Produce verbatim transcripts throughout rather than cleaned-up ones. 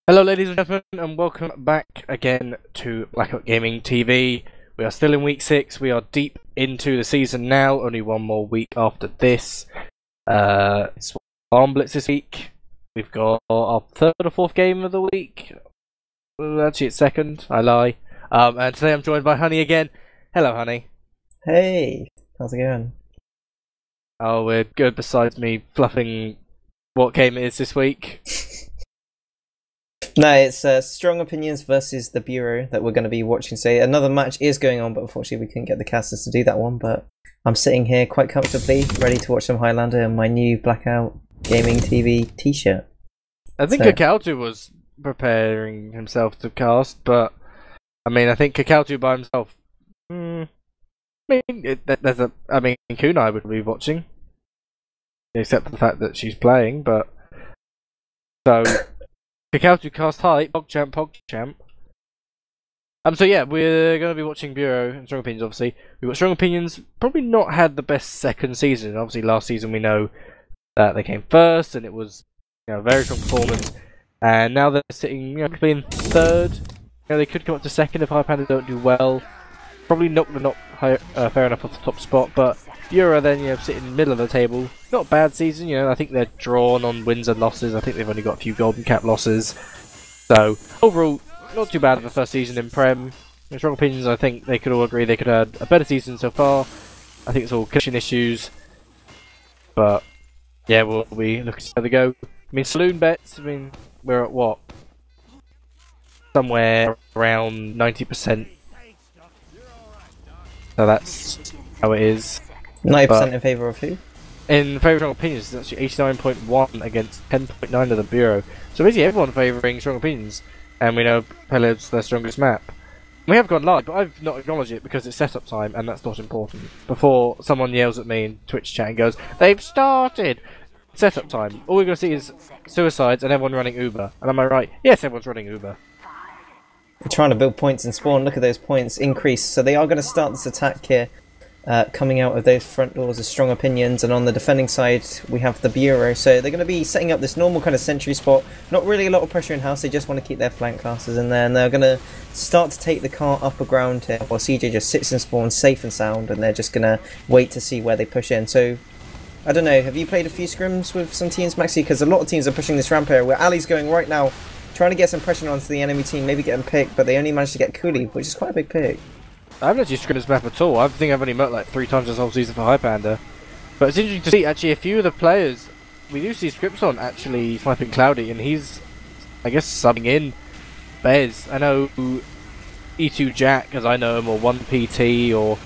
Hello ladies and gentlemen, and welcome back again to Blackout Gaming T V. We are still in week six, we are deep into the season now, only one more week after this. Uh, it's Farm Blitz this week. We've got our third or fourth game of the week. Well, actually it's second, I lie. Um, and today I'm joined by Honey again. Hello Honey. Hey, how's it going? Oh, we're good besides me fluffing what game it is this week. No, it's uh, Strong Opinions versus the Bureau that we're going to be watching today. Another match is going on, but unfortunately we couldn't get the casters to do that one. But I'm sitting here quite comfortably, ready to watch some Highlander in my new Blackout Gaming T V t-shirt. I think So- Kakautu was preparing himself to cast, but I mean, I think Kakautu by himself. Hmm, I mean, it, th- there's a. I mean, Kunai would be watching, except for the fact that she's playing. But so Kakautu cast high, PogChamp, PogChamp. Um, so yeah, we're going to be watching Bureau and Strong Opinions. Obviously, we've got Strong Opinions. Probably not had the best second season. Obviously, last season we know that they came first, and it was you know a very strong performance. And now they're sitting, you know, could be in third. You know, they could come up to second if High Panda don't do well. Probably not not high, uh, fair enough off the top spot, but Bureau then, you know, sitting in the middle of the table. Not a bad season, you know. I think they're drawn on wins and losses. I think they've only got a few Golden Cap losses. So overall, not too bad of the first season in Prem. In Strong Opinions, I think they could all agree they could have had a better season so far. I think it's all connection issues, but yeah, we'll be looking to see how they go. I mean, saloon bets. I mean, we're at what? Somewhere around ninety percent. So that's how it is. ninety percent But in favour of who? in favour of Strong Opinions, it's actually eighty-nine point one against ten point nine of the Bureau. So basically everyone favouring Strong Opinions. And we know Pele's their strongest map. We have gone live, but I've not acknowledged it because it's setup time and that's not important. Before someone yells at me in Twitch chat and goes, "They've started!" Setup time. All we're going to see is suicides and everyone running Uber. And am I right? Yes, everyone's running Uber. We're trying to build points in spawn. Look at those points increase. So they are going to start this attack here. Uh, coming out of those front doors as Strong Opinions, and on the defending side we have the Bureau. So they're going to be setting up this normal kind of sentry spot. Not really a lot of pressure in house, they just want to keep their flank casters in there, and they're going to start to take the car upper ground here while C J just sits in spawn safe and sound, and they're just going to wait to see where they push in. So I don't know, have you played a few scrims with some teams, Maxi? Because a lot of teams are pushing this ramp area where Ali's going right now, trying to get some pressure onto the enemy team, maybe get them picked, but they only managed to get Cooley, which is quite a big pick. I haven't actually scrimmed this map at all. I think I've only met like three times this whole season for High Panda. But it's interesting to see actually a few of the players. We do see Scripson actually sniping Cloudy, and he's, I guess, subbing in Bez. I know E two Jack, as I know him, or one P T, or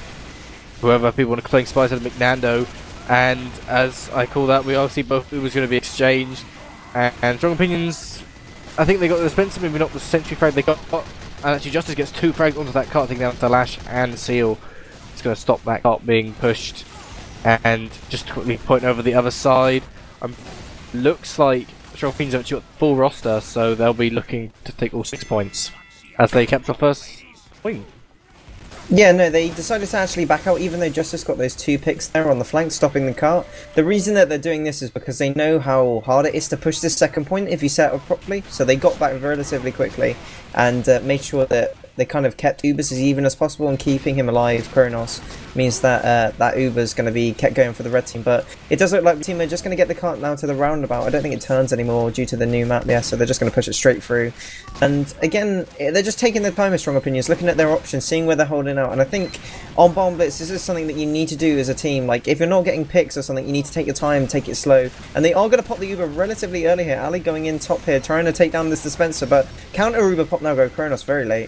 whoever people want to play Spice and McNando. And as I call that, we obviously both who was going to be exchanged. And, and Strong Opinions, I think they got the Spencer, maybe not the Sentry frag they got. And actually Justice gets two frags onto that cart, I think down to Lash and Seal. It's going to stop that cart being pushed. And just quickly point over the other side. Um, looks like Strong Opinions have actually got full roster, so they'll be looking to take all six points as they kept the first wing. Yeah, no, they decided to actually back out even though Justice got those two picks there on the flank, stopping the cart. The reason that they're doing this is because they know how hard it is to push this second point if you set up properly. So they got back relatively quickly and uh, made sure that they kind of kept Ubers as even as possible, and keeping him alive, Kronos, means that uh, that Uber's going to be kept going for the red team. But it does look like the team are just going to get the cart now to the roundabout. I don't think it turns anymore due to the new map there, so they're just going to push it straight through. And again, they're just taking their time with Strong Opinions, looking at their options, seeing where they're holding out. And I think on Bomb Blitz, this is something that you need to do as a team. Like, if you're not getting picks or something, you need to take your time, take it slow. And they are going to pop the Uber relatively early here. Ali going in top here, trying to take down this dispenser, but counter Uber pop now go Kronos very late.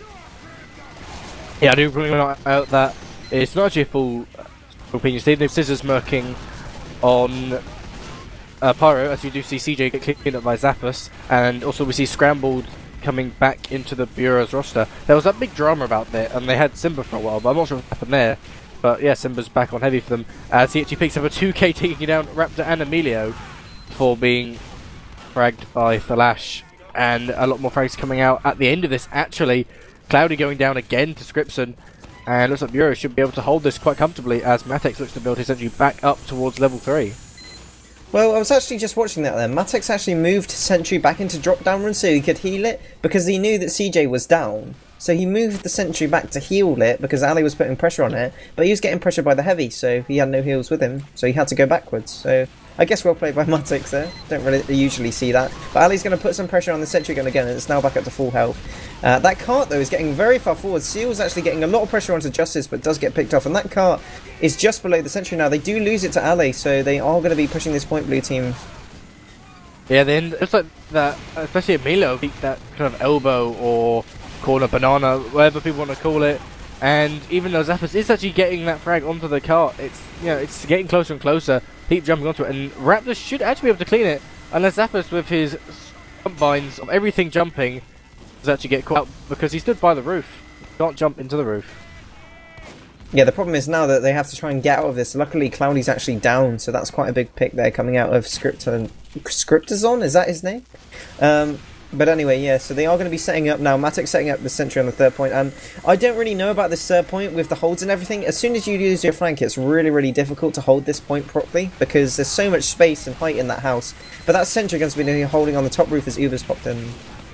Yeah, I do bring out that it's not actually a full opinion. Steve, they've scissors murking on uh, Pyro, as you do see C J get cleaned up by Zappos, and also we see Scrambled coming back into the Bureau's roster. There was that big drama about that, and they had Simba for a while, but I'm not sure what happened there. But yeah, Simba's back on heavy for them, as he actually picks up a two K, taking down Raptor and Emilio for being fragged by Thalash, and a lot more frags coming out at the end of this, actually. Cloudy going down again to Scripson, and looks like Bureau should be able to hold this quite comfortably as Matex looks to build his entry back up towards level three. Well, I was actually just watching that then. Matex actually moved Sentry back into drop down run so he could heal it because he knew that C J was down. So he moved the Sentry back to heal it because Ali was putting pressure on it, but he was getting pressured by the heavy, so he had no heals with him, so he had to go backwards. So I guess well played by Matex there. Don't really usually see that. But Ali's going to put some pressure on the Sentry gun again, and it's now back up to full health. Uh, that cart, though, is getting very far forward. Seal's actually getting a lot of pressure onto Justice, but does get picked off. And that cart is just below the Sentry now. They do lose it to Ali, so they are going to be pushing this point blue team. Yeah, then it's like that, especially Emilio beat that kind of elbow or corner banana, whatever people want to call it. And even though Zappos is actually getting that frag onto the cart, it's you know it's getting closer and closer. Keep jumping onto it, and Raptor should actually be able to clean it, unless Zappos with his jump vines of everything jumping does actually get caught out because he stood by the roof. He can't jump into the roof. Yeah, the problem is now that they have to try and get out of this. Luckily, Cloudy's actually down, so that's quite a big pick there coming out of Scriptor. Scriptazon, is that his name? Um, but anyway, yeah, so they are going to be setting up now. Matex setting up the Sentry on the third point. Um, I don't really know about this third point with the holds and everything. As soon as you lose your flank, it's really, really difficult to hold this point properly because there's so much space and height in that house. But that Sentry gun's been holding on the top roof as Uber's popped in.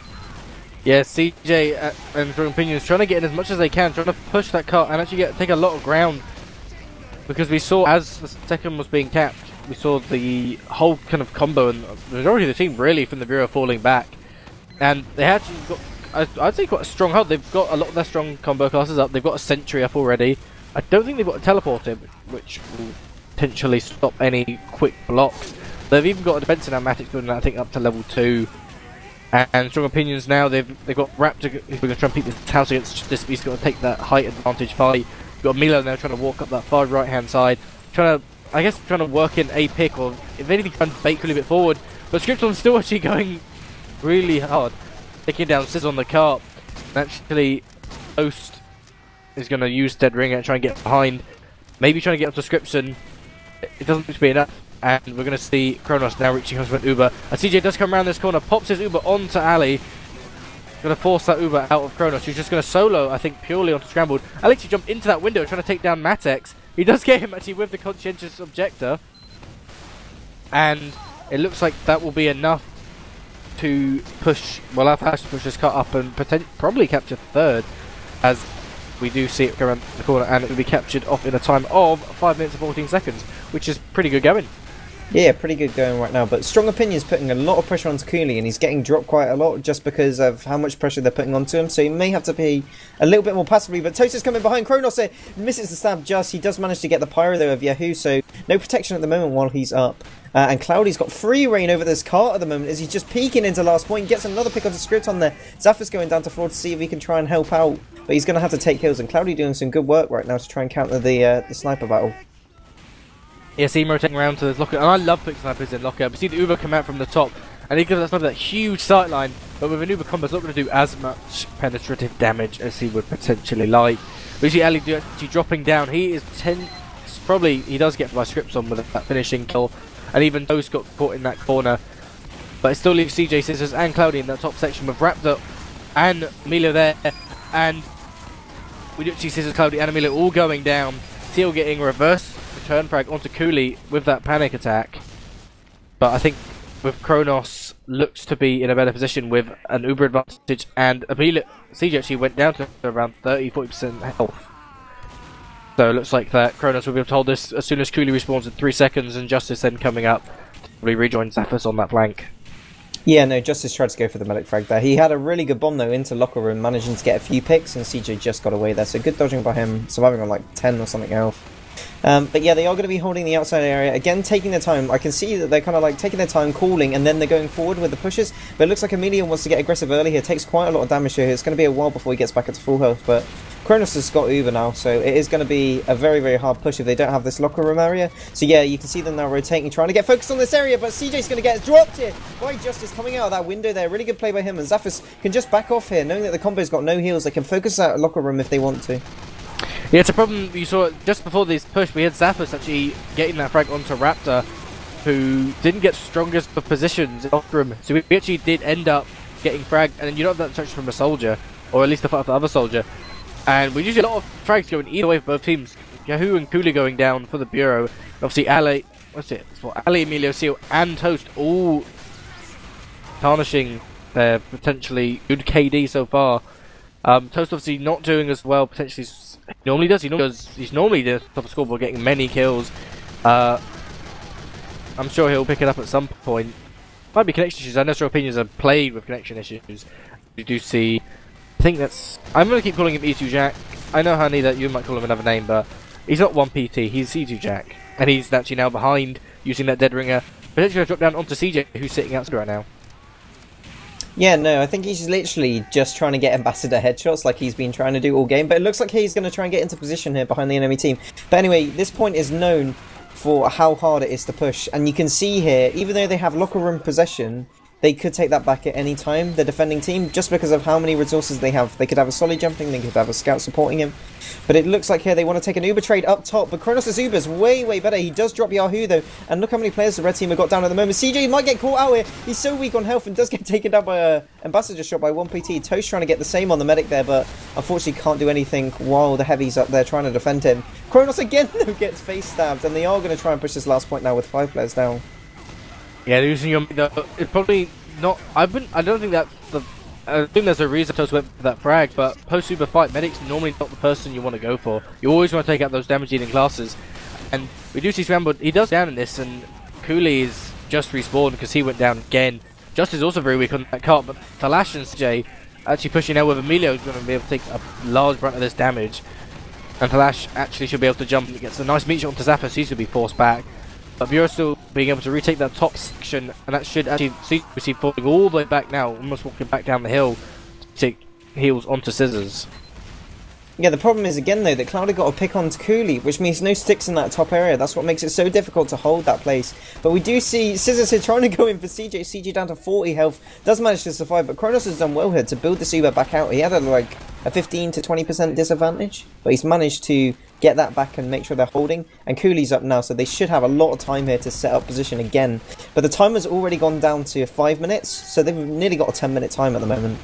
Yeah, C J uh, and Strong Opinions trying to get in as much as they can, trying to push that cart and actually get take a lot of ground. Because we saw, as the second was being capped, we saw the whole kind of combo and the majority of the team really from the Bureau falling back. And they had got, I'd say, quite a strong hold. They've got a lot of their strong combo classes up. They've got a Sentry up already. I don't think they've got a Teleporter, which will potentially stop any quick blocks. They've even got a Defense and Amatic building, I think, up to level two. And Strong Opinions now, they've they've got Raptor who's going to try and beat this house against this. He's got to take that height advantage fight. You've got Milo now trying to walk up that far right hand side, trying to, I guess, trying to work in a pick or if anything, trying to bait a bit forward. But Scripton's still actually going really hard, taking down Sizz on the cart. And actually, Ghost is going to use Dead Ringer and try and get behind. Maybe trying to get up to Scripton. It doesn't seem to be enough. And we're going to see Kronos now reaching home with Uber. And C J does come around this corner, pops his Uber onto Ali. Going to force that Uber out of Kronos, who's just going to solo, I think, purely onto Scrambled. Ali actually jumped into that window trying to take down Matex. He does get him actually with the Conscientious Objector. And it looks like that will be enough to push, well, I've had to push this cut up and probably capture third, as we do see it go around the corner, and it will be captured off in a time of five minutes and fourteen seconds, which is pretty good going. Yeah, pretty good going right now, but Strong Opinion's putting a lot of pressure onto Cooley, and he's getting dropped quite a lot just because of how much pressure they're putting onto him, so he may have to be a little bit more passively. But Tosa's coming behind Kronos there, misses the stab just. He does manage to get the Pyro though of Yahoo, so no protection at the moment while he's up. Uh, and Cloudy's got free reign over this cart at the moment as he's just peeking into last point, gets another pick of the script on there. Zappos going down to floor to see if he can try and help out, but he's going to have to take kills, and Cloudy doing some good work right now to try and counter the, uh, the sniper battle. Yeah, see him rotating around to this locker, and I love putting snipers in locker. We see the Uber come out from the top, and he gives that sniper that huge sight line, but with an Uber combo, it's not going to do as much penetrative damage as he would potentially like. We see Ali actually dropping down. He is ten, probably, he does get my scripts on with that finishing kill, and even Toast got caught in that corner. But it still leaves C J, Scissors, and Cloudy in that top section with Raptor and Milo there, and we do see Scissors, Cloudy, and Milo all going down. Teal getting reverse return frag onto Cooley with that panic attack. But I think with Kronos looks to be in a better position with an Uber advantage, and Amelia, C J actually went down to around thirty to forty percent health. So it looks like that Kronos will be able to hold this as soon as Cooley respawns in three seconds, and Justice then coming up to probably rejoin Zappos on that flank. Yeah, no, Justice tried to go for the medic frag there. He had a really good bomb though into locker room, managing to get a few picks, and C J just got away there. So good dodging by him, surviving on like ten or something health. Um, but yeah, they are going to be holding the outside area again, taking their time. I can see that they're kind of like taking their time, calling, and then they're going forward with the pushes. But it looks like Amelia wants to get aggressive early here. Takes quite a lot of damage here. It's going to be a while before he gets back into full health. But Kronos has got Uber now, so it is going to be a very, very hard push if they don't have this locker room area. So yeah, you can see them now rotating, trying to get focused on this area. But C J's going to get dropped here by Justice coming out of that window there. Really good play by him, and Zappos can just back off here, knowing that the combo's got no heals. They can focus that locker room if they want to. Yeah, it's a problem. You saw just before this push, we had Zappos actually getting that frag onto Raptor, who didn't get strongest of positions in locker room. So we actually did end up getting fragged, and you don't have that touch from a soldier, or at least the fight of the other soldier. And we usually a lot of frags going either way for both teams. Yahoo and Cooley going down for the Bureau. Obviously, Ali what's it? It's what Ali, Emilio, Seal, and Toast all tarnishing their potentially good K D so far. Um, Toast obviously not doing as well potentially as he normally does. He normally does. He's normally the top of the scoreboard, getting many kills. Uh, I'm sure he'll pick it up at some point. Might be connection issues. I know Strong Opinions are plagued with connection issues. You do see. I think that's. I'm going to keep calling him E two Jack. I know, Honey, that you might call him another name, but he's not one P T. He's E two Jack, and he's actually now behind using that dead ringer. Potentially drop down onto C J, who's sitting outside right now. Yeah, no, I think he's literally just trying to get Ambassador headshots like he's been trying to do all game, but it looks like he's going to try and get into position here behind the enemy team. But anyway, this point is known for how hard it is to push, and you can see here, even though they have locker room possession, they could take that back at any time, the defending team, just because of how many resources they have. They could have a Solly jumping, they could have a Scout supporting him. But it looks like here they want to take an Uber trade up top, but Kronos' Uber's way, way better. He does drop Yahoo though, and look how many players the red team have got down at the moment. C J might get caught out here. He's so weak on health and does get taken down by a Ambassador shot by one P T. Toast trying to get the same on the medic there, but unfortunately can't do anything while the heavy's up there trying to defend him. Kronos again though gets face stabbed, and they are going to try and push this last point now with five players down. Yeah, losing your... It's probably... Not, I wouldn't. I don't think that's the. I think there's a reason Toast went for that frag, but post super fight, Medic's normally not the person you want to go for. You always want to take out those damage dealing classes, and we do see Scrambled. He does down in this, and Cooley is just respawned because he went down again. Just is also very weak on that cart, but Talash and C J actually pushing out with Emilio is going to be able to take a large brunt of this damage, and Talash actually should be able to jump and gets a nice meat shot onto Zappa, so he's going to be forced back. But Bureau still being able to retake that top section, and that should actually see receive falling all the way back now, almost walking back down the hill to take heals onto Scissors. Yeah, the problem is again though that Cloudy got a pick onto Cooley, which means no sticks in that top area. That's what makes it so difficult to hold that place. But we do see Scissors here trying to go in for C J. C J down to forty health, does manage to survive, but Kronos has done well here to build the Uber back out. He had a, like a fifteen to twenty percent disadvantage, but he's managed to get that back and make sure they're holding. And Cooley's up now, so they should have a lot of time here to set up position again. But the timer's already gone down to five minutes, so they've nearly got a ten minute time at the moment.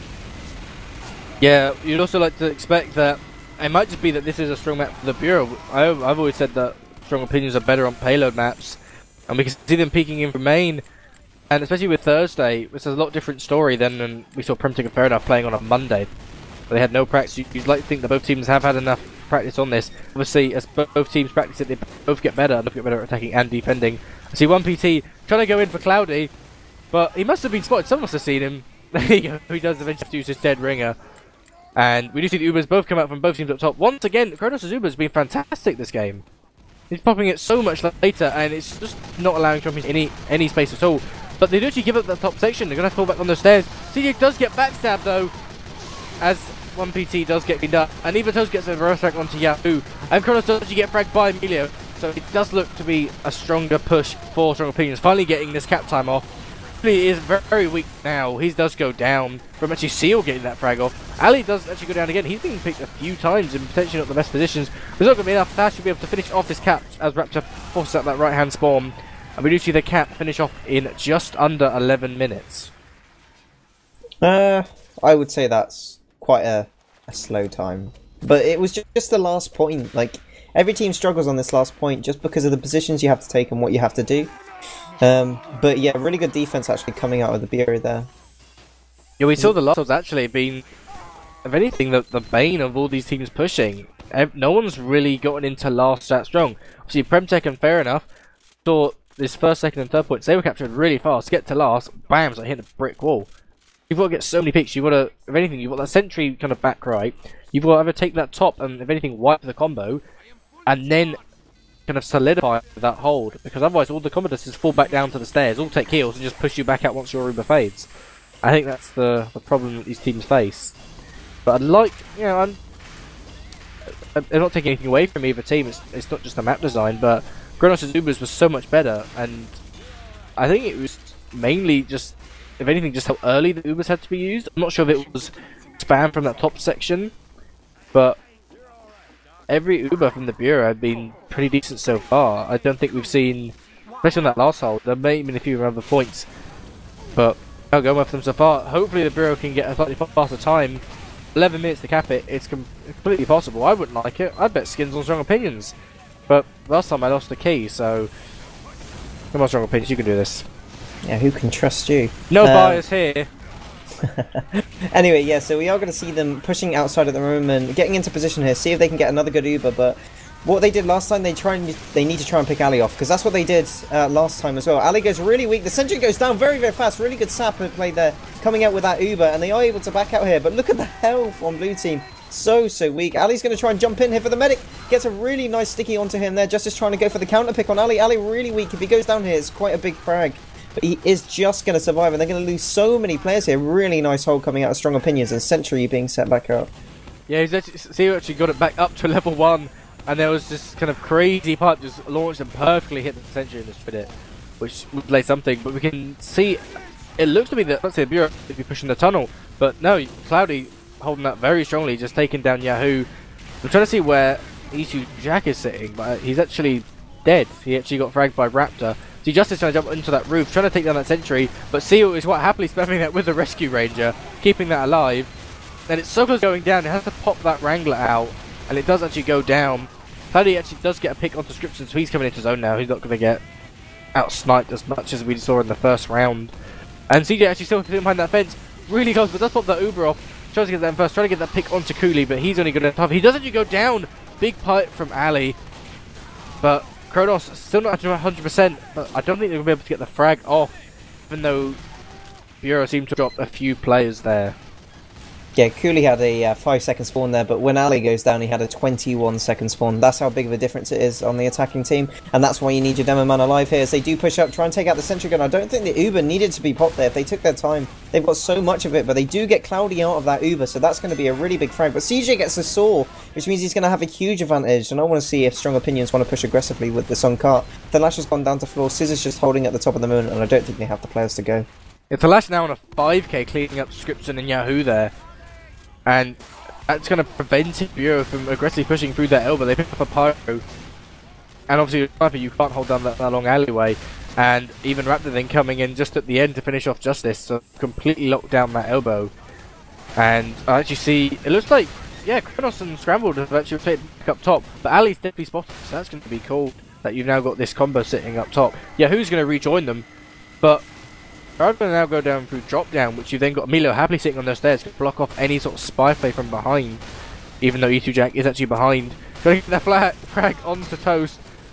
Yeah, you'd also like to expect that it might just be that this is a strong map for the Bureau. I, I've always said that Strong Opinions are better on payload maps, and we can see them peeking in from main, and especially with Thursday, which is a lot different story than when we saw Premtech and Fair Enough playing on a Monday. They had no practice. You'd like to think that both teams have had enough practice on this. Obviously, as both teams practice it, they both get better, and both get better at attacking and defending. I see one P T trying to go in for Cloudy, but he must have been spotted. Someone must have seen him. There you go. He does eventually use his dead ringer. And we do see the Ubers both come out from both teams up top. Once again, Kronos' Uber's been fantastic this game. He's popping it so much later, and it's just not allowing Trumpies any any space at all. But they do actually give up the top section. They're going to fall back on the stairs. C J does get backstabbed though, as one P T does get cleaned up. And even Toast gets a reverse track onto Yahoo. And Kronos does actually get fragged by Emilio. So it does look to be a stronger push for Strong Opinions. Finally getting this cap time off. He is very, very weak now. He does go down from actually Seal getting that frag off. Ali does actually go down again. He's been picked a few times and potentially not the best positions. There's not going to be enough. Dash should be able to finish off this cap as Raptor forces out that right hand spawn. And we do see the cap finish off in just under eleven minutes. Uh, I would say that's quite a, a slow time. But it was just the last point. Like, every team struggles on this last point just because of the positions you have to take and what you have to do. Um, but yeah, really good defense actually coming out of the Bureau there. Yeah, we saw the last ones actually being, if anything, the, the bane of all these teams pushing. No one's really gotten into last that strong. Obviously, Premtech and Fair Enough saw this first, second, and third points. They were captured really fast. Get to last, bam, it's like hitting a brick wall. You've got to get so many picks. You've got to, if anything, you've got that sentry kind of back right. You've got to either take that top and, if anything, wipe the combo, and then kind of solidify that hold, because otherwise all the commodus fall back down to the stairs, all take heals and just push you back out once your Uber fades. I think that's the, the problem that these teams face. But I'd like, you know, I'm, I'm not taking anything away from either team, it's, it's not just the map design, but Kronos' Ubers was so much better, and I think it was mainly just, if anything, just how early the Ubers had to be used. I'm not sure if it was spam from that top section, but every Uber from the Bureau had been pretty decent so far. I don't think we've seen, especially on that last hold, there may have been a few other points, but I'll go with them so far. Hopefully the Bureau can get a slightly faster time. eleven minutes to cap it, it's com completely possible. I wouldn't like it. I'd bet skins on Strong Opinions. But last time I lost the key, so Come on, Strong Opinions, you can do this. Yeah, who can trust you? No Um, bias here. Anyway, yeah, so we are going to see them pushing outside at the room and getting into position here, see if they can get another good Uber, but what they did last time, they try and they need to try and pick Ali off, because that's what they did uh, last time as well. Ali goes really weak, the sentry goes down very, very fast, really good sap play there, coming out with that Uber, and they are able to back out here, but look at the health on blue team. So, so weak. Ali's going to try and jump in here for the medic. Gets a really nice sticky onto him there. Justice trying to go for the counter pick on Ali. Ali really weak. If he goes down here, it's quite a big frag. But he is just going to survive, and they're going to lose so many players here. Really nice hold coming out of Strong Opinions, and Sentry being set back up. Yeah, he's actually, see, he actually got it back up to level one, and there was this kind of crazy part just launched and perfectly hit the Sentry and just fit it, which would play something. But we can see, it looks to me that, let's say, the Bureau would be pushing the tunnel, but no, Cloudy holding that very strongly, just taking down Yahoo. I'm trying to see where E two Jack is sitting, but he's actually dead. He actually got fragged by Raptor. See, Justice trying to jump into that roof, trying to take down that sentry, but Seal is what happily spamming that with the Rescue Ranger, keeping that alive. And it's so close to going down, it has to pop that Wrangler out, and it does actually go down. Cloudy actually does get a pick on Description, so he's coming into zone now. He's not going to get out-sniped as much as we saw in the first round. And C J actually still sitting behind that fence, really close, but does pop that Uber off. Tries to get that first, trying to get that pick onto Cooley, but he's only going to top. He does actually go down. Big pipe from Ali, but Kronos still not one hundred percent. But I don't think they're going to be able to get the frag off, even though Bureau seemed to drop a few players there. Yeah, Cooley had a uh, five second spawn there, but when Ali goes down, he had a twenty-one second spawn. That's how big of a difference it is on the attacking team, and that's why you need your demo man alive here. As they do push up, try and take out the sentry gun. I don't think the Uber needed to be popped there if they took their time. They've got so much of it, but they do get Cloudy out of that Uber, so that's going to be a really big frag. But C J gets a saw, which means he's going to have a huge advantage, and I want to see if Strong Opinions want to push aggressively with this on cart. The Lash has gone down to floor, Scissors just holding at the top of the moon, and I don't think they have the players to go. It's the Lash now on a five K, cleaning up Description and Yahoo there. And that's going to prevent Bureau from aggressively pushing through that elbow. They pick up a pyro, and obviously with Sniper you can't hold down that, that long alleyway. And even Raptor then coming in just at the end to finish off Justice, so completely lock down that elbow. And I actually see, it looks like, yeah, Kronos and Scrambled have actually played back up top, but Ali's definitely spotted, so that's going to be cool that you've now got this combo sitting up top. Yeah, who's going to rejoin them? But I'm going to now go down through drop down, which you've then got Emilio happily sitting on those stairs to block off any sort of spy play from behind, even though E two Jack is actually behind. Going to get that flag, frag onto Toast,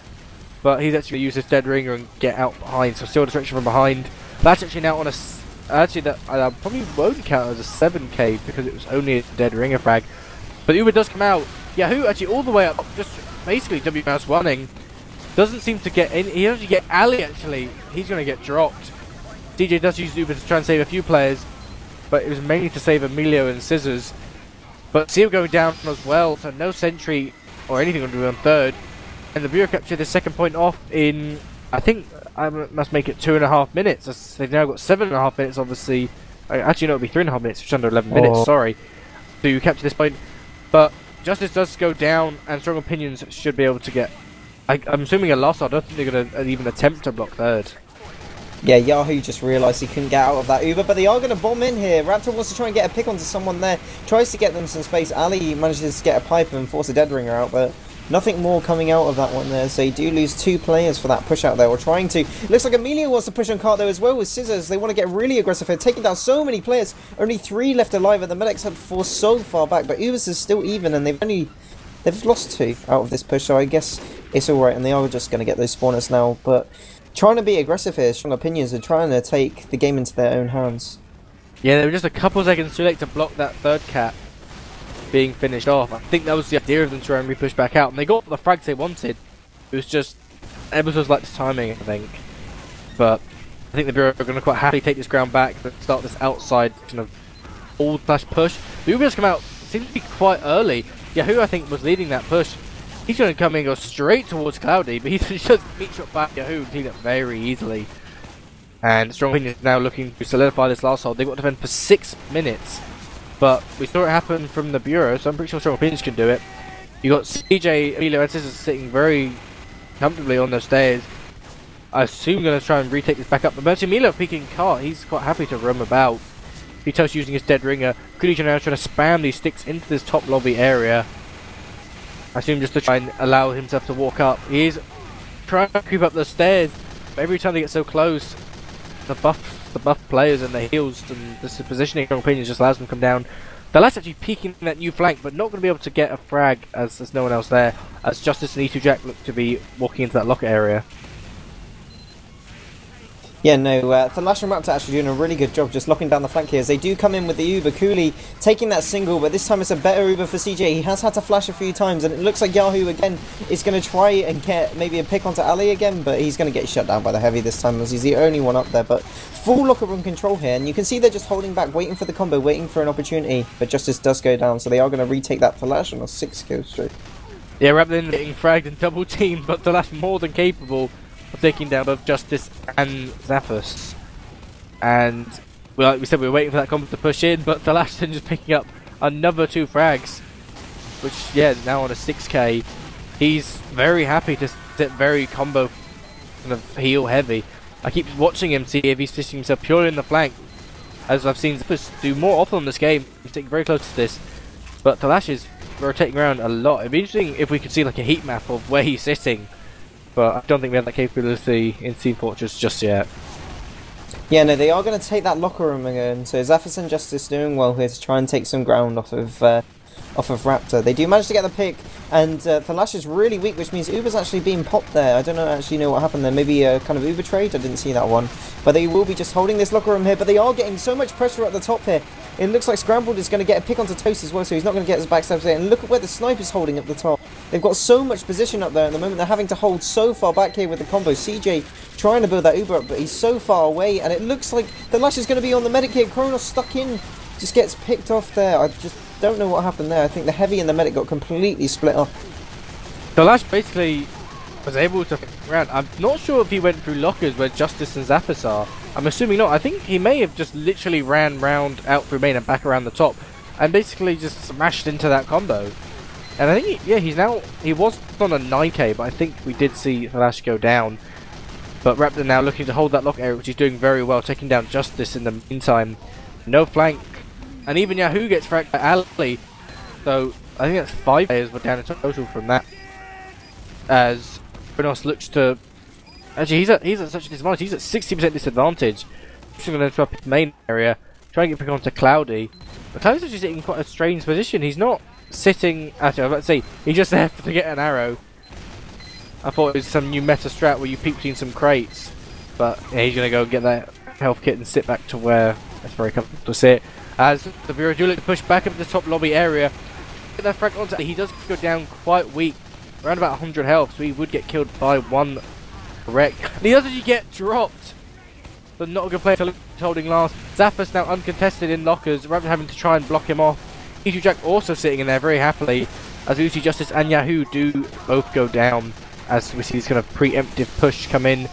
but he's actually used his dead ringer and get out behind, so still distraction from behind. That's actually now on a, actually that I probably won't count as a seven K because it was only a dead ringer frag. But Uber does come out. Yahoo actually all the way up, just basically W mouse running. Doesn't seem to get any, he doesn't get Ali actually, he's going to get dropped. D J does use Uber to try and save a few players, but it was mainly to save Emilio and Scissors. But Seal going down as well, so no sentry or anything on the third. And the Bureau captured the second point off in, I think, I must make it two and a half minutes. As they've now got seven and a half minutes, obviously. Actually, no, it'll be three and a half minutes, just under eleven minutes, oh. sorry. So you capture this point. But Justice does go down, and Strong Opinions should be able to get, I, I'm assuming a loss. I don't think they're going to even attempt to block third. Yeah, Yahoo just realised he couldn't get out of that Uber, but they are going to bomb in here. Raptor wants to try and get a pick onto someone there. Tries to get them some space. Ali manages to get a pipe and force a dead ringer out, but nothing more coming out of that one there. So you do lose two players for that push out there, or trying to. Looks like Emilio wants to push on cart though as well with Scissors. They want to get really aggressive here, taking down so many players. Only three left alive, and the medics had four so far back, but Ubers is still even, and they've only... They've lost two out of this push, so I guess it's alright, and they are just going to get those spawners now, but... Trying to be aggressive here, Strong Opinions are trying to take the game into their own hands. Yeah, they were just a couple seconds too late to block that third cap being finished off. I think that was the idea of them trying to re-push back out, and they got the frags they wanted. It was just, it was just like this timing, I think. But I think the Bureau are going to quite happily take this ground back and start this outside kind of all slash push. The Ubers come out, seems to be quite early. Yahoo, I think, was leading that push. He's going to come in and go straight towards Cloudy, but he's just meat shot back Yahoo and clean it very easily. And Strong Opinions now looking to solidify this last hold. They've got to defend for six minutes, but we saw it happen from the Bureau, so I'm pretty sure Strong Opinions can do it. You got C J, Emilio, and Scissors sitting very comfortably on those stairs. I assume going to try and retake this back up. But Mercy Emilio peeking cart, he's quite happy to roam about. Vito's using his dead ringer. Kulich now trying to spam these sticks into this top lobby area. I assume just to try and allow himself to walk up. He is trying to creep up the stairs. every time they get so close, the buff, the buff players and the heals and the positioning from opinions just allows them to come down. The last actually peeking that new flank, but not going to be able to get a frag as there's no one else there, as Justice and E two Jack look to be walking into that locker area. Yeah, no, uh, Thalash and Raptor actually doing a really good job just locking down the flank here as they do come in with the Uber. Cooley taking that single, but this time it's a better Uber for C J. He has had to flash a few times, and it looks like Yahoo again is going to try and get maybe a pick onto Ali again, but he's going to get shut down by the Heavy this time as he's the only one up there. But full locker room control here, and you can see they're just holding back, waiting for the combo, waiting for an opportunity, but Justice does go down, so they are going to retake that Thalash on a six kill straight. Yeah, rather than getting fragged and double teamed, but Thalash more than capable of taking down both Justice and Xaphos. And well, like we said, we were waiting for that combo to push in, but Thalash then just picking up another two frags, which, yeah, now on a six K. He's very happy to sit very combo kind of heal heavy. I keep watching him, see if he's fishing himself purely in the flank, as I've seen Xaphos do more often in this game. He's sticking very close to this, but Thalash is rotating around a lot. It'd be interesting if we could see like a heat map of where he's sitting, but I don't think we have that capability in Team Fortress just yet. Yeah, no, they are going to take that locker room again. So Xaphos and Justice doing well here to try and take some ground off of uh, off of Raptor. They do manage to get the pick, and uh, Thalash is really weak, which means Uber's actually being popped there. I don't know actually know what happened there. Maybe a kind of Uber trade. I didn't see that one. But they will be just holding this locker room here. But they are getting so much pressure at the top here. It looks like Scrambled is going to get a pick onto Toast as well, so he's not going to get his backstab there. And look at where the Sniper's holding up the top. They've got so much position up there at the moment. They're having to hold so far back here with the combo. C J trying to build that Uber up, but he's so far away. And it looks like the Lash is going to be on the medic here. Kronos stuck in. Just gets picked off there. I just don't know what happened there. I think the Heavy and the medic got completely split up. The Lash basically was able to round. I'm not sure if he went through lockers where Justice and Xaphos are. I'm assuming not. I think he may have just literally ran round out through main and back around the top, and basically just smashed into that combo. And I think, he, yeah, he's now, he was on a nine K, but I think we did see Thalash go down. But Raptor now looking to hold that lock area, which he's doing very well, taking down Justice in the meantime. No flank, and even Yahoo gets fragged by Ali. So I think that's five players were down in total from that. As Kronos looks to, actually he's at he's at such a disadvantage. He's at sixty percent disadvantage. He's going to interrupt his main area, try and get pick onto Cloudy. But Cloudy's actually sitting in quite a strange position. He's not sitting. Actually, I was about to say he's just there to get an arrow. I thought it was some new meta strat where you peek between some crates, but yeah, he's going to go get that health kit and sit back to where it's very comfortable to sit. As the Bureau do look to push back up the top lobby area, get that frag onto. He does go down quite weak, around about one hundred health, so he would get killed by one wreck. And he does actually get dropped, but not a good player holding last. Xaphos now uncontested in lockers, rather than having to try and block him off. E two Jack also sitting in there very happily, as Uzi Justice and Yahoo do both go down, as we see this kind of preemptive push come in.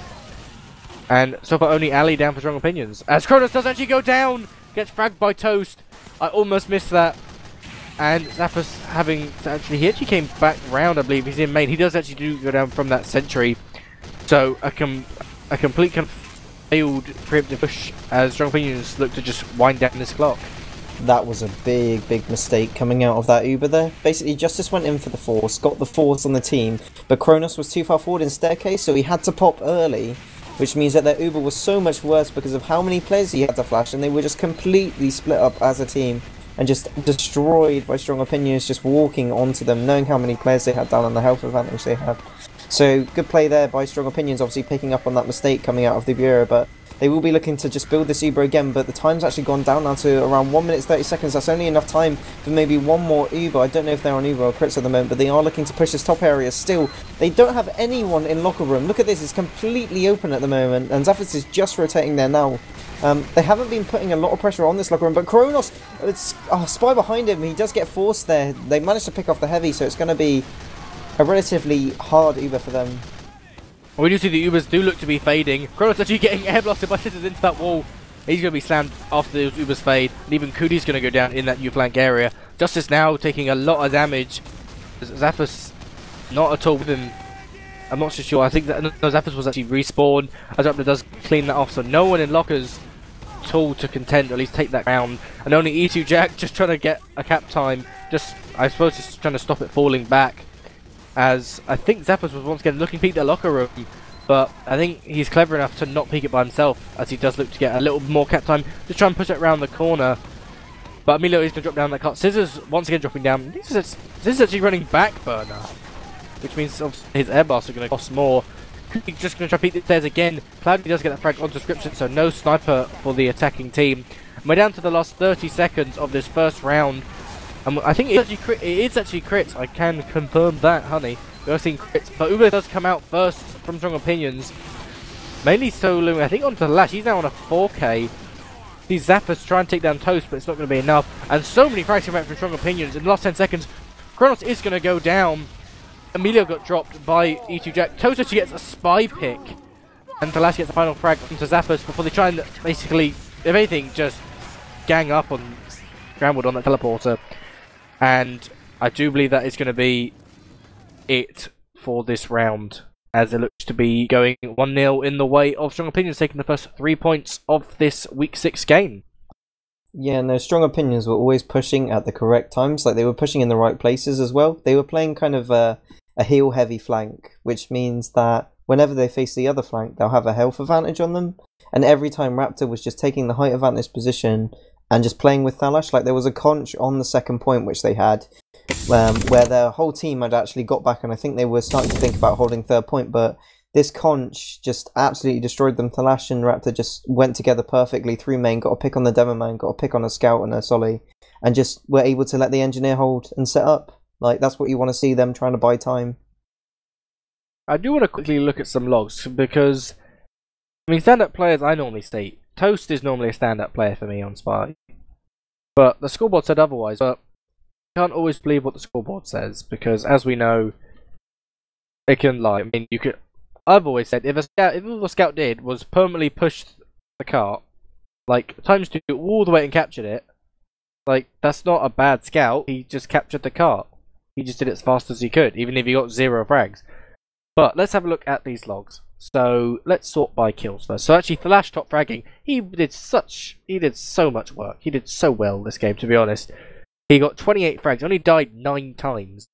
And so far only Ali down for Strong Opinions, as Kronos does actually go down, gets fragged by Toast. I almost missed that. And Xaphos having to actually, he actually came back round, I believe. He's in main. He does actually do go down from that sentry. So a, com a complete kind of failed preemptive push as Strong Opinions look to just wind down this clock. That was a big, big mistake coming out of that Uber there. Basically, Justice went in for the Force, got the Force on the team, but Kronos was too far forward in Staircase, so he had to pop early, which means that their Uber was so much worse because of how many players he had to flash, and they were just completely split up as a team and just destroyed by Strong Opinions, just walking onto them, knowing how many players they had down and the health advantage they had. So, good play there by Strong Opinions, obviously picking up on that mistake coming out of the Bureau, but they will be looking to just build this Uber again, but the time's actually gone down now to around one minute thirty seconds. That's only enough time for maybe one more Uber. I don't know if they're on Uber or crits at the moment, but they are looking to push this top area still. They don't have anyone in locker room. Look at this, it's completely open at the moment, and Xaphos is just rotating there now. Um, they haven't been putting a lot of pressure on this locker room, but Kronos, it's oh, spy behind him. He does get forced there. They managed to pick off the Heavy, so it's going to be a relatively hard Uber for them. We do see the Ubers do look to be fading. Kronos actually getting air blasted by Scissors into that wall. He's going to be slammed after those Ubers fade. And even Cootie's going to go down in that new flank area. Justice now taking a lot of damage. Xaphos not at all with him. I'm not so sure. I think that no, Xaphos was actually respawned. As Raptor does clean that off. So no one in lockers at all to contend, or at least take that round. And only E two Jack just trying to get a cap time. Just, I suppose, just trying to stop it falling back. As I think Xaphos was once again looking to peek their locker room, But I think he's clever enough to not peek it by himself, as he does look to get a little more cap time to try and push it around the corner. But Emilio is going to drop down that cart. Scissors once again dropping down. This is, this is actually running back burner, which means his air bars are going to cost more. He's just going to try to peek the stairs again. Cloudy does get that frag onto description, so no sniper for the attacking team. And we're down to the last thirty seconds of this first round. And I think it's actually, it is actually crits. I can confirm that, honey. We are seeing crits. But Uber does come out first from Strong Opinions. Mainly soloing, I think, onto the Lash. He's now on a four K. These Zappers try and take down Toast, but it's not going to be enough. And so many frags come out from Strong Opinions. In the last ten seconds, Kronos is going to go down. Emilio got dropped by E two Jack. Toast actually gets a spy pick. And Talash gets the final frag onto Zappers before they try and basically, if anything, just gang up on Scrambled on that teleporter. And I do believe that is going to be it for this round, as it looks to be going one nil in the way of Strong Opinions taking the first three points of this week six game. Yeah, no, Strong Opinions were always pushing at the correct times. Like, they were pushing in the right places as well. They were playing kind of a, a heel heavy flank, which means that whenever they face the other flank, they'll have a health advantage on them. And every time Raptor was just taking the height advantage position and just playing with Thalash, like there was a conch on the second point which they had, um, where their whole team had actually got back, and I think they were starting to think about holding third point, but this conch just absolutely destroyed them. Thalash and Raptor just went together perfectly through main, got a pick on the demo man, got a pick on a scout and a solly, and just were able to let the engineer hold and set up. Like, that's what you want to see, them trying to buy time. I do want to quickly look at some logs, because, I mean, stand-up players, I normally state, Toast is normally a stand-up player for me on Spy. But the scoreboard said otherwise, but you can't always believe what the scoreboard says, because as we know, it can lie. I mean, you could, I've always said, if a scout, if all the scout did was permanently push the cart, like, times two all the way and captured it, like, that's not a bad scout, he just captured the cart. He just did it as fast as he could, even if he got zero frags. But let's have a look at these logs. So let's sort by kills first. So actually, Thalash top fragging, he did such, he did so much work. He did so well this game, to be honest. He got twenty-eight frags, only died nine times.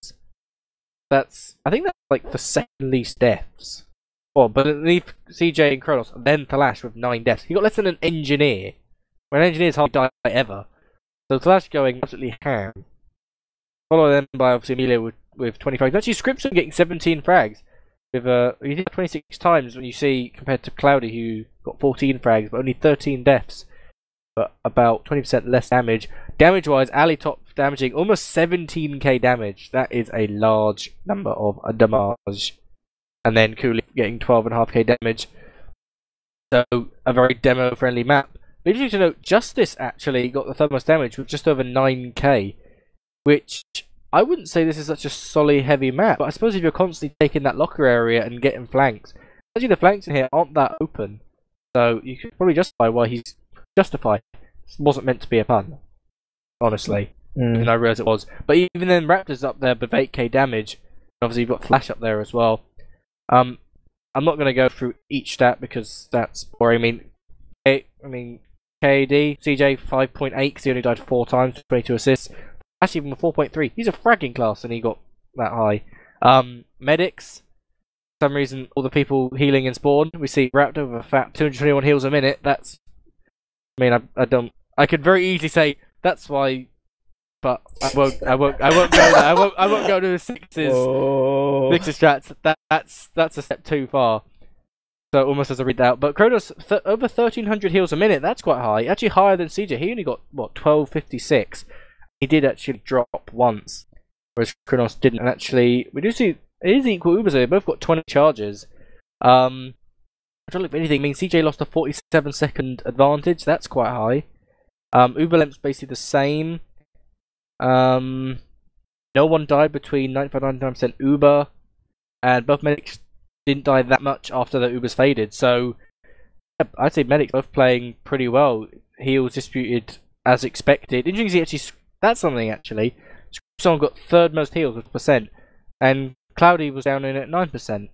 That's, I think that's like the second least deaths. Well, but leave C J and Kronos, and then Thalash with nine deaths. He got less than an engineer. When an engineer's hardly die ever. So Thalash going absolutely ham. Followed then by obviously Emilio with, with twenty frags. Actually, Scripson getting seventeen frags. With uh, he did twenty-six times when you see compared to Cloudy, who got fourteen frags but only thirteen deaths, but about twenty percent less damage. Damage-wise, Ali top damaging almost seventeen K damage. That is a large number of uh, damage. And then Cooley getting twelve point five K damage. So a very demo-friendly map. But interesting to note, Justice actually got the third most damage with just over nine K, which I wouldn't say this is such a solid heavy map, but I suppose if you're constantly taking that locker area and getting flanks, actually the flanks in here aren't that open, so you could probably justify why he's justified. This wasn't meant to be a pun, honestly, mm. and I realise it was. But even then, Raptors up there with eight K damage, and obviously you've got Flash up there as well. Um, I'm not going to go through each stat because that's boring. I mean, I mean K D, C J five point eight because he only died four times, twenty-two assists. Actually, even four point three. He's a fragging class and he got that high. Um, medics. For some reason, all the people healing in spawn. We see Raptor with a fat two hundred twenty-one heals a minute. That's... I mean, I, I don't... I could very easily say, that's why... But I won't, I won't, I won't go there. I won't, I won't go to the sixes. Oh. Sixes strats. That, that's, that's a step too far. So almost as I read that out. But Kronos, th over thirteen hundred heals a minute. That's quite high. Actually higher than C J. He only got, what, twelve fifty-six. He did actually drop once, whereas Kronos didn't. And actually, we do see it is equal Ubers. They both got twenty charges. Um, I don't look for anything. I mean, C J lost a forty-seven second advantage. That's quite high. Um, Uber length's basically the same. Um, no one died between ninety-five and ninety-nine percent Uber, and both medics didn't die that much after the Ubers faded. So yeah, I'd say medics both playing pretty well. Heals disputed as expected. Interestingly, actually. That's something actually. Someone got third most heals with percent, and Cloudy was down in at nine percent.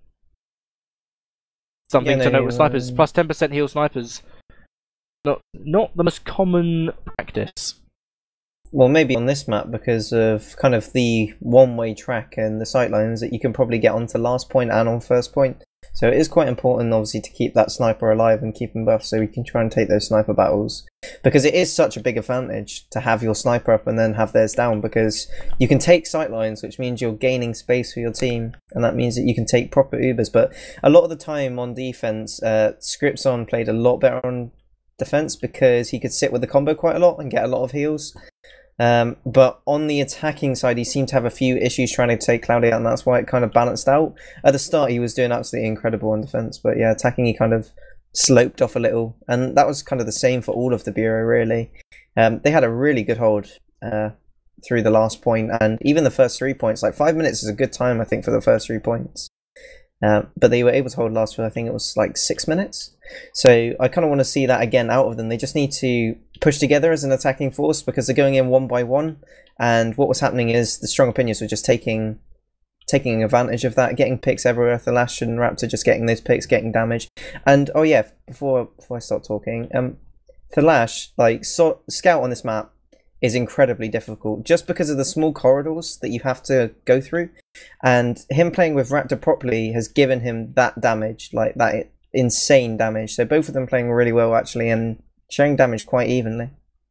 Something yeah, to note with snipers. Plus ten percent heal snipers. Not not the most common practice. Well, maybe on this map because of kind of the one-way track and the sightlines that you can probably get onto last point and on first point. So it is quite important, obviously, to keep that sniper alive and keep him buffed so we can try and take those sniper battles. Because it is such a big advantage to have your sniper up and then have theirs down, because you can take sightlines, which means you're gaining space for your team, and that means that you can take proper Ubers. But a lot of the time on defense, uh, Scripson played a lot better on defense because he could sit with the combo quite a lot and get a lot of heals. Um, but on the attacking side, he seemed to have a few issues trying to take Cloudy out, and that's why it kind of balanced out. At the start, he was doing absolutely incredible on defense, but yeah, attacking, he kind of sloped off a little, and that was kind of the same for all of the Bureau, really. Um, they had a really good hold uh, through the last point, and even the first three points. Like, five minutes is a good time, I think, for the first three points. Um, but they were able to hold last for, I think it was like six minutes. So I kind of want to see that again out of them. They just need to push together as an attacking force because they're going in one by one. And what was happening is the Strong Opinions were just taking taking advantage of that, getting picks everywhere. Thalash and Raptor just getting those picks, getting damage. And oh yeah, before before I start talking, um, Thalash, like so, scout on this map is incredibly difficult just because of the small corridors that you have to go through, and him playing with Raptor properly has given him that damage, like that insane damage. So both of them playing really well actually and sharing damage quite evenly.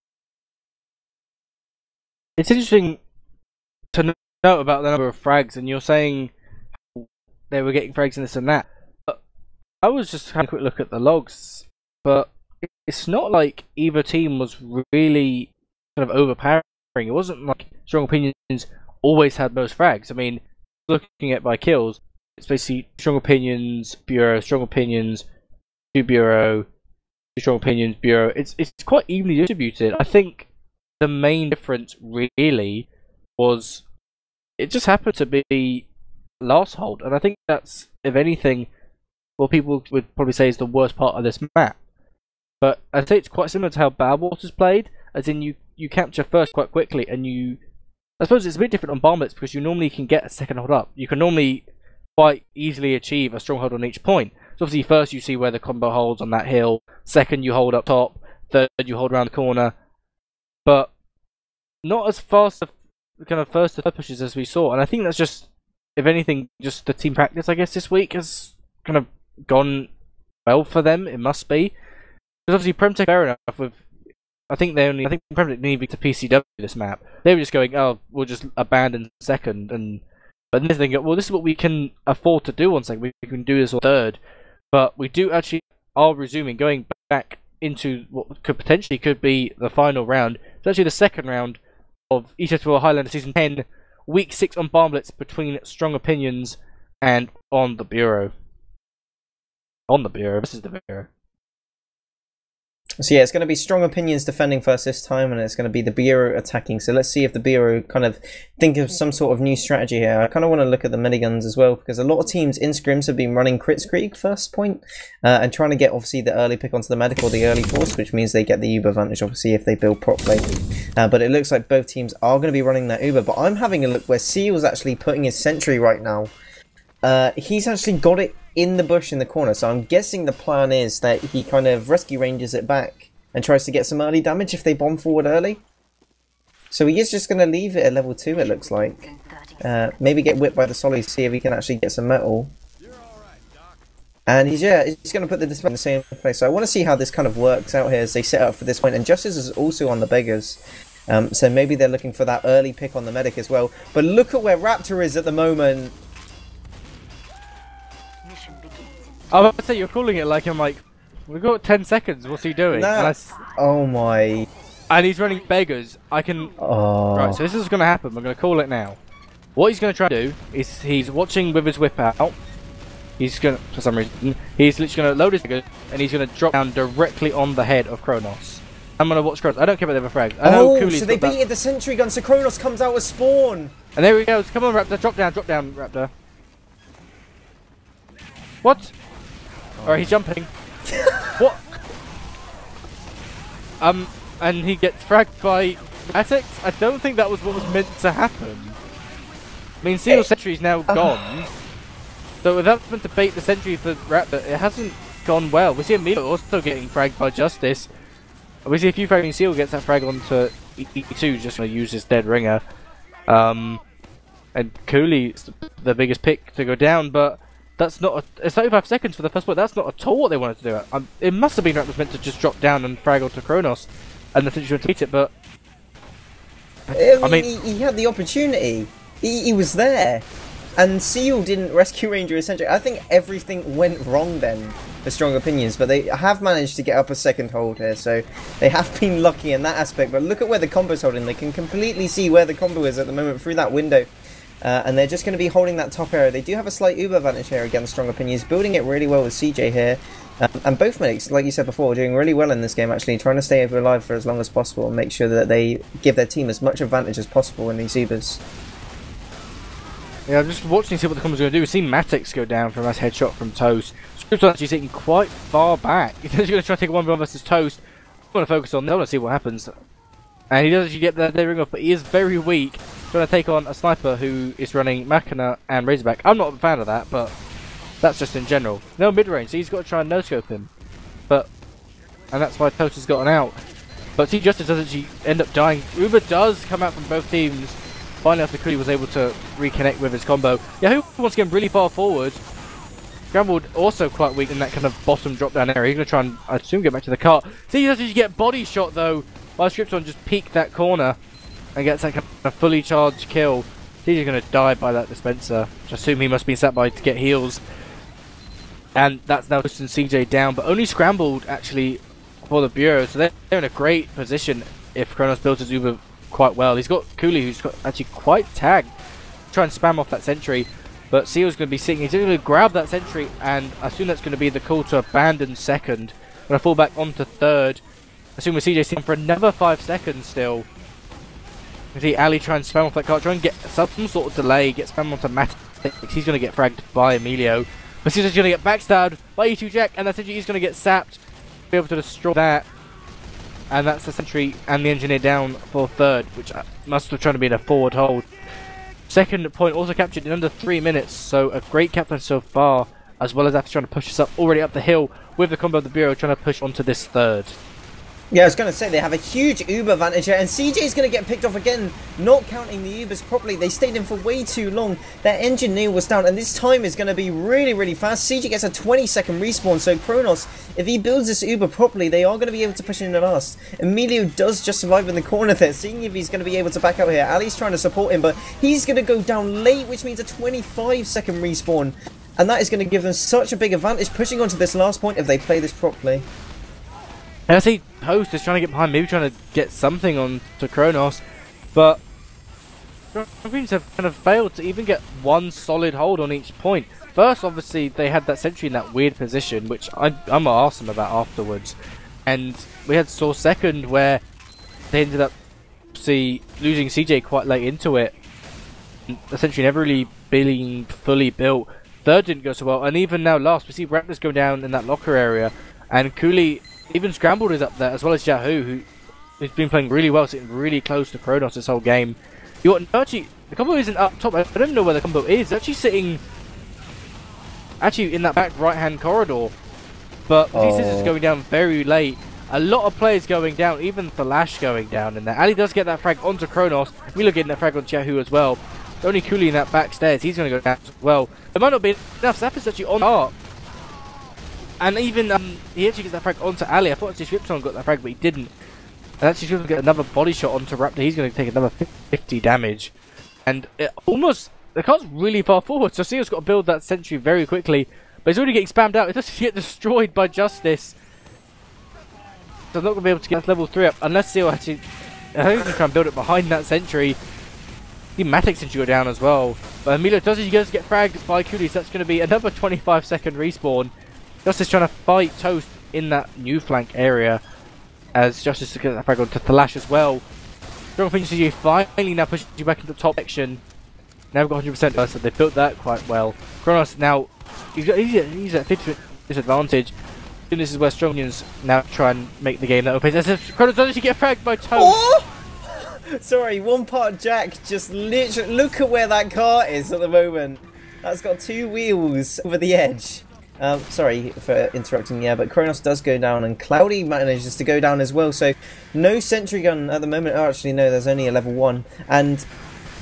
It's interesting to note about the number of frags, and you're saying they were getting frags and this and that, but I was just having a quick look at the logs, but it's not like either team was really kind of overpowering. It wasn't like Strong Opinions always had most frags. I mean, looking at by kills, it's basically Strong Opinions, Bureau, Strong Opinions, two Bureau, two Strong Opinions, Bureau. It's it's quite evenly distributed. I think the main difference really was it just happened to be last hold, and I think that's, if anything, what people would probably say is the worst part of this map. But I'd say it's quite similar to how Bad Waters played, as in you you capture first quite quickly, and you, I suppose it's a bit different on Bomblets because you normally can get a second hold up. You can normally quite easily achieve a stronghold on each point. So obviously first you see where the combo holds on that hill, second you hold up top, third you hold around the corner, but not as fast the kind of first to third pushes as we saw. And I think that's just, if anything, just the team practice I guess this week has kind of gone well for them. It must be, because obviously Premtech fair enough with, I think they only, I think Premtech needed to P C W this map. They were just going, oh, we'll just abandon second, and but then they go, well, this is what we can afford to do on second. We can do this on third, but we do actually are resuming, going back into what could potentially could be the final round. It's actually the second round of E T F two Highlander Season ten, Week six on Bomblets between Strong Opinions and on the Bureau. On the Bureau, this is the Bureau. So yeah, it's going to be Strong Opinions defending first this time, and it's going to be the Bureau attacking. So let's see if the Bureau kind of think of some sort of new strategy here. I kind of want to look at the miniguns as well, because a lot of teams in scrims have been running Kritzkrieg first point, uh, and trying to get obviously the early pick onto the medic or the early force, which means they get the Uber advantage obviously if they build properly. Uh, but it looks like both teams are going to be running that Uber. But I'm having a look where Seal's actually putting his sentry right now. Uh, he's actually got it in the bush in the corner, so I'm guessing the plan is that he kind of rescue ranges it back and tries to get some early damage if they bomb forward early. So he is just going to leave it at level two, it looks like. Uh, maybe get whipped by the Solis, see if he can actually get some metal. And he's, yeah, he's going to put the display in the same place. So I want to see how this kind of works out here as they set up for this point. And Justice is also on the beggars. Um, so maybe they're looking for that early pick on the medic as well. But look at where Raptor is at the moment. I was about to say, you're calling it like I'm like, we've got ten seconds, what's he doing? And, I, oh my. and he's running beggars. I can... Oh. Right, so this is going to happen. I'm going to call it now. What he's going to try to do is he's watching with his whip out. He's going to, for some reason, he's literally going to load his beggars and he's going to drop down directly on the head of Kronos. I'm going to watch Kronos. I don't care about the other frags. I know oh, Cooley's so they got beat the sentry gun, so Kronos comes out with spawn. And there he goes. Come on, Raptor. Drop down, drop down, Raptor. What? Alright, he's jumping. What? Um, and he gets fragged by Attic? I don't think that was what was meant to happen. I mean, Seal Sentry's now gone. So without having to bait the Sentry for Raptor, it hasn't gone well. We see Emilio also getting fragged by Justice. We see a few fragging Seal gets that frag onto E two, just going to use his dead ringer. Um, and Cooley's the biggest pick to go down, but that's not. A, it's thirty-five seconds for the first point. That's not at all what they wanted to do. Um, it must have been Raptors meant to just drop down and frag onto Kronos, and essentially beat it. But I mean, I mean he, he had the opportunity. He, he was there, and Seal didn't rescue Ranger essentially. I think everything went wrong then, for Strong Opinions. But they have managed to get up a second hold here, so they have been lucky in that aspect. But look at where the combo's holding. They can completely see where the combo is at the moment through that window. Uh, and they're just going to be holding that top area. They do have a slight Uber advantage here against Strong Opinions, building it really well with C J here. Um, and both medics, like you said before, are doing really well in this game actually, trying to stay alive for as long as possible and make sure that they give their team as much advantage as possible in these Ubers. Yeah, I'm just watching to see what the combo's going to do. We've seen Matix go down from a headshot from Toast. Script's actually sitting quite far back. He's going to try to take a one v one versus Toast. I want to focus on that. I want to see what happens. And he does actually get the, the ring off, but he is very weak. Trying to take on a sniper who is running Machina and Razorback. I'm not a fan of that, but that's just in general. No mid-range, so he's got to try and no-scope him. But, and that's why Toast has gotten out. But T Justice does actually end up dying. Uber does come out from both teams. Finally, after Kuli was able to reconnect with his combo. Yahoo wants to get really far forward. Scrambled also quite weak in that kind of bottom drop-down area. He's going to try and, I assume, get back to the cart. See, he does actually get body shot, though, while Scripton just peeked that corner and gets that kind of fully charged kill. He's going to die by that dispenser, which I assume he must be sat by to get heals. And that's now pushing C J down, but only Scrambled actually for the Bureau, so they're, they're in a great position if Kronos builds his Uber quite well. He's got Cooley, who's got actually quite tagged. Try and spam off that sentry, but Seal's going to be sitting. He's going to grab that sentry, and I assume that's going to be the call to abandon second. Going to fall back onto third. I assume with C J sitting for another five seconds still. You see Ali try and spam off that cart, try and get some sort of delay, get spam onto Matt. He's going to get fragged by Emilio. But Caesar's going to get backstabbed by E two Jack, and that's he's going to get sapped. Be able to destroy that. And that's the sentry and the engineer down for third, which must have tried to be in a forward hold. Second point also captured in under three minutes, so a great captain so far, as well as after trying to push us up already up the hill with the combo of the Bureau trying to push onto this third. Yeah, I was going to say, they have a huge Uber advantage here, and C J's going to get picked off again, not counting the Ubers properly. They stayed in for way too long. Their engineer was down, and this time is going to be really, really fast. C J gets a twenty second respawn, so Kronos, if he builds this Uber properly, they are going to be able to push in the last. Emilio does just survive in the corner there, seeing if he's going to be able to back out here. Ali's trying to support him, but he's going to go down late, which means a twenty-five second respawn. And that is going to give them such a big advantage pushing onto this last point if they play this properly. And I see Host is trying to get behind, maybe trying to get something on to Kronos, but Greens have kind of failed to even get one solid hold on each point. First, obviously, they had that sentry in that weird position, which I, I'm awesome about afterwards. And we had Saw second, where they ended up see losing C J quite late into it. The sentry never really being fully built. Third didn't go so well, and even now last, we see Raptors go down in that locker area, and Cooley, even Scrambled is up there, as well as Yahoo, who who's been playing really well, sitting really close to Kronos this whole game. You got actually the combo isn't up top. I don't even know where the combo is. It's actually sitting, actually in that back right hand corridor. But oh. these scissors going down very late. A lot of players going down, even Flash going down in there. Ali does get that frag onto Kronos. Milo getting that frag onto Yahoo as well. Only Cooley in that back stairs. He's going to go down as well. There might not be enough. Zap is actually on art. And even um, he actually gets that frag onto Ali. I thought actually Swipson got that frag, but he didn't. And actually Swipson get another body shot onto Raptor. He's going to take another fifty damage. And it almost, the cart's really far forward. So Seal's got to build that sentry very quickly. But he's already getting spammed out. It doesn't get destroyed by Justice. So I'm not going to be able to get level three up unless Seal actually, I think he's going to try and build it behind that sentry. The Matic sentry go down as well. But Emilio does he goes to get fragged by Cooley. So that's going to be another twenty-five second respawn. Justice trying to fight Toast in that new flank area, as Justice to get that frag onto Thalash as well. Strong Opinions C G finally now pushes you back into the top section. Now we've got one hundred percent so they built that quite well. Kronos now, he's, got, he's, at, he's at fifty percent disadvantage. And this is where Strong Opinions now try and make the game that open. As if Kronos does actually get fragged by Toast. Oh! Sorry, one part Jack just literally, look at where that car is at the moment. That's got two wheels over the edge. Um, sorry for interrupting, yeah, but Kronos does go down, and Cloudy manages to go down as well, so no sentry gun at the moment. Oh, actually, no, there's only a level one, and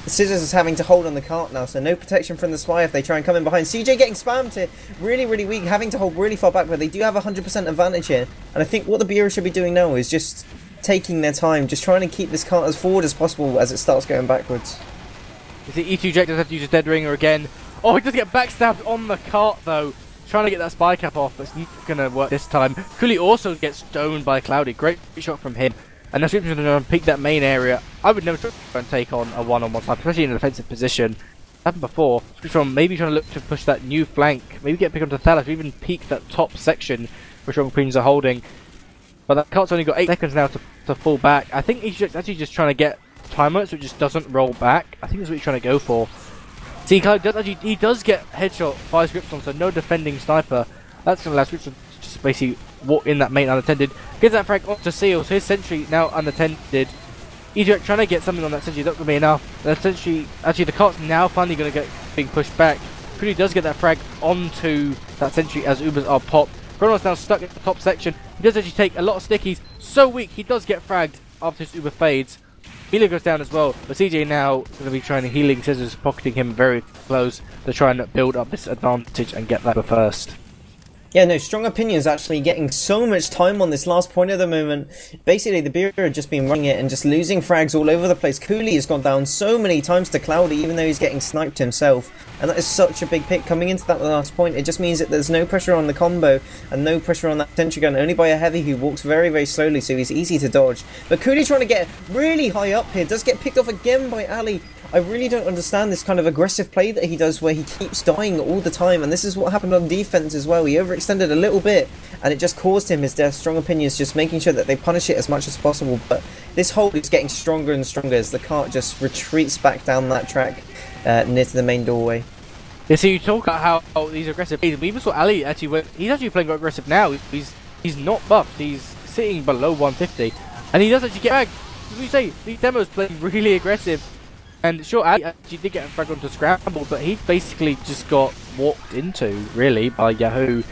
Scissors is having to hold on the cart now, so no protection from the spy if they try and come in behind. C J getting spammed here, really, really weak, having to hold really far back, but they do have a one hundred percent advantage here. And I think what the Bureau should be doing now is just taking their time, just trying to keep this cart as forward as possible as it starts going backwards. You see E two Jack does have to use his Dead Ringer again. Oh, he does get backstabbed on the cart though. Trying to get that spy cap off, but it's not going to work this time. Cooley also gets stoned by Cloudy. Great shot from him. And now Scription's going to peek that main area. I would never try and take on a one-on-one side, especially in a defensive position. Happened before. Scription maybe trying to look to push that new flank. Maybe get picked onto Thalas, or even peek that top section where Strong Opinions are holding. But that cart's only got eight seconds now to, to fall back. I think he's just actually just trying to get time on it so it just doesn't roll back. I think that's what he's trying to go for. See, Cloud does actually, he does get headshot by Scription, so no defending sniper. That's going to allow Scription to just basically walk in that main unattended. Gets that frag onto Seal, so his sentry now unattended. Eject trying to get something on that sentry, that's going to be enough. And essentially, actually the cart's now finally going to get being pushed back. Pretty does get that frag onto that sentry as Ubers are popped. Chronos now stuck in the top section. He does actually take a lot of stickies. So weak, he does get fragged after his Uber fades. Healer goes down as well, but C J now going to be trying to healing Scissors, pocketing him very close to try and build up this advantage and get that first. Yeah, no, Strong Opinions actually getting so much time on this last point at the moment. Basically, the Bureau have just been running it and just losing frags all over the place. Cooley has gone down so many times to Cloudy, even though he's getting sniped himself. And that is such a big pick coming into that last point. It just means that there's no pressure on the combo and no pressure on that sentry gun, only by a heavy who walks very, very slowly, so he's easy to dodge. But Cooley trying to get really high up here, does get picked off again by Ali. I really don't understand this kind of aggressive play that he does where he keeps dying all the time, and this is what happened on defense as well. He overextended a little bit and it just caused him his death. Strong Opinions just making sure that they punish it as much as possible, but this hold is getting stronger and stronger as the cart just retreats back down that track uh, near to the main doorway. Yeah, so you talk about how oh, these aggressive plays. We even saw Ali actually went, he's actually playing aggressive now. He's he's not buffed, he's sitting below one fifty, and he does actually get back. As we say, these demos playing really aggressive. And sure, Ali actually did get a frag onto Scramble, but he basically just got walked into, really, by Yahoo.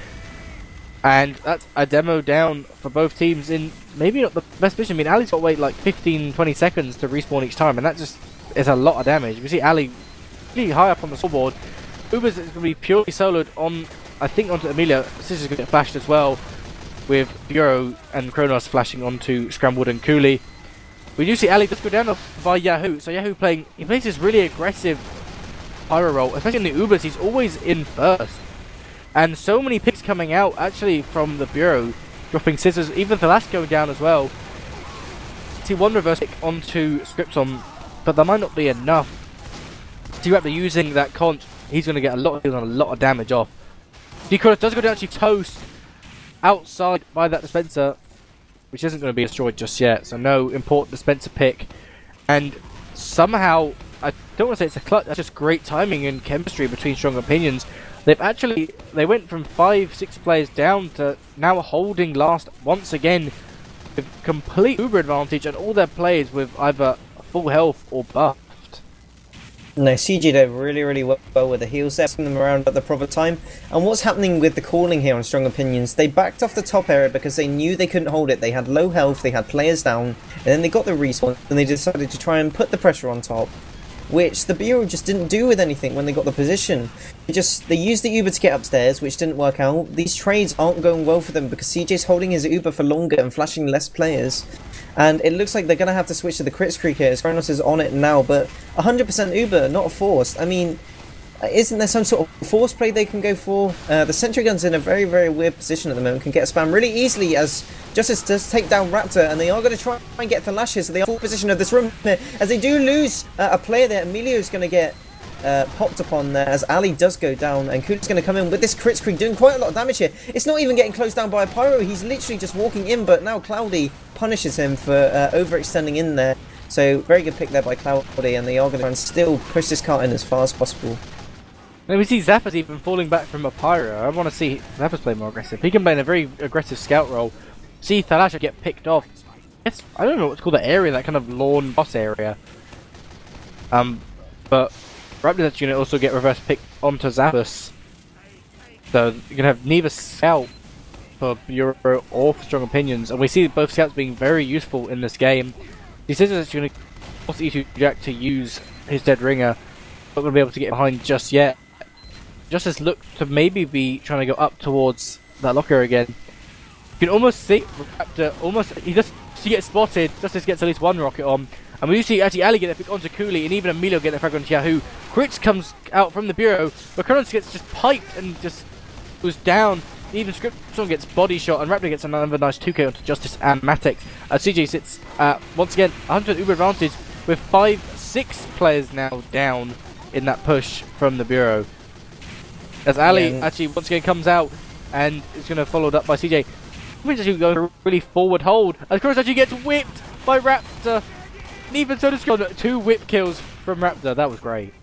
And that's a demo down for both teams in maybe not the best position. I mean, Ali's got to wait like fifteen, twenty seconds to respawn each time, and that just is a lot of damage. We see Ali really high up on the scoreboard. Ubers is going to be purely soloed on, I think, onto Amelia. Scissors is going to get flashed as well, with Bureau and Kronos flashing onto Scrambled and Cooley. We do see Ali just go down by Yahoo, so Yahoo playing, he plays this really aggressive pyro roll, especially in the Ubers, he's always in first. And so many picks coming out actually from the Bureau, dropping Scissors, even Thalas going down as well. See one reverse pick onto Scripton, but that might not be enough. See after using that conch, he's going to get a lot of a lot of damage off. Decoros does go down to Toast outside by that dispenser, which isn't going to be destroyed just yet, so no important dispenser pick. And somehow, I don't want to say it's a clutch, that's just great timing and chemistry between Strong Opinions. They've actually, they went from five, six players down to now holding last once again with complete Uber advantage and all their players with either full health or buffed. No, C G did really, really well with the heals, setting them around at the proper time. And what's happening with the calling here on Strong Opinions, they backed off the top area because they knew they couldn't hold it. They had low health, they had players down, and then they got the respawn, and they decided to try and put the pressure on top, which the Bureau just didn't do with anything when they got the position. They just, they used the Uber to get upstairs, which didn't work out. These trades aren't going well for them because C J's holding his Uber for longer and flashing less players. And it looks like they're going to have to switch to the crit streak here, as Kronos is on it now, but one hundred percent Uber, not forced. I mean, isn't there some sort of force play they can go for? Uh, the sentry gun's in a very, very weird position at the moment, can get spam really easily as Justice does take down Raptor, and they are going to try and get the lashes, so they are full position of this room here. As they do lose uh, a player there, Emilio's going to get Uh, popped upon there as Ali does go down, and Kuda's going to come in with this crit screen, doing quite a lot of damage here. It's not even getting closed down by a pyro, he's literally just walking in, but now Cloudy punishes him for uh, overextending in there. So very good pick there by Cloudy, and they are going to try and still push this cart in as far as possible. And we see Zappa's even falling back from a pyro. I want to see Zappa's play more aggressive. He can play in a very aggressive scout role. See Thalasha get picked off. It's, I don't know what to call that area, that kind of lawn boss area. Um, but Raptor's unit also get reverse picked onto Zappos. So you can have neither scout for Bureau or for Strong Opinions, and we see both scouts being very useful in this game. The Scissors actually going to force E two Jack to use his dead ringer. Not going to be able to get behind just yet. Justice looked to maybe be trying to go up towards that locker again. You can almost see Raptor almost, he just he gets spotted. Justice gets at least one rocket on. And we do see actually Ali get the pick onto Cooley, and even Emilio get the frag onto Yahoo. Crits comes out from the Bureau, but Kronos gets just piped and just goes down. Even Scriptron gets body shot, and Raptor gets another nice two K onto Justice and Matek. Uh, C J sits, uh, once again, one hundred percent Uber advantage with five, six players now down in that push from the Bureau. As Ali yeah. actually once again comes out and is going to followed up by C J. Which actually going a really forward hold. As Kronos actually gets whipped by Raptor. And even so does Scriptron. Two whip kills from Raptor. That was great.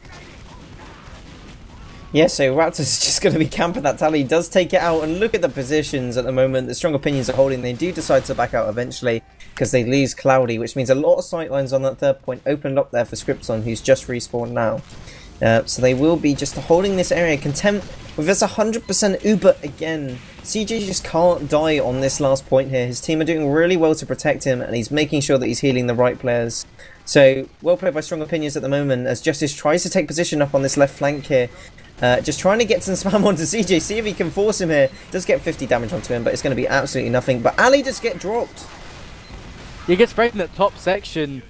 Yeah, so Raptor's just going to be camping that tally. He does take it out, and look at the positions at the moment. The Strong Opinions are holding. They do decide to back out eventually because they lose Cloudy, which means a lot of sightlines on that third point opened up there for Scriptron, who's just respawned now. Uh, so they will be just holding this area. Contempt with this one hundred percent Uber again. C J just can't die on this last point here. His team are doing really well to protect him, and he's making sure that he's healing the right players. So, well played by Strong Opinions at the moment, as Justice tries to take position up on this left flank here. Uh, just trying to get some spam onto C J, see if he can force him here. Does get fifty damage onto him, but it's going to be absolutely nothing. But Ali just get dropped. He gets sprayed in that top section.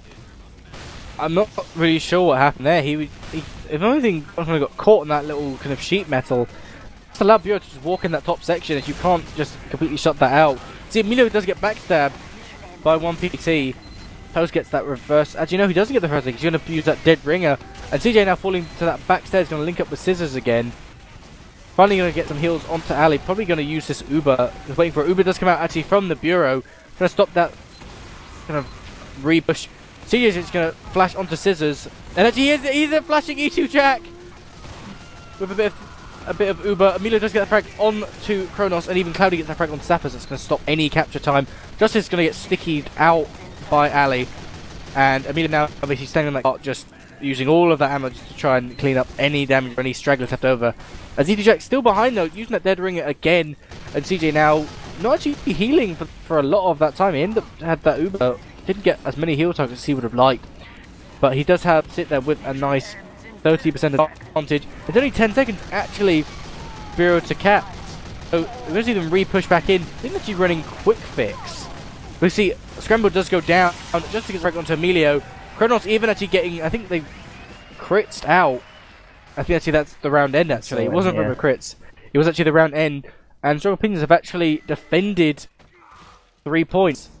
I'm not really sure what happened there. He, he if anything, kind of got caught in that little kind of sheet metal. Just allowed Bureau to just walk in that top section, as you can't just completely shut that out. See, Emilio does get backstabbed by one P T. Toast gets that reverse. As you know, he doesn't get the first thing. He's going to use that dead ringer. And C J now falling to that backstairs, going to link up with Scissors again. Finally going to get some heals onto Ali. Probably going to use this Uber. Just waiting for it. Uber does come out actually from the Bureau. Going to stop that kind of re-push. C J's just going to flash onto Scissors. And actually he is, he's a flashing E two Jack. With a bit of a bit of Uber. Emilio does get the frag on to Kronos. And even Cloudy gets the frag on Sapphiz. That's going to stop any capture time. Justice is going to get stickied out by Ali. And Emilio now obviously standing on that cart, just using all of that ammo just to try and clean up any damage or any stragglers left over. As E two Jack still behind though, using that dead ringer again, and C J now not actually healing for, for a lot of that time. He ended up had that Uber, didn't get as many heal targets as he would have liked, but he does have sit there with a nice thirty percent advantage. It's only ten seconds actually Bureau to cap, so we're going to see them re-push back in. I think actually running quick fix. We see Scramble does go down just to get back onto Emilio. Kronos even actually getting, I think they crits out. I think actually that's the round end actually. It wasn't from the crits. It was actually the round end. And Strong Opinions have actually defended three points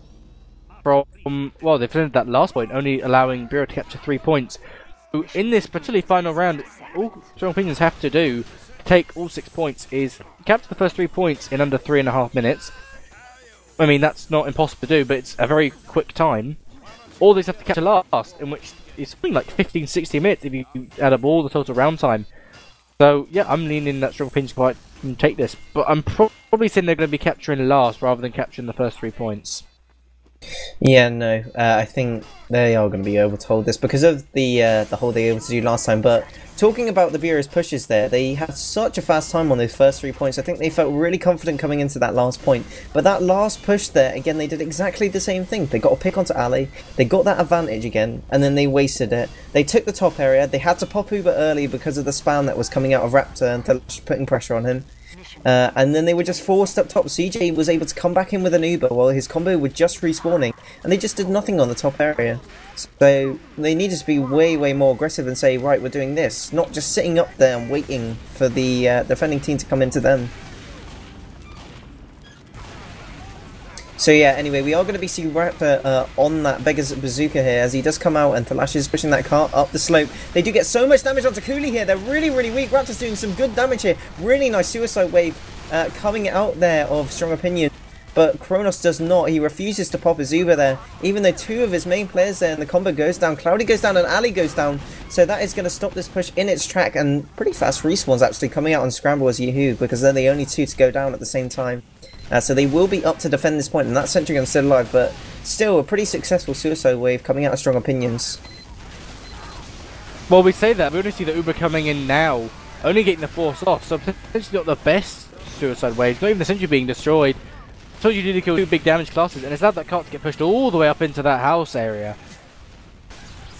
from, well, they defended that last point, only allowing Bureau to capture three points. So in this particularly final round, all Strong Opinions have to do to take all six points is capture the first three points in under three and a half minutes. I mean, that's not impossible to do, but it's a very quick time. Or they just have to capture last, in which it's something like fifteen to sixteen minutes if you add up all the total round time. So, yeah, I'm leaning that Strong Opinions quite can take this. But I'm pro probably saying they're going to be capturing last rather than capturing the first three points. Yeah, no, uh, I think they are going to be able to hold this because of the uh, the hold they were able to do last time. But talking about the Bureau's pushes there, they had such a fast time on those first three points. I think they felt really confident coming into that last point. But that last push there, again, they did exactly the same thing. They got a pick onto Ali, they got that advantage again, and then they wasted it. They took the top area, they had to pop Uber early because of the spam that was coming out of Raptor and putting pressure on him. Uh, and then they were just forced up top. C J was able to come back in with an Uber while his combo were just respawning, and they just did nothing on the top area. So they needed to be way, way more aggressive and say, right, we're doing this, not just sitting up there and waiting for the uh, defending team to come into them. So yeah, anyway, we are going to be seeing Raptor uh, on that Vegas Bazooka here as he does come out and Thalash is pushing that cart up the slope. They do get so much damage onto Cooley here. They're really, really weak. Raptor's doing some good damage here. Really nice suicide wave uh, coming out there of Strong Opinion. But Kronos does not. He refuses to pop his Uber there. Even though two of his main players there and the combo goes down. Cloudy goes down and Ali goes down. So that is going to stop this push in its track. And pretty fast respawns actually coming out on Scramble as Yahoo because they're the only two to go down at the same time. Uh, so they will be up to defend this point, and that Sentry Gun's still alive, but still a pretty successful suicide wave coming out of Strong Opinions. Well, we say that, we only see the Uber coming in now, only getting the force off, so potentially not the best suicide wave, not even the Sentry being destroyed. So you need to kill two big damage classes, and it's allowed that cart to get pushed all the way up into that house area.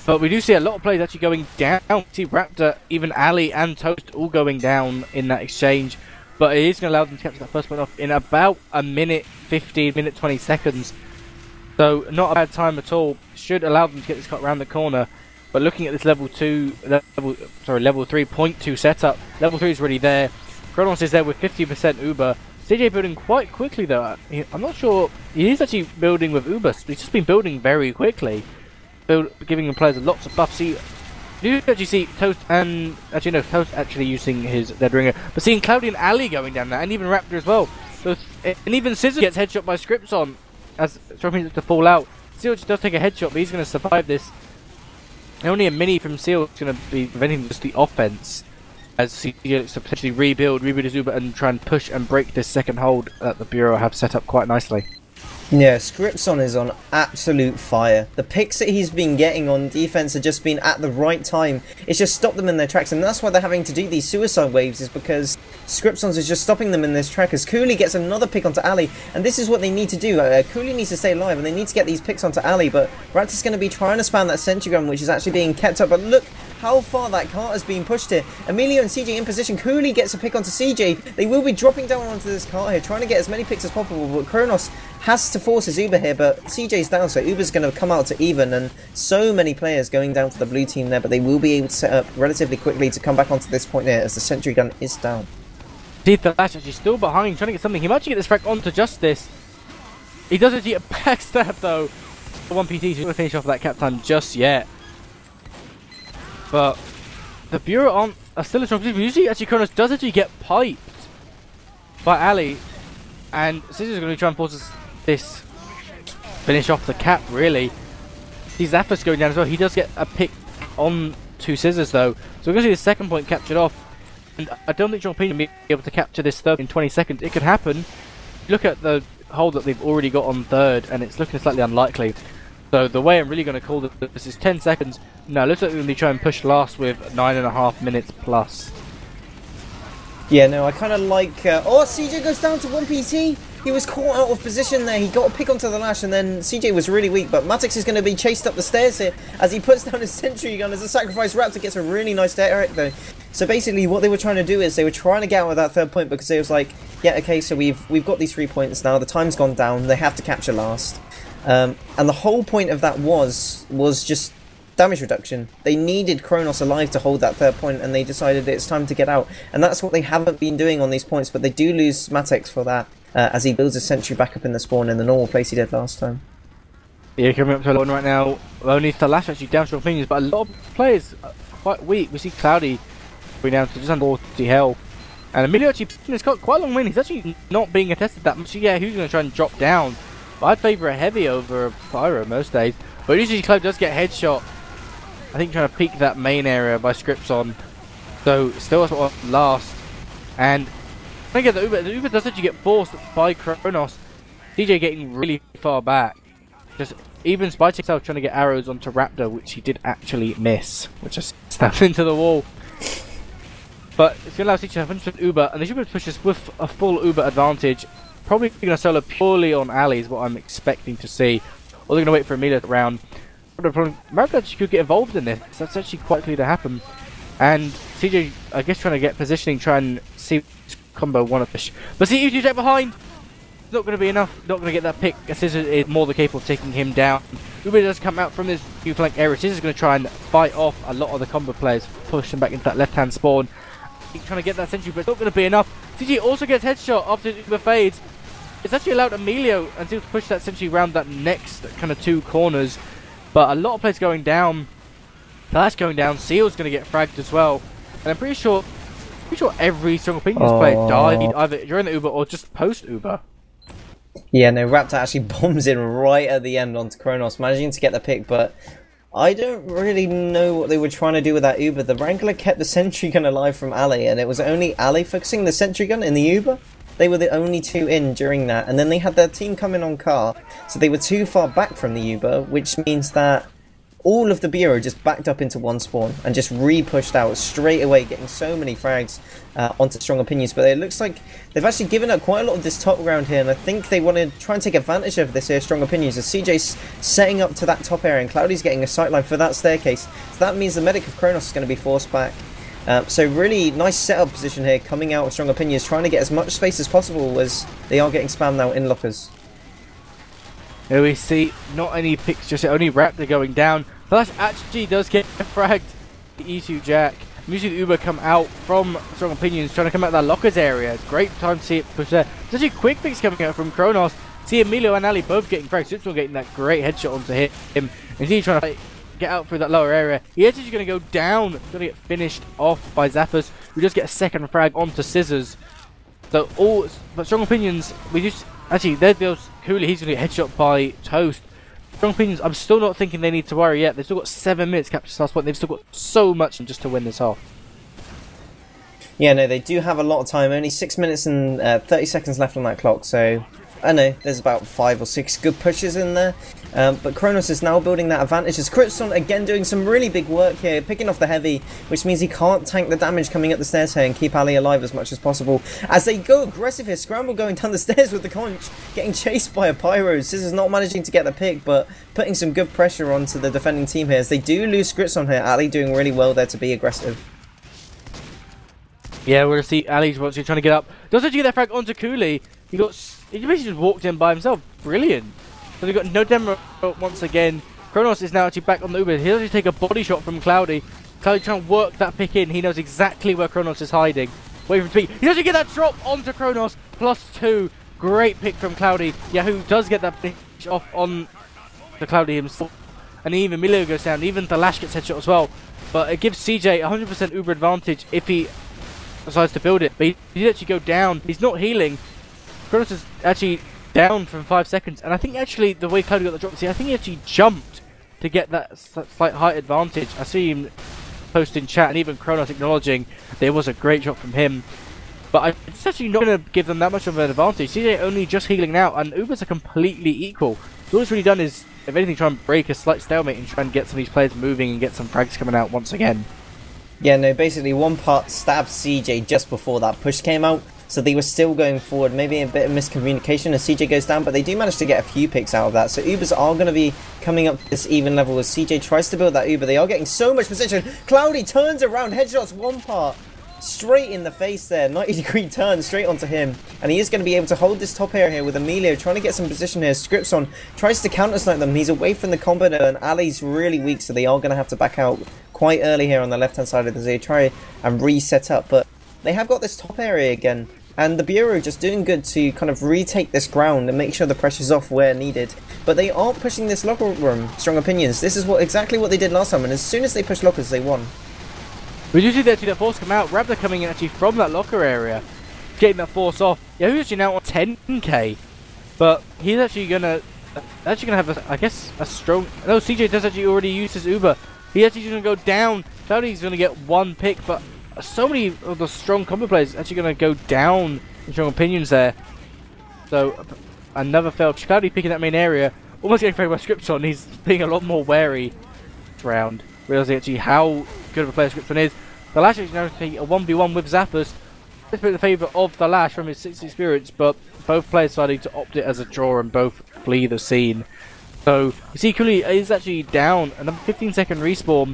But we do see a lot of players actually going down. See Raptor, even Ali and Toast all going down in that exchange. But it is going to allow them to capture that first point off in about a minute fifteen, minute twenty seconds. So not a bad time at all. Should allow them to get this cut around the corner. But looking at this level two, level sorry, level three point two setup, level three is already there. Kronos is there with fifty percent Uber. C J building quite quickly though. I'm not sure he is actually building with Uber. He's just been building very quickly, build, giving the players lots of buffs. See, you actually see Toast and actually no, Toast actually using his Dead Ringer, but seeing Cloudy and Ali going down there, and even Raptor as well. So and even Scissors gets headshot by Scripson as Scorpion to fall out. Seal just does take a headshot, but he's going to survive this. And only a mini from Seal is going to be preventing just the offense. As C J looks to potentially rebuild, rebuild his Uber and try and push and break this second hold that the Bureau have set up quite nicely. Yeah, Scripson is on absolute fire. The picks that he's been getting on defense have just been at the right time. It's just stopped them in their tracks, and that's why they're having to do these suicide waves, is because Scripsons is just stopping them in this track as Cooley gets another pick onto Ali, and this is what they need to do. Uh, Cooley needs to stay alive, and they need to get these picks onto Ali, but Raptor's going to be trying to spam that sentry gun, which is actually being kept up, but look how far that cart has been pushed here. Emilio and C J in position. Cooley gets a pick onto C J. They will be dropping down onto this cart here, trying to get as many picks as possible, but Kronos has to force his Uber here, but C J's down, so Uber's going to come out to even, and so many players going down to the blue team there, but they will be able to set up relatively quickly to come back onto this point here as the sentry gun is down. See the Lash actually still behind, trying to get something. He might actually get this frag onto Justice. He does actually get a backstab though. one P T, so he's going to finish off that cap time just yet. But the Bureau aren't are still a strong position. Usually actually Kronos does actually get piped by Ali, and Scissors is going to try and force us this finish off the cap really. See Zaphos going down as well. He does get a pick on two Scissors though, so we're going to see the second point captured off, and I don't think John Payne will be able to capture this third in twenty seconds. It could happen. Look at the hold that they've already got on third, and it's looking slightly unlikely. So the way I'm really going to call this is ten seconds. No, looks like they're going to try and push last with nine and a half minutes plus. Yeah, no, I kind of like... Uh, oh, C J goes down to one P T. He was caught out of position there. He got a pick onto the Lash, and then C J was really weak. But Matix is going to be chased up the stairs here as he puts down his sentry gun as a sacrifice. Raptor gets a really nice Derek though. So basically, what they were trying to do is they were trying to get out of that third point because they was like, yeah, okay, so we've we've got these three points now. The time's gone down. They have to capture last. Um, and the whole point of that was was just damage reduction. They needed Kronos alive to hold that third point, and they decided it's time to get out. And that's what they haven't been doing on these points, but they do lose Matex for that, uh, as he builds a sentry back up in the spawn in the normal place he did last time. Yeah, coming up to one right now. Only Thalash actually down strong opinions, but a lot of players are quite weak. We see Cloudy going down to just under forty health. And Emilio actually has got quite a long win. He's actually not being attested that much. Yeah, who's going to try and drop down? But I'd favour a heavy over a pyro most days. But usually Cloud does get headshot. I think trying to peek that main area by Scripson. So still has last. And I think the Uber, the Uber does actually get forced by Kronos. D J getting really far back. Just even Spite himself trying to get arrows onto Raptor, which he did actually miss. Which just stabbed into the wall. But it's going to allow C J to have one hundred percent Uber, and they should be able to push this with a full Uber advantage. Probably going to solo purely on Ali is what I'm expecting to see. Or they're going to wait for a melee round. Raptor actually could get involved in this. That's actually quite likely to happen. And C J, I guess, trying to get positioning, try and see combo one of fish. But see, if you get behind, not going to be enough. Not going to get that pick. Scissors is more than capable of taking him down. Uber does come out from this new flank area. Scissors is going to try and fight off a lot of the combo players, push them back into that left-hand spawn. He's trying to get that sentry, but it's not going to be enough. C J also gets headshot after Uber fades. It's actually allowed Emilio and Seal to push that sentry around that next kind of two corners. But a lot of players going down. That's going down. Seal's going to get fragged as well. And I'm pretty sure pretty sure every Strong Opinions oh. player died either during the Uber or just post Uber. Yeah, no, Raptor actually bombs in right at the end onto Kronos, managing to get the pick, but I don't really know what they were trying to do with that Uber. The Wrangler kept the sentry gun alive from Ali, and it was only Ali focusing the sentry gun in the Uber. They were the only two in during that, and then they had their team come in on car, so they were too far back from the Uber, which means that all of the Bureau just backed up into one spawn and just re-pushed out straight away, getting so many frags uh, onto Strong Opinions. But it looks like they've actually given up quite a lot of this top ground here, and I think they want to try and take advantage of this here, Strong Opinions, as C J's setting up to that top area and Cloudy's getting a sightline for that staircase. So that means the Medic of Kronos is going to be forced back. Uh, so really nice setup position here, coming out of Strong Opinions, trying to get as much space as possible as they are getting spammed now in lockers. Here we see not any picks, just only Raptor going down. Flash actually does get fragged. E two Jack. You see the Uber come out from Strong Opinions, trying to come out of that lockers area. Great time to see it push there. There's actually quick picks coming out from Kronos. See Emilio and Ali both getting fragged. Simpson getting that great headshot onto him. And see trying to like, get out through that lower area. He actually going to go down. Going to get finished off by Zappers, who just get a second frag onto Scissors. So all, but Strong Opinions, we just actually there's Bill's Cooley. He's going to get headshot by Toast. Strong Opinions, I'm still not thinking they need to worry yet. They've still got seven minutes capture this last point. They've still got so much just to win this off. Yeah, no, they do have a lot of time. Only six minutes and uh, thirty seconds left on that clock. So I know there's about five or six good pushes in there. Um, but Kronos is now building that advantage as Cryptson again doing some really big work here, picking off the heavy, which means he can't tank the damage coming up the stairs here and keep Ali alive as much as possible. As they go aggressive here, Scramble going down the stairs with the conch, getting chased by a Pyro. Scissors not managing to get the pick, but putting some good pressure onto the defending team here as they do lose Cryptson here. Ali doing really well there to be aggressive. Yeah, we're going to see Ali trying to get up. Does actually get that frag onto Cooley. He got, he basically just walked in by himself. Brilliant. So they've got no demo once again. Kronos is now actually back on the Uber. He'll actually take a body shot from Cloudy. Cloudy trying to work that pick in. He knows exactly where Kronos is hiding. Wait for him to pick. He doesn't get that drop onto Kronos. Plus two. Great pick from Cloudy. Yahoo does get that pick off on the Cloudy himself. And even Emilio goes down. Even the Lash gets headshot as well. But it gives C J one hundred percent Uber advantage if he decides to build it. But he, he did actually go down. He's not healing. Kronos is actually down from five seconds, and I think actually the way Cloudy got the drop, see, I think he actually jumped to get that slight height advantage. I see him post in chat, and even Kronos acknowledging there was a great shot from him. But I, it's actually not going to give them that much of an advantage. C J only just healing now, and Ubers are completely equal. So all it's really done is, if anything, try and break a slight stalemate and try and get some of these players moving and get some frags coming out once again. Yeah, no, basically one part stabbed C J just before that push came out. So they were still going forward, maybe a bit of miscommunication as C J goes down, but they do manage to get a few picks out of that. So Ubers are going to be coming up this even level as C J tries to build that Uber. They are getting so much position. Cloudy turns around, headshots one part, straight in the face there, ninety degree turn straight onto him. And he is going to be able to hold this top area here with Emilio, trying to get some position here. Scriptson tries to counter-snipe them. He's away from the combo and Ali's really weak, so they are going to have to back out quite early here on the left-hand side of the Z. Try and reset up, but they have got this top area again. And the Bureau just doing good to kind of retake this ground and make sure the pressure's off where needed. But they aren't pushing this locker room, Strong Opinions. This is what exactly what they did last time, and as soon as they push lockers, they won. We do see that, that force come out. Raptor coming in actually from that locker area, getting that force off. Yeah, he's actually now on ten K, but he's actually gonna, actually gonna have, a, I guess, a strong. No, C J does actually already use his Uber. He's actually gonna go down. Cloudy's gonna get one pick, but so many of the strong combo players actually going to go down in Strong Opinions there. So another fail. Cloudy picking that main area, almost getting framed by Scriptson. He's being a lot more wary this round, realizing actually how good of a player Scriptson is. The Lash is now taking a one v one with Zappos. This bit in favour of the Lash from his sixty experience, but both players deciding to opt it as a draw and both flee the scene. So you see Cooley is actually down, another fifteen second respawn.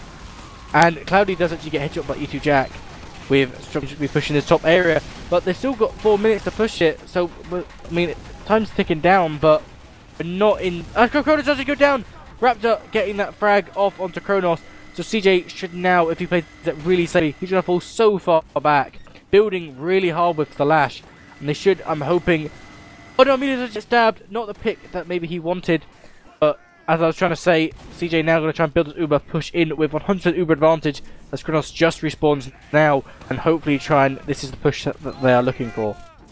And Cloudy does actually get headshot by E two Jack with Strong should be pushing this top area, but they've still got four minutes to push it. So I mean, time's ticking down, but we're not in. Uh, Kronos doesn't go down. Raptor getting that frag off onto Kronos. So C J should now, if he plays that really safely, he's gonna fall so far back, building really hard with the Lash, and they should. I'm hoping. Oh no, Emilio just stabbed. Not the pick that maybe he wanted, but. As I was trying to say, C J now going to try and build his Uber, push in with one hundred percent Uber advantage as Kronos just respawns now, and hopefully try and, this is the push that, that they are looking for.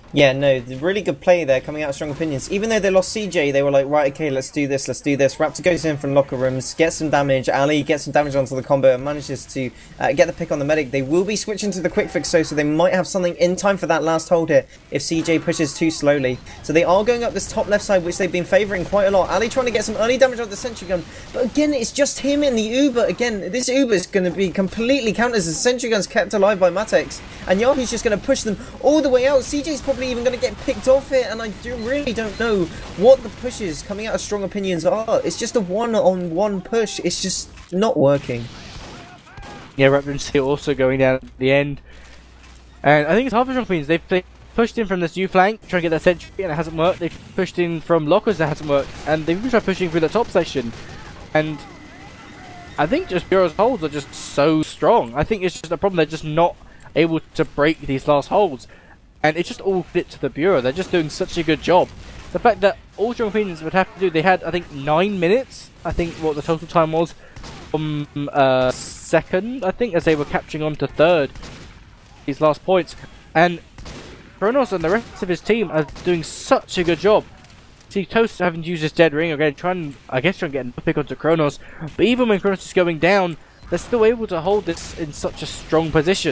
Yeah, no, the really good play there coming out of Strong Opinions. Even though they lost C J, they were like, right, okay, let's do this, let's do this. Raptor goes in from locker rooms, gets some damage. Ali gets some damage onto the combo and manages to uh, get the pick on the medic. They will be switching to the quick fix, though, so they might have something in time for that last hold here if C J pushes too slowly. So they are going up this top left side, which they've been favouring quite a lot. Ali trying to get some early damage on the sentry gun. But again, it's just him in the Uber. Again, this Uber is going to be completely countered as the sentry gun's kept alive by Matex. And Yahoo's just going to push them all the way out. C J's probably even going to get picked off it, and I do really don't know what the pushes coming out of Strong Opinions are. It's just a one-on-one push. It's just not working. Yeah, Raptors here also going down at the end. And I think it's half of Strong Opinions. They've they pushed in from this new flank, trying to get that sentry, and it hasn't worked. They've pushed in from lockers, that hasn't worked. And they've even tried pushing through the top section. And I think just Bureau's holds are just so strong. I think it's just a problem. They're just not able to break these last holds. And it's just all fit to the Bureau. They're just doing such a good job. The fact that all Strong Opinions would have to do, they had, I think, nine minutes. I think what the total time was from uh, second, I think, as they were capturing on to third. These last points. And Kronos and the rest of his team are doing such a good job. See, Toast having to use his dead ring again, trying, I guess, trying to get a pick onto Kronos. But even when Kronos is going down, they're still able to hold this in such a strong position.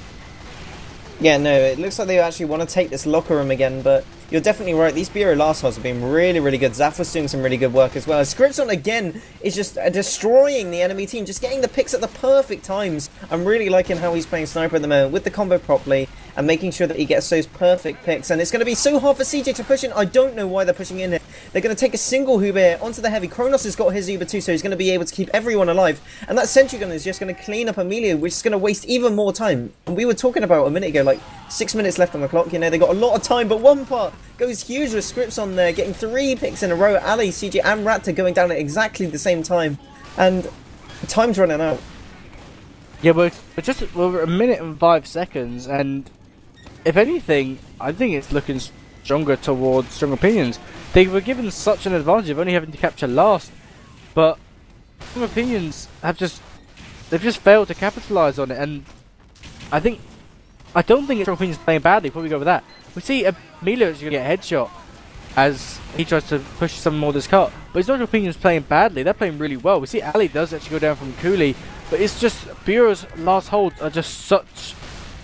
Yeah, no, it looks like they actually want to take this locker room again, but you're definitely right. These Bureau last holds have been really, really good. Zaphos doing some really good work as well. Scripson, again, is just uh, destroying the enemy team, just getting the picks at the perfect times. I'm really liking how he's playing Sniper at the moment with the combo properly and making sure that he gets those perfect picks. And it's going to be so hard for C J to push in. I don't know why they're pushing in it. They're going to take a single Uber here onto the heavy. Kronos has got his Uber too, so he's going to be able to keep everyone alive. And that Sentry Gun is just going to clean up Emilio, which is going to waste even more time. And we were talking about a minute ago, like, six minutes left on the clock. You know, they got a lot of time, but one part goes huge with Scripts on there, getting three picks in a row. Ali, C J, and Raptor going down at exactly the same time. And time's running out. Yeah, we're, we're just we're a minute and five seconds, and if anything, I think it's looking stronger towards Strong Opinions. They were given such an advantage of only having to capture last, but Strong Opinions have just they've just failed to capitalise on it, and I think I don't think Strong Opinions playing badly. Before we go with that, we see Emilio is going to get a headshot as he tries to push some more of this cut, but it's not Strong Opinions playing badly. They're playing really well. We see Ali does actually go down from Cooley, but it's just Bureau's last holds are just such.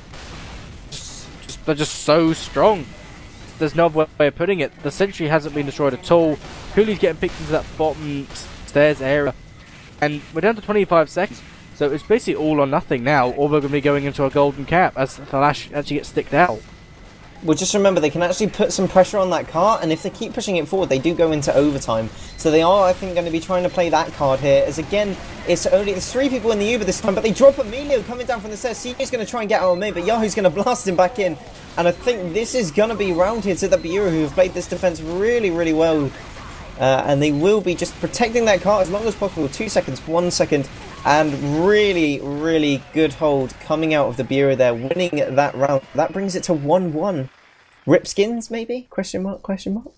They're just so strong. There's no other way of putting it. The sentry hasn't been destroyed at all. Cooley's getting picked into that bottom stairs area. And we're down to twenty-five seconds. So it's basically all or nothing now. Or we're going to be going into a golden cap as Flash actually gets sticked out. Well, just remember, they can actually put some pressure on that cart, and if they keep pushing it forward, they do go into overtime. So they are, I think, going to be trying to play that card here, as again, it's only it's three people in the Uber this time, but they drop Emilio coming down from the stairs. C J's going to try and get out of me, but Yahoo's going to blast him back in. And I think this is going to be round here to the Bureau, who have played this defense really, really well. Uh, and they will be just protecting that cart as long as possible. Two seconds, one second, and really, really good hold coming out of the Bureau there, winning that round. That brings it to one one. Ripskins, maybe? Question mark, question mark?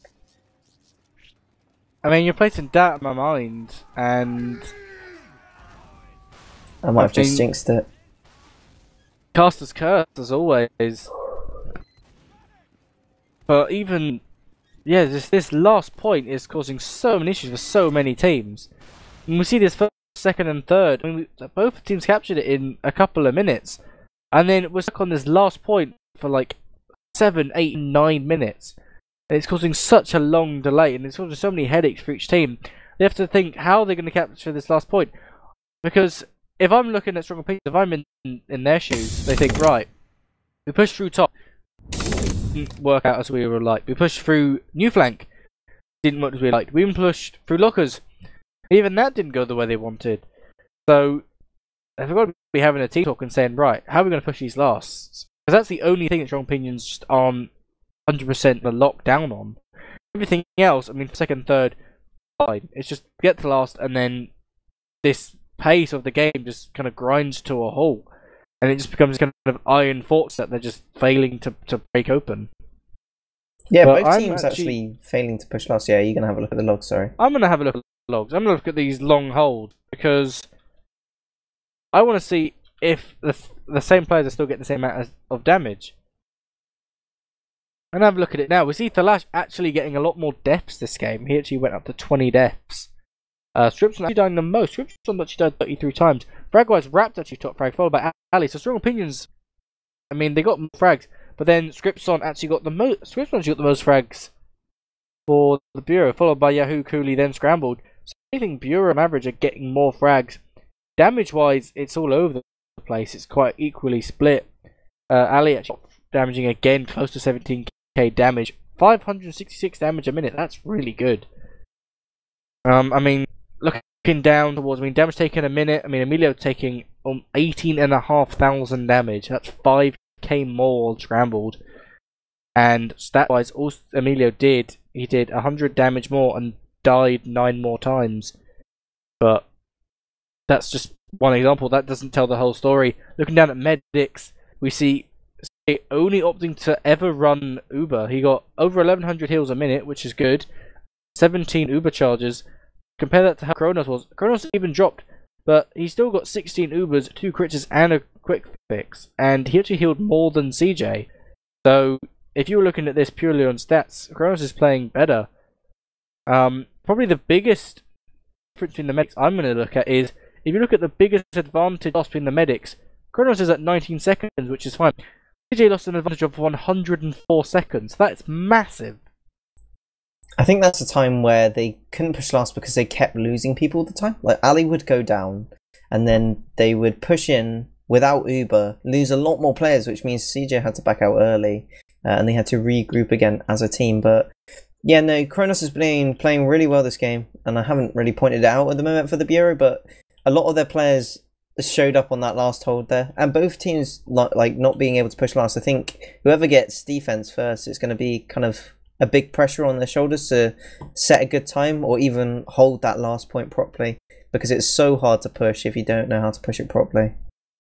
I mean, you're placing doubt in my mind, and I might have just jinxed it. Caster's curse, as always. But even, yeah, this, this last point is causing so many issues for so many teams. And we see this first, second, and third. I mean, we, both teams captured it in a couple of minutes. And then we're stuck on this last point for like seven, eight, nine minutes. And it's causing such a long delay, and it's causing so many headaches for each team. They have to think how they're going to capture this last point. Because if I'm looking at Strong Opinions, if I'm in, in their shoes, they think, right, we push through top. Didn't work out as we were like. We pushed through new flank. Didn't work as we liked. We even pushed through lockers. Even that didn't go the way they wanted. So they've got to be having a team talk and saying, right, how are we going to push these lasts? Because that's the only thing that Strong Opinions just aren't one hundred percent the lock down on. Everything else, I mean, second, third, fine. It's just get to last, and then this pace of the game just kind of grinds to a halt. And it just becomes kind of iron forts that they're just failing to, to break open. Yeah, but both I'm teams actually, actually failing to push last. Yeah, you're going to have a look at the logs, sorry. I'm going to have a look at the logs. I'm going to look at these long holds, because I want to see if the, the same players are still getting the same amount of damage. And have a look at it now. We see Thalash actually getting a lot more deaths this game. He actually went up to twenty deaths. Uh, Stripson actually dying the most. Stripson actually died thirty-three times. Frag-wise, Wrapped actually top frag, followed by Ali. So Strong Opinions, I mean, they got more frags. But then Scripson actually got the most. Scripson actually got the most frags for the Bureau, followed by Yahoo, Cooley, then Scrambled. So I think Bureau and Average are getting more frags. Damage-wise, it's all over the place. It's quite equally split. Uh, Ali actually damaging again, close to seventeen K damage. five hundred sixty-six damage a minute. That's really good. Um, I mean, looking down towards, I mean, damage taken a minute. I mean, Emilio taking um, eighteen and a half thousand damage. That's five K more Scrambled. And stat-wise, all Emilio did, he did one hundred damage more and died nine more times. But that's just one example. That doesn't tell the whole story. Looking down at medics, we see only opting to ever run Uber. He got over eleven hundred heals a minute, which is good. seventeen Uber charges. Compare that to how Kronos was. Kronos even dropped, but he still got sixteen Ubers, two crits, and a quick fix. And he actually healed more than C J. So, if you were looking at this purely on stats, Kronos is playing better. Um, probably the biggest difference between the medics I'm going to look at is, if you look at the biggest advantage lost between the medics, Kronos is at nineteen seconds, which is fine. C J lost an advantage of one hundred four seconds. That's massive. I think that's a time where they couldn't push last because they kept losing people all the time. Like, Ali would go down, and then they would push in without Uber, lose a lot more players, which means C J had to back out early, uh, and they had to regroup again as a team. But yeah, no, Kronos has been playing really well this game, and I haven't really pointed it out at the moment for the Bureau, but a lot of their players showed up on that last hold there, and both teams like not being able to push last. I think whoever gets defense first, it's going to be kind of a big pressure on their shoulders to set a good time or even hold that last point properly, because it's so hard to push if you don't know how to push it properly.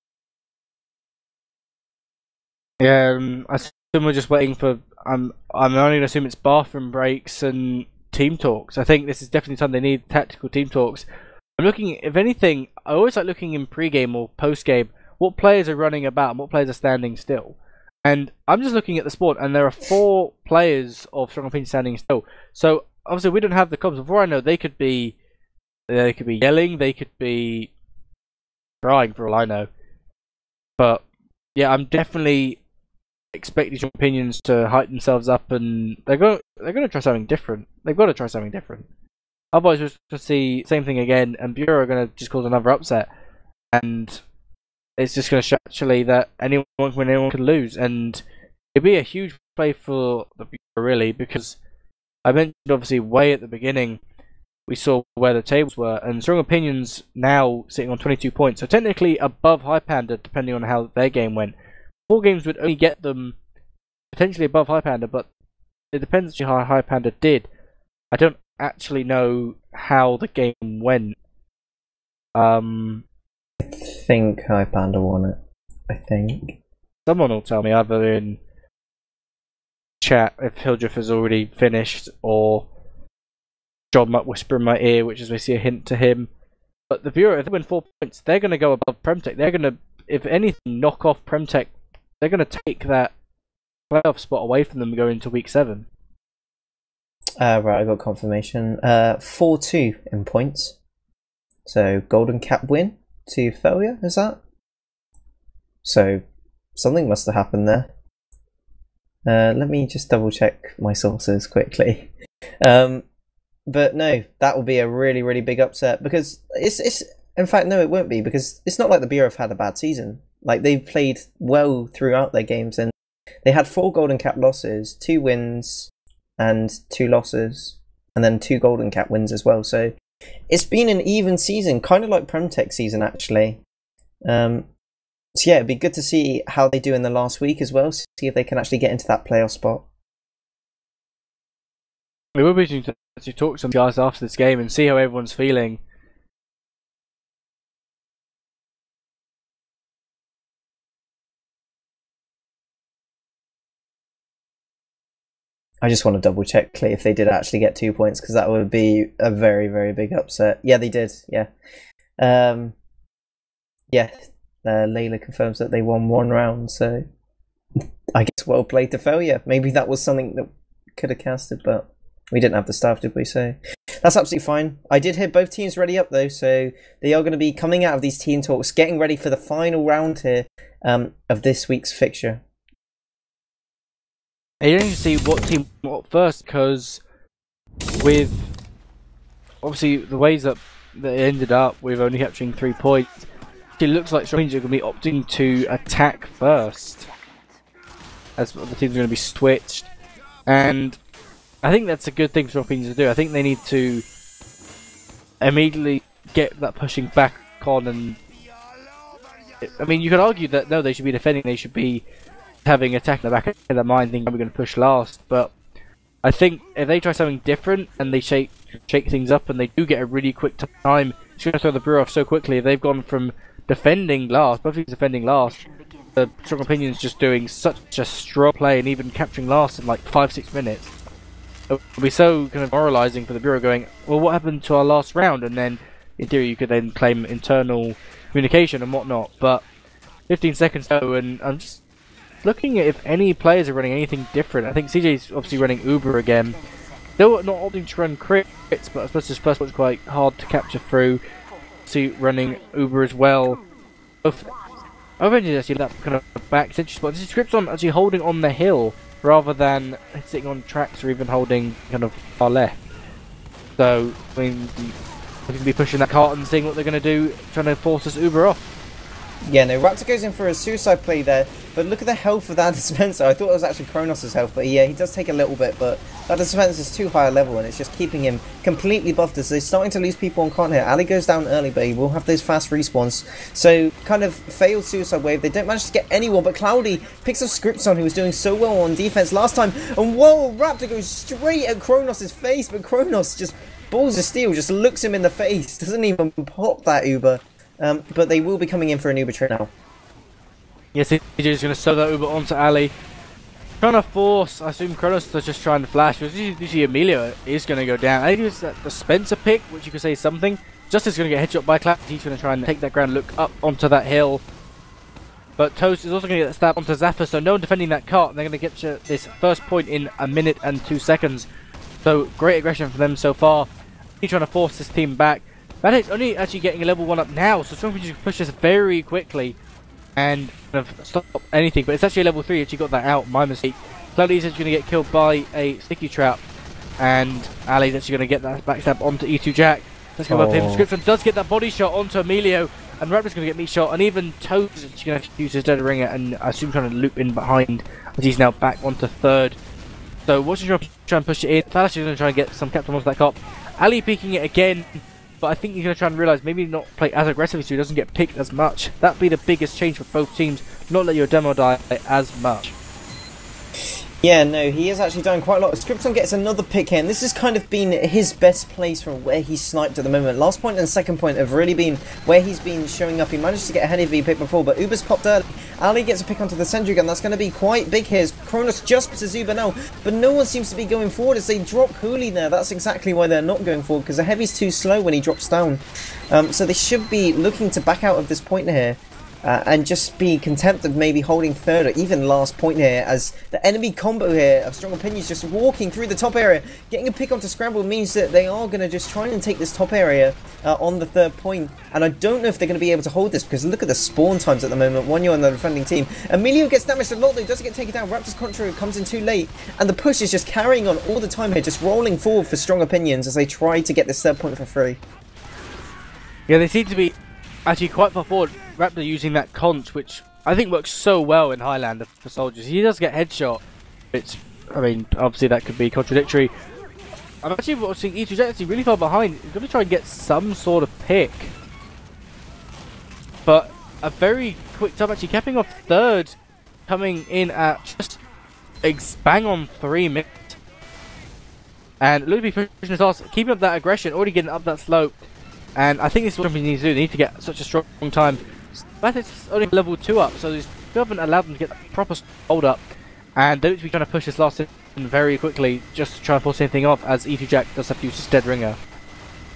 Yeah, um, I assume we're just waiting for. I'm I'm only going to assume it's bathroom breaks and team talks. I think this is definitely something they need, tactical team talks. I'm looking, if anything, I always like looking in pre-game or post-game, what players are running about and what players are standing still. And I'm just looking at the sport, and there are four players of Strong Opinion standing still. So obviously we don't have the comms. Before I know, they could be, they could be yelling, they could be crying for all I know. But yeah, I'm definitely expecting Strong Opinions to hype themselves up, and they're going, they're going to try something different. They've got to try something different. Otherwise, we're just going to see the same thing again, and Bureau are going to just cause another upset. And it's just going to show actually that anyone can win, anyone can lose. And it'd be a huge play for the Bureau, really, because I mentioned, obviously, way at the beginning, we saw where the tables were, and Strong Opinions now sitting on twenty-two points. So technically above High Panda, depending on how their game went. Four games would only get them potentially above High Panda, but it depends actually how High Panda did. I don't actually know how the game went. Um, I think High Panda won it. I think. Someone will tell me either in chat if Hildreth has already finished, or John might whisper in my ear, which is basically a hint to him. But the Bureau, if they win four points, they're going to go above Premtech. They're going to, if anything, knock off Premtech. They're going to take that playoff spot away from them going into week seven. Uh, right, I got confirmation. Uh, four two in points. So, Golden Cap win to failure, is that? So, something must have happened there. Uh, let me just double check my sources quickly. Um, but no, that will be a really, really big upset, because it's, it's, in fact, no, it won't be, because it's not like the Bureau have had a bad season. Like, they've played well throughout their games, and they had four Golden Cap losses, two wins, and two losses, and then two Golden Cap wins as well. So it's been an even season, kind of like Premtech season, actually. Um, so yeah, it'd be good to see how they do in the last week as well, see if they can actually get into that playoff spot. We will be to, to talk to some guys after this game and see how everyone's feeling. I just want to double check Clay, if they did actually get two points, because that would be a very, very big upset. Yeah, they did. Yeah. Um, yeah. Uh, Layla confirms that they won one round, so I guess well played to failure. Maybe that was something that could have casted, but we didn't have the staff, did we? So that's absolutely fine. I did hear both teams ready up though, so they are going to be coming out of these team talks, getting ready for the final round here um, of this week's fixture. You don't need to see what team what first, because with obviously the ways that that it ended up with only capturing three points, it looks like Strong Opinions are going to be opting to attack first, as the teams are going to be switched, and I think that's a good thing for Strong Opinions to do. I think they need to immediately get that pushing back on, and I mean, you could argue that no, they should be defending, they should be having attack in the back of their mind, thinking we're going to push last, but I think if they try something different and they shake shake things up and they do get a really quick time, it's going to throw the Brewer off so quickly. If they've gone from defending last, both teams defending last, the Strong Opinions just doing such a strong play and even capturing last in like five, six minutes. It would be so kind of moralising for the Bureau, going, well, what happened to our last round? And then, in theory, you could then claim internal communication and whatnot. But fifteen seconds go, and I'm just looking at if any players are running anything different. I think C J's obviously running Uber again. Still not opting to run crits, but I suppose this first one's quite hard to capture through. See, running Uber as well. Both Avengers actually that kind of back century spot. This is Scripts actually holding on the hill rather than sitting on tracks or even holding kind of far left. So, I mean, we can be pushing that cart and seeing what they're going to do, trying to force this Uber off. Yeah, no, Raptor goes in for a suicide play there, but look at the health of that dispenser. I thought it was actually Kronos' health, but yeah, he does take a little bit, but that dispenser is too high a level, and it's just keeping him completely buffed as they're starting to lose people on Kant here. Ali goes down early, but he will have those fast respawns. So, kind of failed suicide wave. They don't manage to get anyone, but Cloudy picks up Scriptson, who was doing so well on defense last time, and whoa, Raptor goes straight at Kronos' face, but Kronos just balls of steel, just looks him in the face, doesn't even pop that Uber. Um, but they will be coming in for an Uber trade now. Yes, C J is going to sell that Uber onto Ali. Trying to force, I assume Kronos to just trying to flash, because you see Emilio is going to go down. I think it's the Spencer pick, which you could say is something. Justice is going to get headshot by Cloud. He's going to try and take that ground, look up onto that hill. But Toast is also going to get that stab onto Zaffa, so no one defending that cart. And they're going to get to this first point in a minute and two seconds. So great aggression for them so far. He's trying to force this team back. Bandit's only actually getting a level one up now, so Strong Opinions can push this very quickly and kind of stop anything. But it's actually a level three, actually got that out, my mistake. Cloudy's actually going to get killed by a sticky trap, and Ali's actually going to get that backstab onto E two Jack. Let's go above him. Scriptson does get that body shot onto Emilio, and Raptor's going to get meat shot, and even Toad is actually going to use his dead ringer, and I assume trying to loop in behind, as he's now back onto third. So watching try and push it in. Thalash is going to try and get some captain onto that cop. Ali peeking it again. But I think you're going to try and realise maybe not play as aggressively so he doesn't get picked as much. That'd be the biggest change for both teams, not let your demo die as much. Yeah, no, he is actually doing quite a lot. Scripton gets another pick here, and this has kind of been his best place from where he's sniped at the moment. Last point and second point have really been where he's been showing up. He managed to get a heavy pick before, but Uber's popped early. Ali gets a pick onto the sentry gun. That's going to be quite big here. Kronos just passes Uber now, but no one seems to be going forward as they drop Hooli there. That's exactly why they're not going forward, because the heavy's too slow when he drops down. Um, so they should be looking to back out of this point here. Uh, and just be content of maybe holding third or even last point here, as the enemy combo here of Strong Opinions just walking through the top area. Getting a pick onto Scramble means that they are going to just try and take this top area uh, on the third point. And I don't know if they're going to be able to hold this, because look at the spawn times at the moment. One you're on the defending team. Emilio gets damaged a lot though, doesn't get taken down. Raptor's contra comes in too late, and the push is just carrying on all the time here, just rolling forward for Strong Opinions as they try to get this third point for free. Yeah, they seem to be actually quite far forward. Raptor using that conch, which I think works so well in Highlander for soldiers. He does get headshot. It's, I mean, obviously that could be contradictory. I'm actually watching E two Jet actually really far behind. He's going to try and get some sort of pick. But a very quick time actually capping off third, coming in at just bang on three minutes. And Luby pushing his ass, keeping up that aggression, already getting up that slope. And I think this is what we need to do. They need to get such a strong time. But it's only level two up, so they haven't allowed them to get that proper hold up. And they need to be trying to push this last in very quickly, just to try and force anything off, as E two Jack does have to use his dead ringer.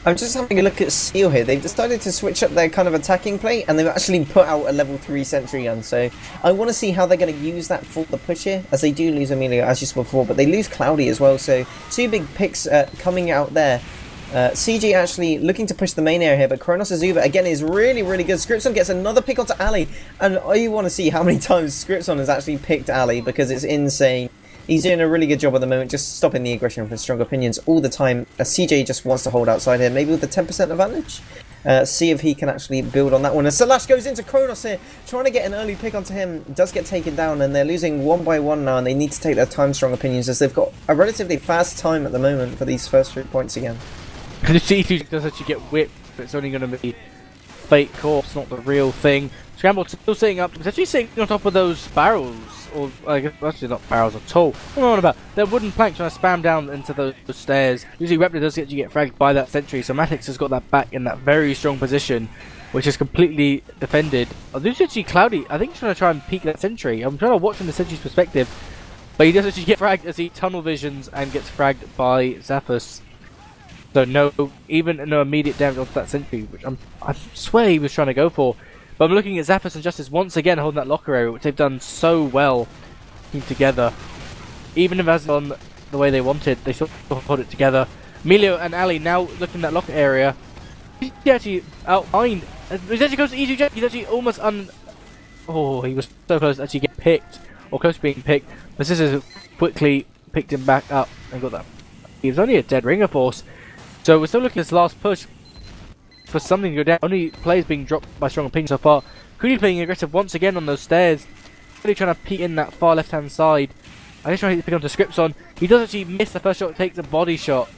I'm just having a look at Seal here. They've decided to switch up their kind of attacking play, and they've actually put out a level three sentry gun. So I want to see how they're going to use that for the push here, as they do lose Emilio, as you saw before, but they lose Cloudy as well. So two big picks uh, coming out there. Uh, C J actually looking to push the main area here, but Kronos' Uber again is really, really good. Scripson gets another pick onto Ali, and I want to see how many times Scripson has actually picked Ali, because it's insane. He's doing a really good job at the moment, just stopping the aggression from Strong Opinions all the time. Uh, C J just wants to hold outside here, maybe with a ten percent advantage. Uh, see if he can actually build on that one. And Salash goes into Kronos here, trying to get an early pick onto him. Does get taken down, and they're losing one by one now, and they need to take their time, Strong Opinions, as they've got a relatively fast time at the moment for these first three points again. The C two does actually get whipped, but it's only going to be fake corpse, not the real thing. Scramble still sitting up, it's actually sitting on top of those barrels, or I guess actually not barrels at all. What am I on about? They're wooden planks trying to spam down into those, those stairs. Usually Raptor does actually get fragged by that sentry, so Matix has got that back in that very strong position, which is completely defended. Oh, this is actually Cloudy. I think he's trying to try and peek that sentry. I'm trying to watch from the sentry's perspective, but he does actually get fragged as he tunnel visions and gets fragged by Zaphos. So no, even no immediate damage onto that sentry, which I'm, I swear he was trying to go for. But I'm looking at Zaphos and Justice once again holding that locker area, which they've done so well together. Even if it hasn't gone the way they wanted, they still hold it together. Emilio and Ali now looking at that locker area. He actually outlined. He's actually close to Easy Jet. He's actually almost un. Oh, he was so close to actually get picked, or close to being picked. But Scissors quickly picked him back up and got that. He was only a dead ringer force. So we're still looking at this last push for something to go down. Only players being dropped by Strong Opinion so far. Cooley playing aggressive once again on those stairs. Really trying to peek in that far left hand side. I just trying to pick onto Scripson. He does actually miss the first shot, takes a body shot.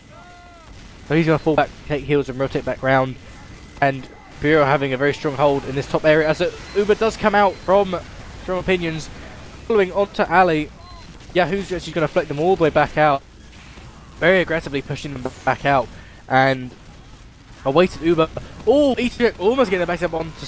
So he's going to fall back, take heals and rotate back round. And Bureau having a very strong hold in this top area as a Uber does come out from Strong Opinions. Following onto Ali. Yahoo's actually going to flick them all the way back out. Very aggressively pushing them back out. And a weighted Uber. Oh, Easter almost getting the back up onto,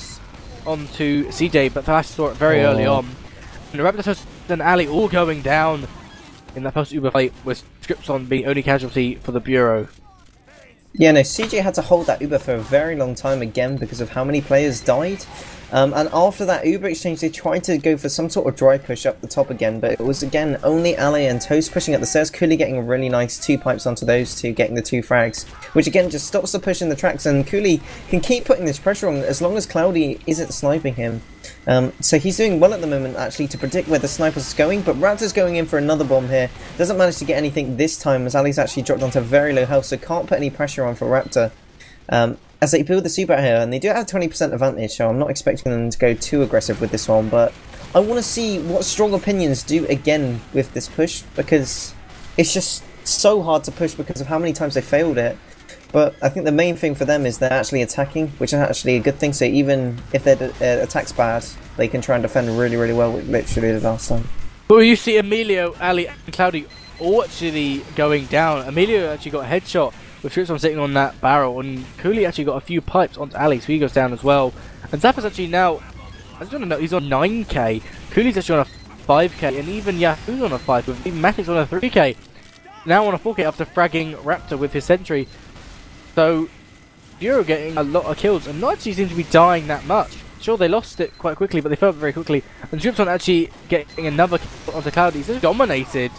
onto C J, but Flash saw it very oh. early on. And the Raptors and Ali all going down in that post Uber fight, with Scripson being only casualty for the Bureau. Yeah, no, C J had to hold that Uber for a very long time again because of how many players died. Um, and after that Uber exchange, they tried to go for some sort of dry push up the top again, but it was again only Ali and Toast pushing up the stairs, Cooley getting a really nice two pipes onto those two, getting the two frags, which again just stops the push in the tracks, and Cooley can keep putting this pressure on as long as Cloudy isn't sniping him. Um, so he's doing well at the moment actually to predict where the sniper's going, but Raptor's going in for another bomb here. Doesn't manage to get anything this time as Ali's actually dropped onto very low health, so can't put any pressure on for Raptor. Um, as they build the super here, and they do have twenty percent advantage, so I'm not expecting them to go too aggressive with this one, but I want to see what Strong Opinions do again with this push, because it's just so hard to push because of how many times they failed it. But I think the main thing for them is they're actually attacking, which is actually a good thing, so even if their uh, attack's bad, they can try and defend really, really well, literally the last time. Well, you see Emilio, Ali and Cloudy all actually going down. Emilio actually got a headshot with Scripson sitting on that barrel, and Cooley actually got a few pipes onto Ali, so he goes down as well. And Zappa's actually now, I just want to know, he's on nine K, Cooley's actually on a five K, and even Yahoo's on a five, with even Matic's on a three K. Now on a four K after fragging Raptor with his sentry. So, Bureau getting a lot of kills, and not actually seem to be dying that much. Sure, they lost it quite quickly, but they fell up very quickly. And Scripson actually getting another kill onto Cloudy. He's just dominated.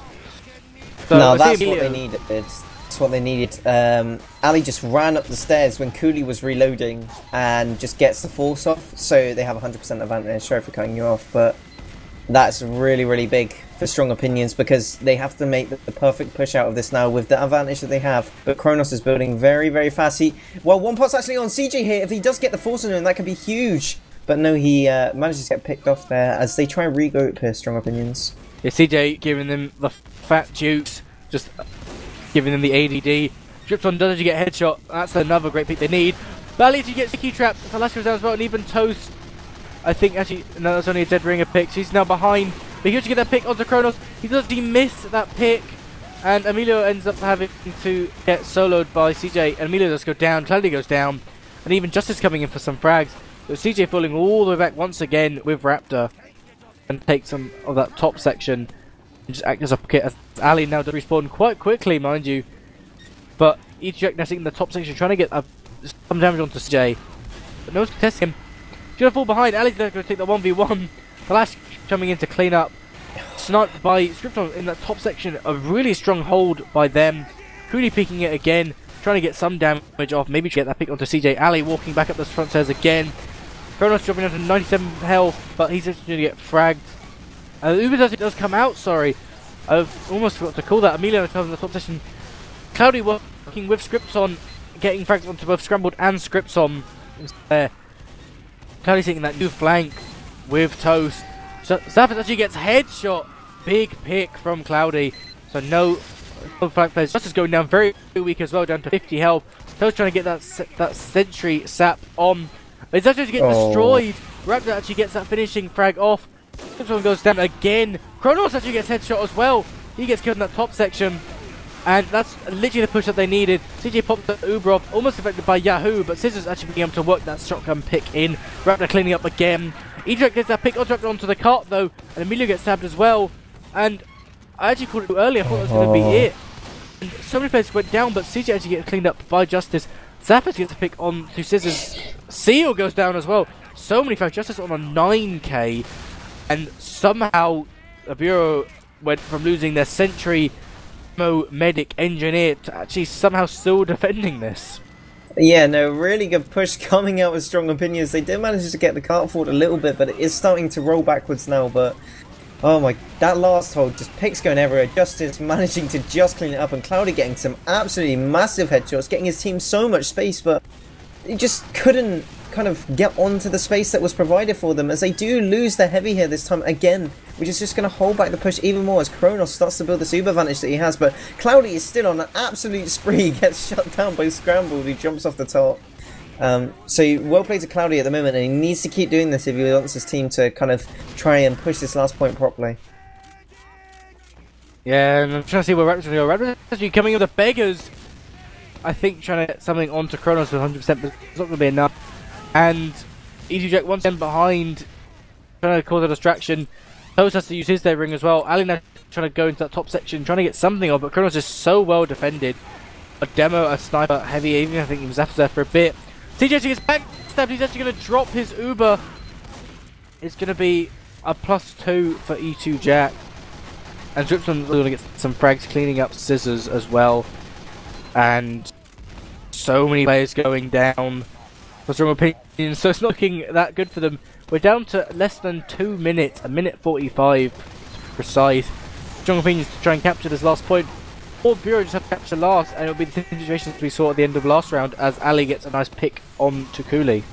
So no, that's what they needed. That's what they needed. Um, Ali just ran up the stairs when Cooley was reloading and just gets the force off, so they have one hundred percent advantage. Sorry for cutting you off, but that's really, really big for Strong Opinions because they have to make the, the perfect push out of this now with the advantage that they have. But Kronos is building very, very fast. He, well, one pot's actually on C J here. If he does get the force on him, that could be huge. But no, he uh, manages to get picked off there as they try and regroup here, Strong Opinions. Yeah, C J giving them the fat juice, just giving them the A D D. Scripson does actually get a headshot. That's another great pick they need. But Ali gets sticky trap. Falash goes down as well, and even Toast. I think actually, no, that's only a dead ringer pick. She's now behind. But he actually get that pick onto Kronos. He does actually miss that pick. And Emilio ends up having to get soloed by C J. And Emilio does go down. Cloudy goes down. And even Justice coming in for some frags. So C J falling all the way back once again with Raptor. And take some of that top section. And just act as a pocket. As Ali now does respawn quite quickly, mind you. But Eject now sitting in the top section, trying to get uh, some damage onto C J. But no one's contesting him. He's going to fall behind. Ali's going to take the one v one. Flash coming in to clean up. Sniped by Scripton in that top section. A really strong hold by them. Cooley peeking it again. Trying to get some damage off. Maybe get that pick onto C J. Ali walking back up the front stairs again. Kronos dropping down to ninety-seven health. But he's just going to get fragged. Uh, Uber does, it does come out, sorry. I've almost forgot to call that. Emilio comes in the top section. Cloudy working with Scripson. Getting fragged onto both Scrambled and Scripson. There. Cloudy taking that new flank with Toast. So Zaphos actually gets headshot. Big pick from Cloudy. So no, no flank players. Justice going down very weak as well, down to fifty health. Toast trying to get that that sentry sap on. It's actually to get oh. destroyed. Raptor actually gets that finishing frag off. This one goes down again. Kronos actually gets headshot as well. He gets killed in that top section. And that's literally the push that they needed. C J popped the Uber off, almost affected by Yahoo, but Scissors actually being able to work that shotgun pick in. Raptor cleaning up again. Edric gets that pick onto the cart though, and Emilio gets stabbed as well. And I actually called it earlier, I thought that was going to be it. And so many players went down, but C J actually gets cleaned up by Justice. Zaphos gets a pick on to Scissors. Seal goes down as well. So many frags. Justice on a nine K. And somehow the Bureau went from losing their sentry, Mo, medic, engineer to actually somehow still defending this. Yeah, no, really good push coming out with Strong Opinions. They did manage to get the cart forward a little bit, but it is starting to roll backwards now. But oh my, that last hold, just picks going everywhere. Justice managing to just clean it up, and Cloudy getting some absolutely massive headshots, getting his team so much space, but he just couldn't kind of get onto the space that was provided for them, as they do lose their heavy here this time again, which is just going to hold back the push even more as Kronos starts to build this uber advantage that he has. But Cloudy is still on an absolute spree. He gets shut down by Scrambled, who jumps off the top. Um, so well played to Cloudy at the moment, and he needs to keep doing this if he wants his team to kind of try and push this last point properly. Yeah, and I'm trying to see where Raptor's going to go. Raptor's actually coming with the beggars. I think trying to get something onto Kronos with one hundred percent, but it's not going to be enough. And Easy Jack once again behind, trying to cause a distraction. Toast has to use his day ring as well. Ali now trying to go into that top section, trying to get something off, but Kronos is so well defended. A demo, a sniper, heavy, even I think he was after there for a bit. C J gets backstabbed, he's actually going to drop his Uber. It's going to be a plus two for E two Jack. And Dripson's going to get some frags, cleaning up Scissors as well. And so many players going down. For Strong Opinions, so it's not looking that good for them. We're down to less than two minutes, a minute forty-five precise. Strong Opinions to try and capture this last point. Or Bureau just have to capture last, and it'll be the same situation as we saw at the end of last round, as Ali gets a nice pick on to Cooley.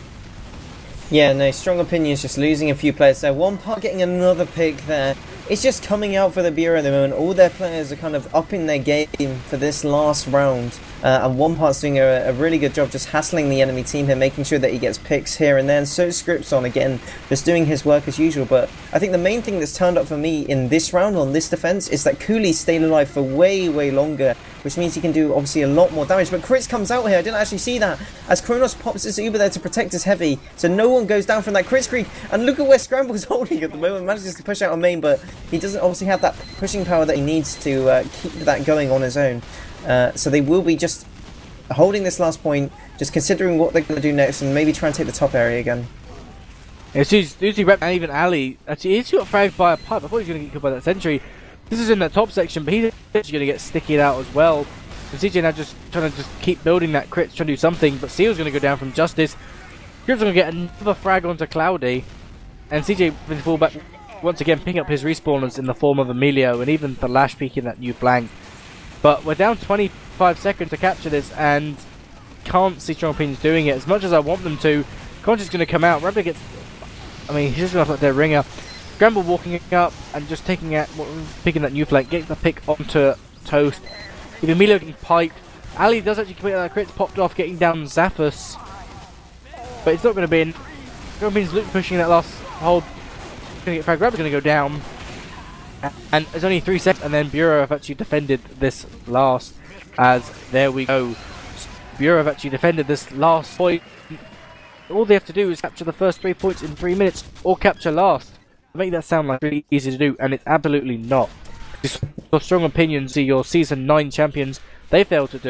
Yeah, no, Strong Opinions just losing a few players there. One part getting another pick there. It's just coming out for the Bureau at the moment. All their players are kind of upping their game for this last round. Uh, and One Part's doing a, a really good job just hassling the enemy team here, making sure that he gets picks here and there. And so Scripson, again, just doing his work as usual. But I think the main thing that's turned up for me in this round on this defense is that Cooley stayed alive for way, way longer, which means he can do obviously a lot more damage. But Crits comes out here. I didn't actually see that, as Kronos pops his Uber there to protect his heavy, so no one goes down from that Crit Creek. And look at where Scramble's holding at the moment. Manages to push out on main, but he doesn't obviously have that pushing power that he needs to uh, keep that going on his own. Uh, so they will be just holding this last point, just considering what they're going to do next, and maybe try and take the top area again. It's usually Rep and even Ali. Actually, he's got fragged by a pipe. I thought he was going to get killed by that sentry. This is in the top section, but he's actually going to get stickied out as well. And C J now just trying to just keep building that crit, trying to do something, but Seal's going to go down from Justice. Grip's going to get another frag onto Cloudy, and C J will fall back once again, picking up his respawners in the form of Emilio, and even the Lash peeking that new flank. But we're down twenty-five seconds to capture this, and can't see Strong Opinions doing it as much as I want them to. Concha's going to come out. Rabbit gets, I mean, he's just going to let their ringer. Scramble walking up and just taking out, picking that new flank, getting the pick onto Toast. With Emilio getting piped. Ali does actually complete that crit, popped off, getting down Zaphos. But it's not going to be in. Strong Opinions Luke pushing that last hold. Going to get frag. Rabbit's going to go down. And it's only three seconds, and then Bureau have actually defended this last. As there we go. Bureau have actually defended this last point. All they have to do is capture the first three points in three minutes, or capture last. Make that sound like really easy to do, and it's absolutely not. Your Strong Opinions, your season nine champions, they failed to do it.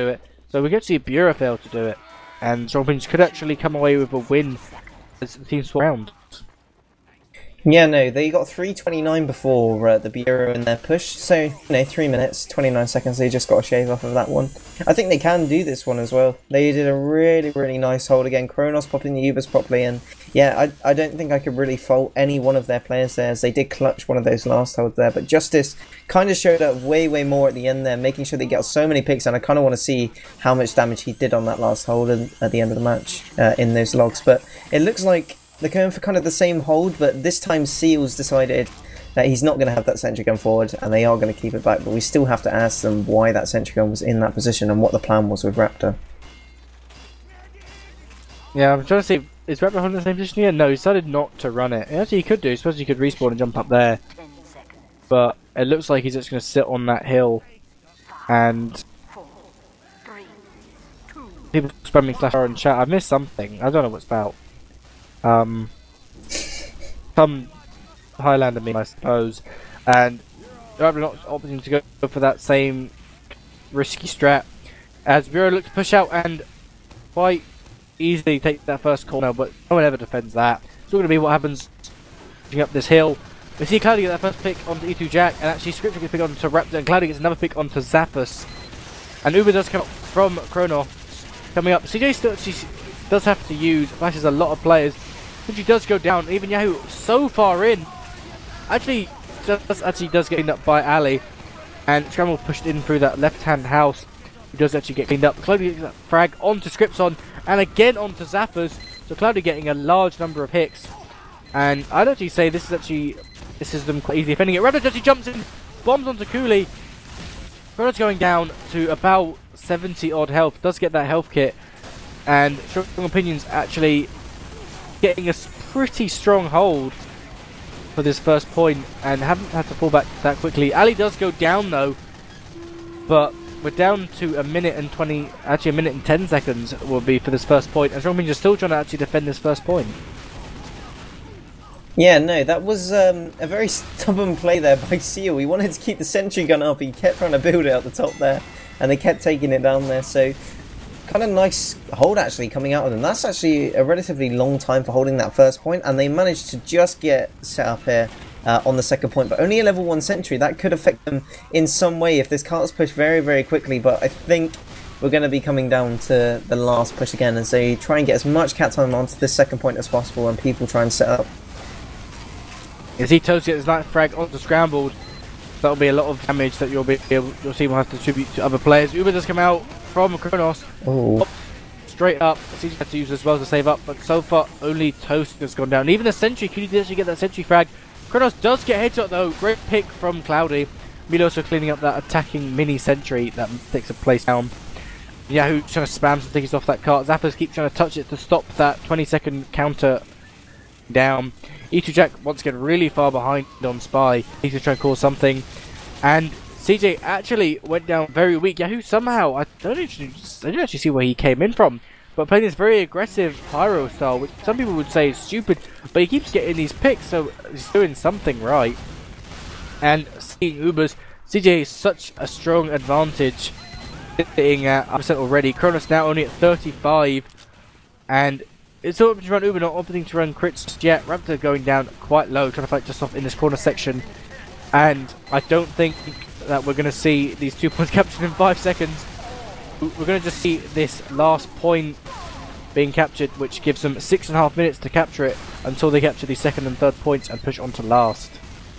So we get to see Bura fail to do it, and Strong Opinions could actually come away with a win as the team swap round. Yeah, no, they got three twenty-nine before uh, the Bureau in their push, so, you know, three minutes, twenty-nine seconds, they just got a shave off of that one. I think they can do this one as well. They did a really, really nice hold again, Kronos popping the Ubers properly, and yeah, I, I don't think I could really fault any one of their players there, as they did clutch one of those last holds there, but Justice kind of showed up way, way more at the end there, making sure they get so many picks, and I kind of want to see how much damage he did on that last hold at the end of the match uh, in those logs, but it looks like they're going for kind of the same hold, but this time Seals decided that he's not going to have that sentry gun forward, and they are going to keep it back, but we still have to ask them why that sentry gun was in that position and what the plan was with Raptor. Yeah, I'm trying to see, is Raptor holding the same position here? No, he decided not to run it. Actually, he could do, I suppose he could respawn and jump up there, but it looks like he's just going to sit on that hill, and people spamming slash R in chat. I missed something, I don't know what it's about. Um, some Highlander meme, I suppose, and they're not opting to go for that same risky strat as Bureau looks to push out and quite easily take that first corner, but no one ever defends that. It's all going to be what happens up this hill. We see Cloudy get that first pick onto E two Jack, and actually Scripture gets picked onto Raptor, and Cloudy gets another pick onto Zappos, and Uber does come up from Kronos coming up. C J still she does have to use flashes a lot of players. She does go down, even Yahoo so far in. Actually, does actually does get cleaned up by Ali, and Scramble pushed in through that left-hand house. He does actually get cleaned up. Cloudy gets that frag onto Scripson, and again onto Zappos. So Cloudy getting a large number of hits, and I'd actually say this is actually this is them quite easy defending it. Raptor actually jumps in, bombs onto Cooley. Raptor's going down to about seventy odd health. Does get that health kit, and Strong Opinions actually getting a pretty strong hold for this first point and haven't had to fall back that quickly. Ali does go down though, but we're down to a minute and twenty, actually a minute and ten seconds will be for this first point, and Strong Opinions are still trying to actually defend this first point. Yeah, no, that was um, a very stubborn play there by Seal. He wanted to keep the sentry gun up, he kept trying to build it at the top there, and they kept taking it down there, so kind of nice hold actually coming out of them. That's actually a relatively long time for holding that first point, and they managed to just get set up here uh, on the second point, but only a level one sentry. That could affect them in some way if this cart's pushed very, very quickly, but I think we're going to be coming down to the last push again as they try and get as much cat time onto this second point as possible, and people try and set up. You see Toast get his night frag onto Scrambled. That'll be a lot of damage that you'll be able, your team will have to distribute to other players. Uber does come out from Kronos. Oh. Straight up. C J had to use as well to save up, but so far only Toast has gone down. Even the sentry, could you actually get that sentry frag? Kronos does get headshot though. Great pick from Cloudy. Milo also cleaning up that attacking mini sentry that takes a place down. Yahoo trying to spam some things off that cart. Zappos keeps trying to touch it to stop that twenty second counter down. E two Jack once again really far behind on Spy. He's trying to cause something, and C J actually went down very weak. Yahoo somehow, I don't actually, I don't actually see where he came in from, but playing this very aggressive pyro style, which some people would say is stupid, but he keeps getting these picks, so he's doing something right. And seeing Ubers, C J is such a strong advantage, sitting at one hundred percent already. Kronos now only at thirty-five, and it's all opting to run Uber, not opting to run crits yet. Raptor going down quite low, trying to fight just off in this corner section. And I don't think that we're going to see these two points captured in five seconds. We're going to just see this last point being captured, which gives them six and a half minutes to capture it until they capture the second and third points and push on to last.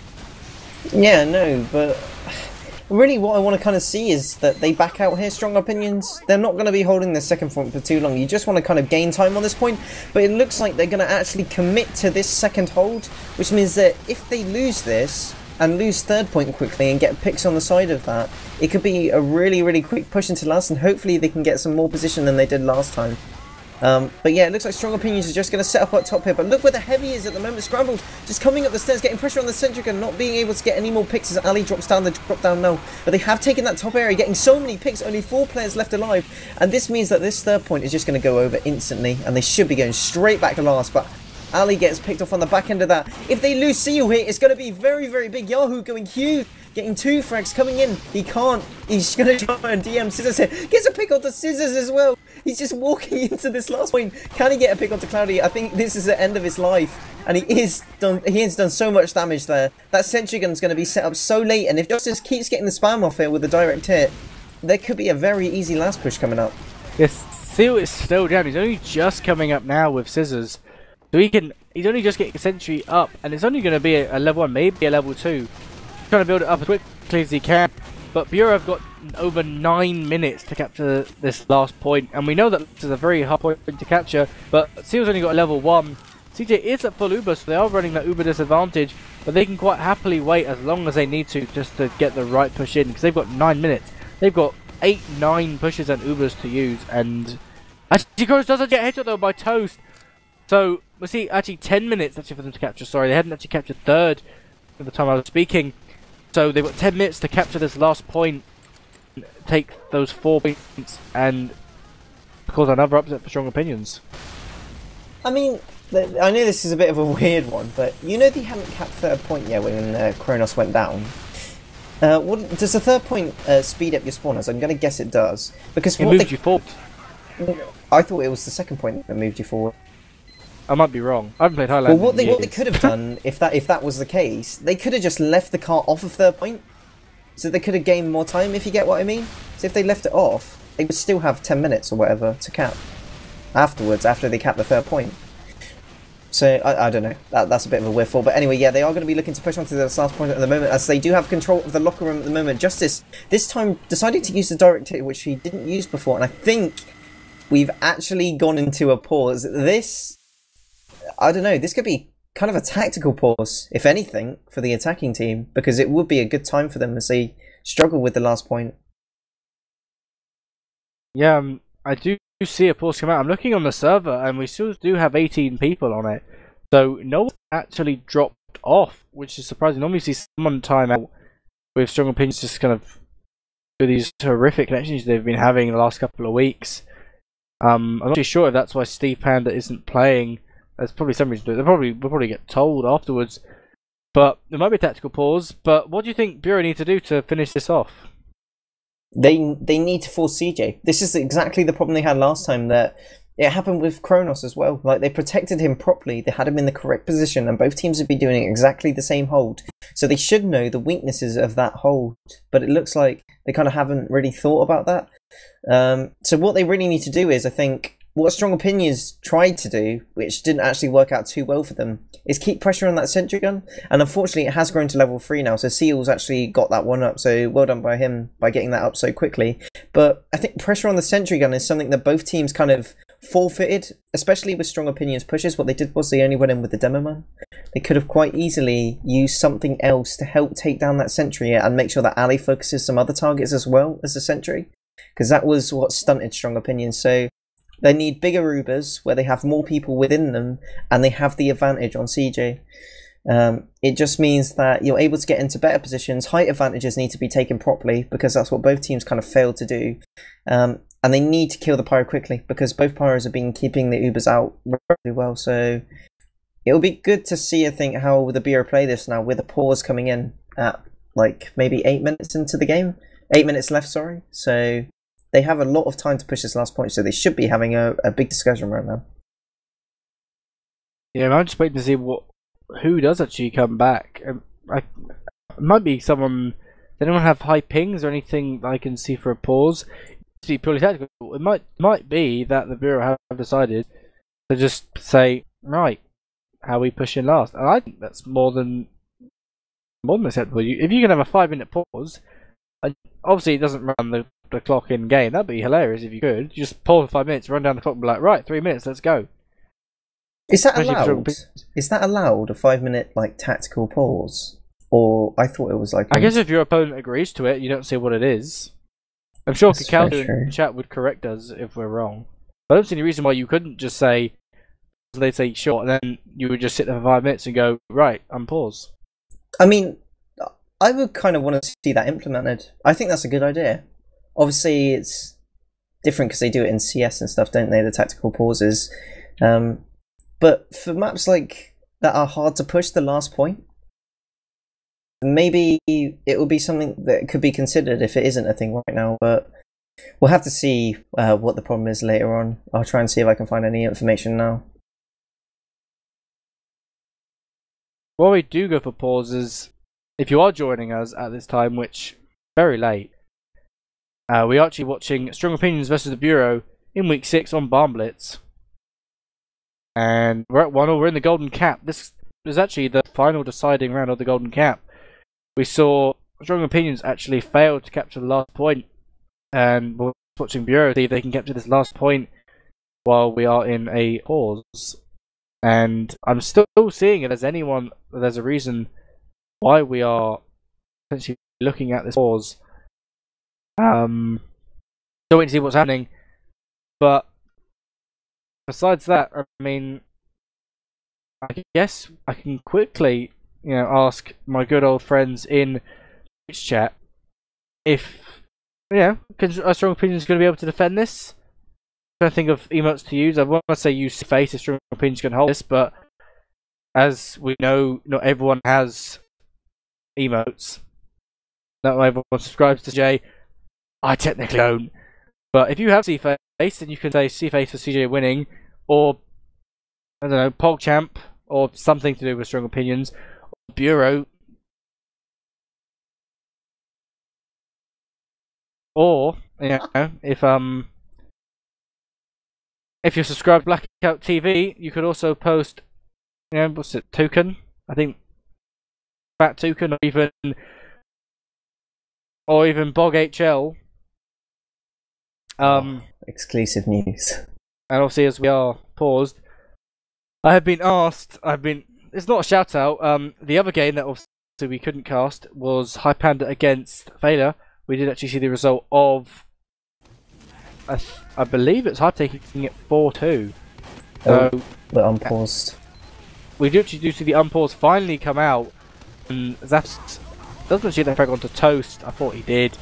Yeah, no, but really what I want to kind of see is that they back out here. Strong Opinions, they're not going to be holding this second point for too long. You just want to kind of gain time on this point, but it looks like they're going to actually commit to this second hold, which means that if they lose this and lose third point quickly and get picks on the side of that, it could be a really, really quick push into last, and hopefully they can get some more position than they did last time. Um, but yeah, it looks like Strong Opinions are just going to set up at top here, but look where the heavy is at the moment. Scrambled, just coming up the stairs, getting pressure on the Centric and not being able to get any more picks as Ali drops down the drop down now. But they have taken that top area, getting so many picks, only four players left alive, and this means that this third point is just going to go over instantly, and they should be going straight back to last, but Ali gets picked off on the back end of that. If they lose Seal here, it's going to be very, very big. Yahoo going huge, getting two frags coming in. He can't. He's going to try and D M Scissors here. Gets a pick onto Scissors as well. He's just walking into this last point. Can he get a pick onto Cloudy? I think this is the end of his life. And he is done. He has done so much damage there. That sentry gun's going to be set up so late. And if Justice keeps getting the spam off here with a direct hit, there could be a very easy last push coming up. Yes, Seal is still down. He's only just coming up now with Scissors. So he can. He's only just getting Sentry up, and it's only going to be a, a level one, maybe a level two. Trying to build it up as quickly as he can. But Bureau have got over nine minutes to capture this last point, and we know that this is a very hard point to capture. But Seal's only got a level one. C J is at full Uber, so they are running that Uber disadvantage, but they can quite happily wait as long as they need to just to get the right push in, because they've got nine minutes. They've got eight, nine pushes and Ubers to use, and actually Kronos doesn't get hit though by Toast. So we'll see actually ten minutes actually for them to capture. Sorry, they hadn't actually captured third at the time I was speaking. So they've got ten minutes to capture this last point, take those four points, and cause another upset for Strong Opinions. I mean, I know this is a bit of a weird one, but you know they hadn't capped third point yet when uh, Kronos went down. Uh, what, does the third point uh, speed up your spawners? I'm going to guess it does. Because it what moved they... you forward. I thought it was the second point that moved you forward. I might be wrong. I haven't played Highland. Well, what they years. what they could have done if that if that was the case, they could have just left the car off of third point, so they could have gained more time. If you get what I mean. So if they left it off, they would still have ten minutes or whatever to cap afterwards after they cap the third point. So, I, I don't know, that, that's a bit of a weird fall. But anyway, yeah, they are going to be looking to push on to this last point at the moment, as they do have control of the locker room at the moment. Justice, this time, decided to use the direct hit, which he didn't use before. And I think we've actually gone into a pause. This, I don't know, this could be kind of a tactical pause, if anything, for the attacking team. Because it would be a good time for them as they struggle with the last point. Yeah, um, I do see a pause come out. I'm looking on the server and we still do have eighteen people on it, so no one actually dropped off, which is surprising. Normally you see someone time out with Strong Opinions just kind of with these terrific connections they've been having the last couple of weeks. um, I'm not too sure if that's why Steve Panda isn't playing. There's probably some reason to it. They'll probably, we'll probably get told afterwards, but there might be a tactical pause. But what do you think Bureau need to do to finish this off? They they need to force C J. This is exactly the problem they had last time. That it happened with Kronos as well. Like, they protected him properly. They had him in the correct position, and both teams would be doing exactly the same hold. So they should know the weaknesses of that hold. But it looks like they kind of haven't really thought about that. Um, so what they really need to do is, I think, what Strong Opinions tried to do, which didn't actually work out too well for them, is keep pressure on that sentry gun. And unfortunately, it has grown to level three now, so Seal's actually got that one up, so well done by him by getting that up so quickly. But I think pressure on the sentry gun is something that both teams kind of forfeited, especially with Strong Opinions pushes. What they did was they only went in with the Demo Man. They could have quite easily used something else to help take down that sentry and make sure that Ali focuses some other targets as well as the sentry, because that was what stunted Strong Opinions. So they need bigger Ubers where they have more people within them and they have the advantage on C J. Um, it just means that you're able to get into better positions. Height advantages need to be taken properly, because that's what both teams kind of failed to do. Um, and they need to kill the Pyro quickly, because both Pyros have been keeping the Ubers out really well. So it'll be good to see, I think, how the Bureau play this now with a pause coming in at like maybe eight minutes into the game. Eight minutes left, sorry. So they have a lot of time to push this last point, so they should be having a, a big discussion right now. Yeah, I'm just waiting to see what who does actually come back. Um, I, it might be someone. Does anyone have high pings or anything I can see for a pause? To be purely tactical, it might might be that the Bureau have decided to just say, right, how we push in last, and I think that's more than more than acceptable. You, if you can have a five minute pause, and obviously it doesn't run the the clock in game. That'd be hilarious if you could. You just pause for five minutes, run down the clock, and be like, right, three minutes, let's go. Is that Especially allowed? Is that allowed? A five minute like tactical pause? Or I thought it was like. I guess if your opponent agrees to it, you don't see what it is. I'm sure Kakao in chat would correct us if we're wrong. I don't see any reason why you couldn't just say, so they'd say sure, and then you would just sit there for five minutes and go, right, unpause. I mean, I would kind of want to see that implemented. I think that's a good idea. Obviously, it's different because they do it in C S and stuff, don't they? The tactical pauses. Um, but for maps like that are hard to push the last point, maybe it will be something that could be considered if it isn't a thing right now, but we'll have to see uh, what the problem is later on. I'll try and see if I can find any information now. While we do go for pauses, if you are joining us at this time, which very late, uh, we're actually watching Strong Opinions versus the Bureau in week six on Barn Blitz. And we're at one all, we're in the Golden Cap. This is actually the final deciding round of the Golden Cap. We saw Strong Opinions actually fail to capture the last point, and we're watching Bureau see if they can capture this last point while we are in a pause. And I'm still seeing if there's anyone, there's a reason why we are essentially looking at this pause. Um, still waiting to see what's happening. But besides that, I mean, I guess I can quickly, you know, ask my good old friends in Twitch chat if, you know, can our Strong Opinions going to be able to defend this? I'm trying to think of emotes to use. I want to say use face if Strong Opinions can hold this, but as we know, not everyone has emotes. Not everyone subscribes to J. I technically don't. But if you have C-Face, then you can say C-Face for C J winning, or, I don't know, PogChamp, or something to do with Strong Opinions, or Bureau, or, you know, if, um, if you're subscribed to Blackout T V, you could also post, you know, what's it, Toucan? I think, Fat Toucan, or even, or even Bog H L. Um, oh, exclusive news. And obviously, as we are paused, I have been asked. I've been. It's not a shout out. Um, the other game that obviously we couldn't cast was High Panda against Failure. We did actually see the result of. I, th I believe it's Hype taking it four two. So oh, we're unpaused. We do actually do see the unpause finally come out, and Zaps doesn't shoot that frag onto Toast. I thought he did,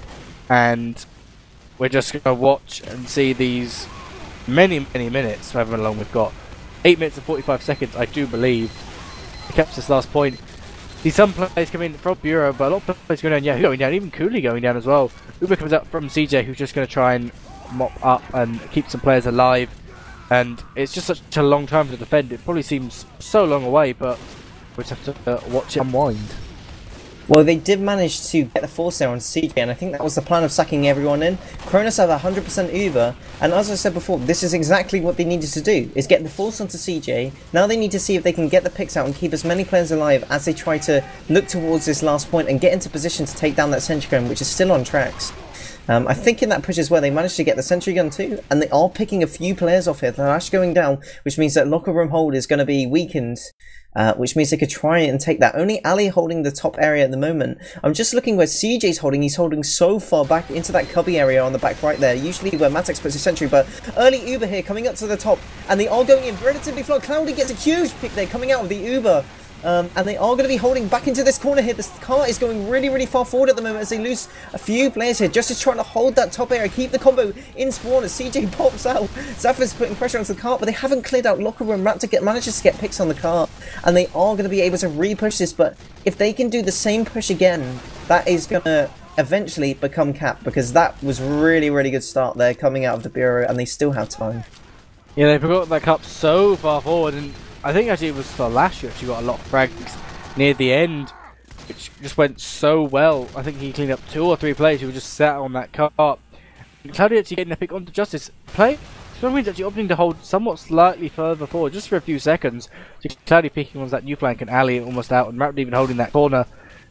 and we're just going to watch and see these many, many minutes, however long we've got. eight minutes and forty-five seconds, I do believe, to capture this last point. See some players coming in from Bureau, but a lot of players going down. Yeah, going down, even Cooley going down as well. Uber comes out from C J, who's just going to try and mop up and keep some players alive. And it's just such a long time to defend. It probably seems so long away, but we just have to uh, watch it unwind. Well, they did manage to get the force there on C J, and I think that was the plan of sacking everyone in. Kronos have one hundred percent Uber, and as I said before, this is exactly what they needed to do, is get the force onto C J. Now they need to see if they can get the picks out and keep as many players alive as they try to look towards this last point and get into position to take down that sentry gun, which is still on tracks. Um, I think in that push is where they managed to get the sentry gun too, and they are picking a few players off here. They're actually going down, which means that locker room hold is going to be weakened, uh, which means they could try and take that. Only Ali holding the top area at the moment. I'm just looking where C J's holding. He's holding so far back into that cubby area on the back right there, usually where Matex puts his sentry, but early Uber here coming up to the top, and they are going in relatively flow. Cloudy gets a huge pick there coming out of the Uber. Um, and they are going to be holding back into this corner here. This car is going really, really far forward at the moment as they lose a few players here. Justice trying to hold that top area, keep the combo in spawn as C J pops out. Zaffis putting pressure onto the cart, but they haven't cleared out locker room. Raptor get, manages to get picks on the cart, and they are going to be able to re-push this. But if they can do the same push again, that is going to eventually become cap, because that was really, really good start there coming out of the Bureau, and they still have time. Yeah, they forgot that cup so far forward, and I think actually it was for Lash who actually got a lot of frags near the end, which just went so well. I think he cleaned up two or three players who were just sat on that cart. And Cloudy actually getting a pick onto Justice. Play, for some reason, actually opting to hold somewhat slightly further forward, just for a few seconds. So Cloudy picking on that new flank and Ali almost out, and Raptor even holding that corner.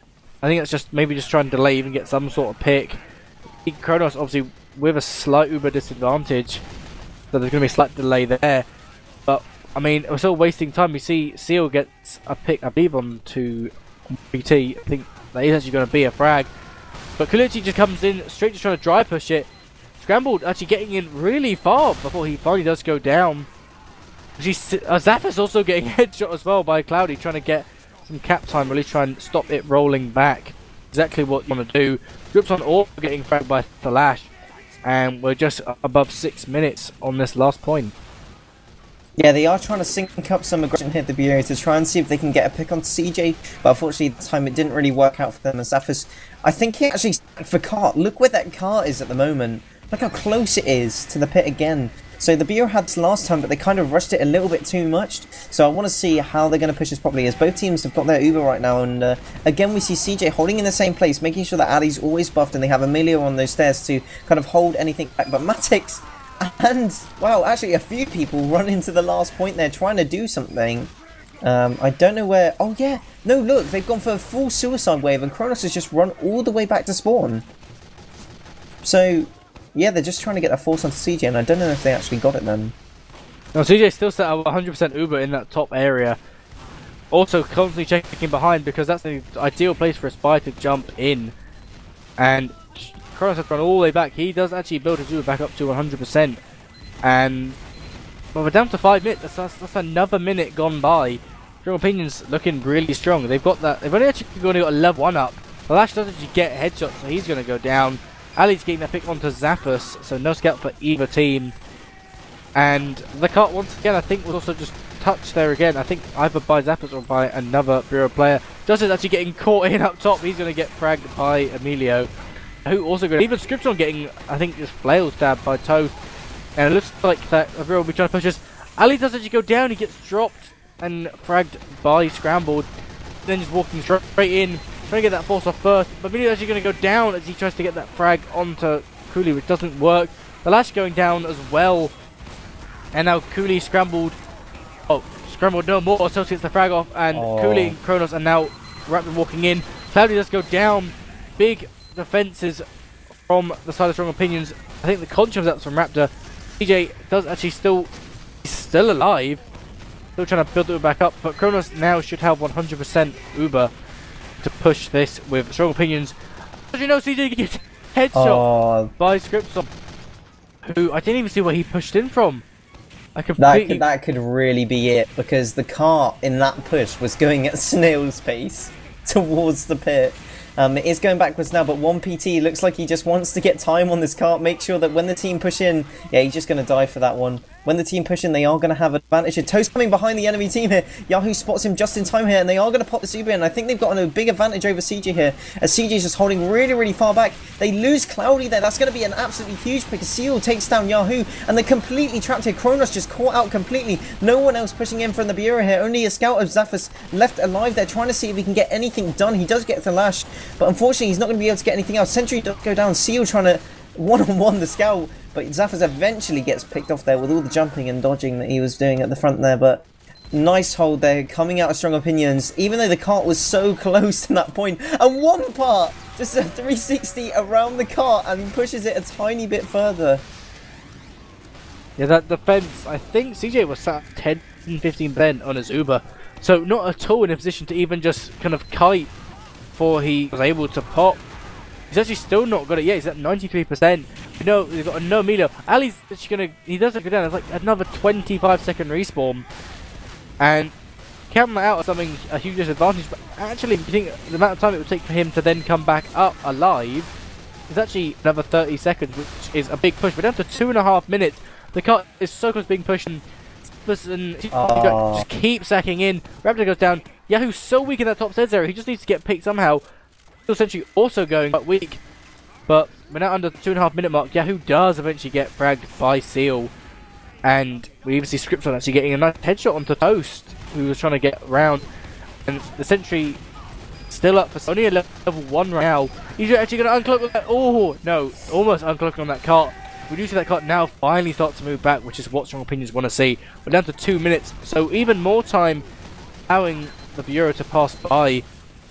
I think that's just maybe just trying to delay, even get some sort of pick. Kronos obviously with a slight Uber disadvantage, so there's going to be a slight delay there. But I mean, we're still wasting time. We see Seal gets a pick, I believe, on to B T. I think that is actually going to be a frag. But Kuliti just comes in, straight just trying to dry push it. Scrambled, actually getting in really far before he finally does go down. She's, uh, Zaffis also getting headshot as well by Cloudy, trying to get some cap time, really try and stop it rolling back. Exactly what you want to do. Groups on all getting fragged by Thalash. And we're just above six minutes on this last point. Yeah, they are trying to sync up some aggression here at the Bureau to try and see if they can get a pick on C J, but unfortunately at the time it didn't really work out for them as Xaphos, I think he actually stuck for cart. Look where that cart is at the moment. Look how close it is to the pit again. So the Bureau had this last time, but they kind of rushed it a little bit too much. So I want to see how they're going to push this properly, as both teams have got their Uber right now. And uh, again, we see C J holding in the same place, making sure that Ali's always buffed, and they have Emilio on those stairs to kind of hold anything back. But Matix and, well, actually a few people run into the last point there, trying to do something. Um, I don't know where... Oh, yeah. No, look, they've gone for a full suicide wave, and Kronos has just run all the way back to spawn. So... yeah, they're just trying to get that force onto C J, and I don't know if they actually got it then. No, C J still set up one hundred percent Uber in that top area. Also constantly checking behind, because that's the ideal place for a spy to jump in. And Kronos has run all the way back. He does actually build his Uber back up to one hundred percent. And well, we're down to five minutes. That's, that's, that's another minute gone by. Strong Opinions looking really strong. They've got that. They've only actually only got a level one up. The Lash doesn't actually get headshots, so he's going to go down. Ali's getting that pick onto Xaphos, so no scout for either team. And the cart once again, I think, was also just touched there again. I think either by Xaphos or by another Bureau player. Justice actually getting caught in up top. He's going to get fragged by Emilio, who also going to even Scriptron getting, I think, just flail stabbed by Toast. And it looks like that Bureau will be trying to push us. Ali does actually go down. He gets dropped and fragged by Scrambled. Then just walking straight in. Trying to get that force off first, but Emilio's actually going to go down as he tries to get that frag onto Cooley, which doesn't work. The Lash going down as well, and now Cooley Scrambled. Oh, Scrambled no more, so gets the frag off, and oh. Cooley and Kronos are now Raptor walking in. Cloudy does go down. Big defenses from the side of Strong Opinions. I think the conscious that's from Raptor. C J does actually still, he's still alive, still trying to build it back up, but Kronos now should have one hundred percent Uber to push this with Strong Opinions. As you know, C J gets headshot oh. by Scriptron, who I didn't even see where he pushed in from. I completely... that, could, that could really be it, because the car in that push was going at snail's pace towards the pit. Um, it is going backwards now, but one P T looks like he just wants to get time on this cart, make sure that when the team push in, yeah, he's just going to die for that one. When the team push in, they are going to have an advantage here. Toast coming behind the enemy team here. Yahoo spots him just in time here, and they are going to pop this Uber in. I think they've got a big advantage over C J here, as C J's just holding really, really far back. They lose Cloudy there. That's going to be an absolutely huge pick. Seal takes down Yahoo, and they're completely trapped here. Kronos just caught out completely. No one else pushing in from the Bureau here. Only a scout of Xaphos left alive there, trying to see if he can get anything done. He does get the Lash, but unfortunately, he's not going to be able to get anything else. Sentry does go down. Seal trying to one-on-one the scout, but Xaphos eventually gets picked off there with all the jumping and dodging that he was doing at the front there. But nice hold there, coming out of Strong Opinions, even though the cart was so close to that point. And one part, just a three sixty around the cart and pushes it a tiny bit further. Yeah, that defense, I think C J was sat ten fifteen percent on his Uber, so not at all in a position to even just kind of kite before he was able to pop. He's actually still not got it yet. He's at ninety-three percent. You know, he's got a no Emilio. Ali's actually gonna. He doesn't go down. It's like another twenty-five second respawn, and counting that out as something a huge disadvantage. But actually, you think the amount of time it would take for him to then come back up alive is actually another thirty seconds, which is a big push. We're down to two and a half minutes. The car is so close to being pushed, and oh. just keep sacking in. Raptor goes down. Yahoo's so weak in that top stairs area. He just needs to get picked somehow. Essentially also going quite weak, but we're now under the two and a half minute mark. Yahoo does eventually get fragged by Seal, and we even see Scriptron actually getting a nice headshot onto Toast, who was trying to get around, and the sentry still up for only a level one right now. He's actually going to uncloak with that. Oh no, almost uncloaking on that cart. We do see that cart now finally start to move back, which is what Strong Opinions want to see. We're down to two minutes, so even more time allowing the Bureau to pass by.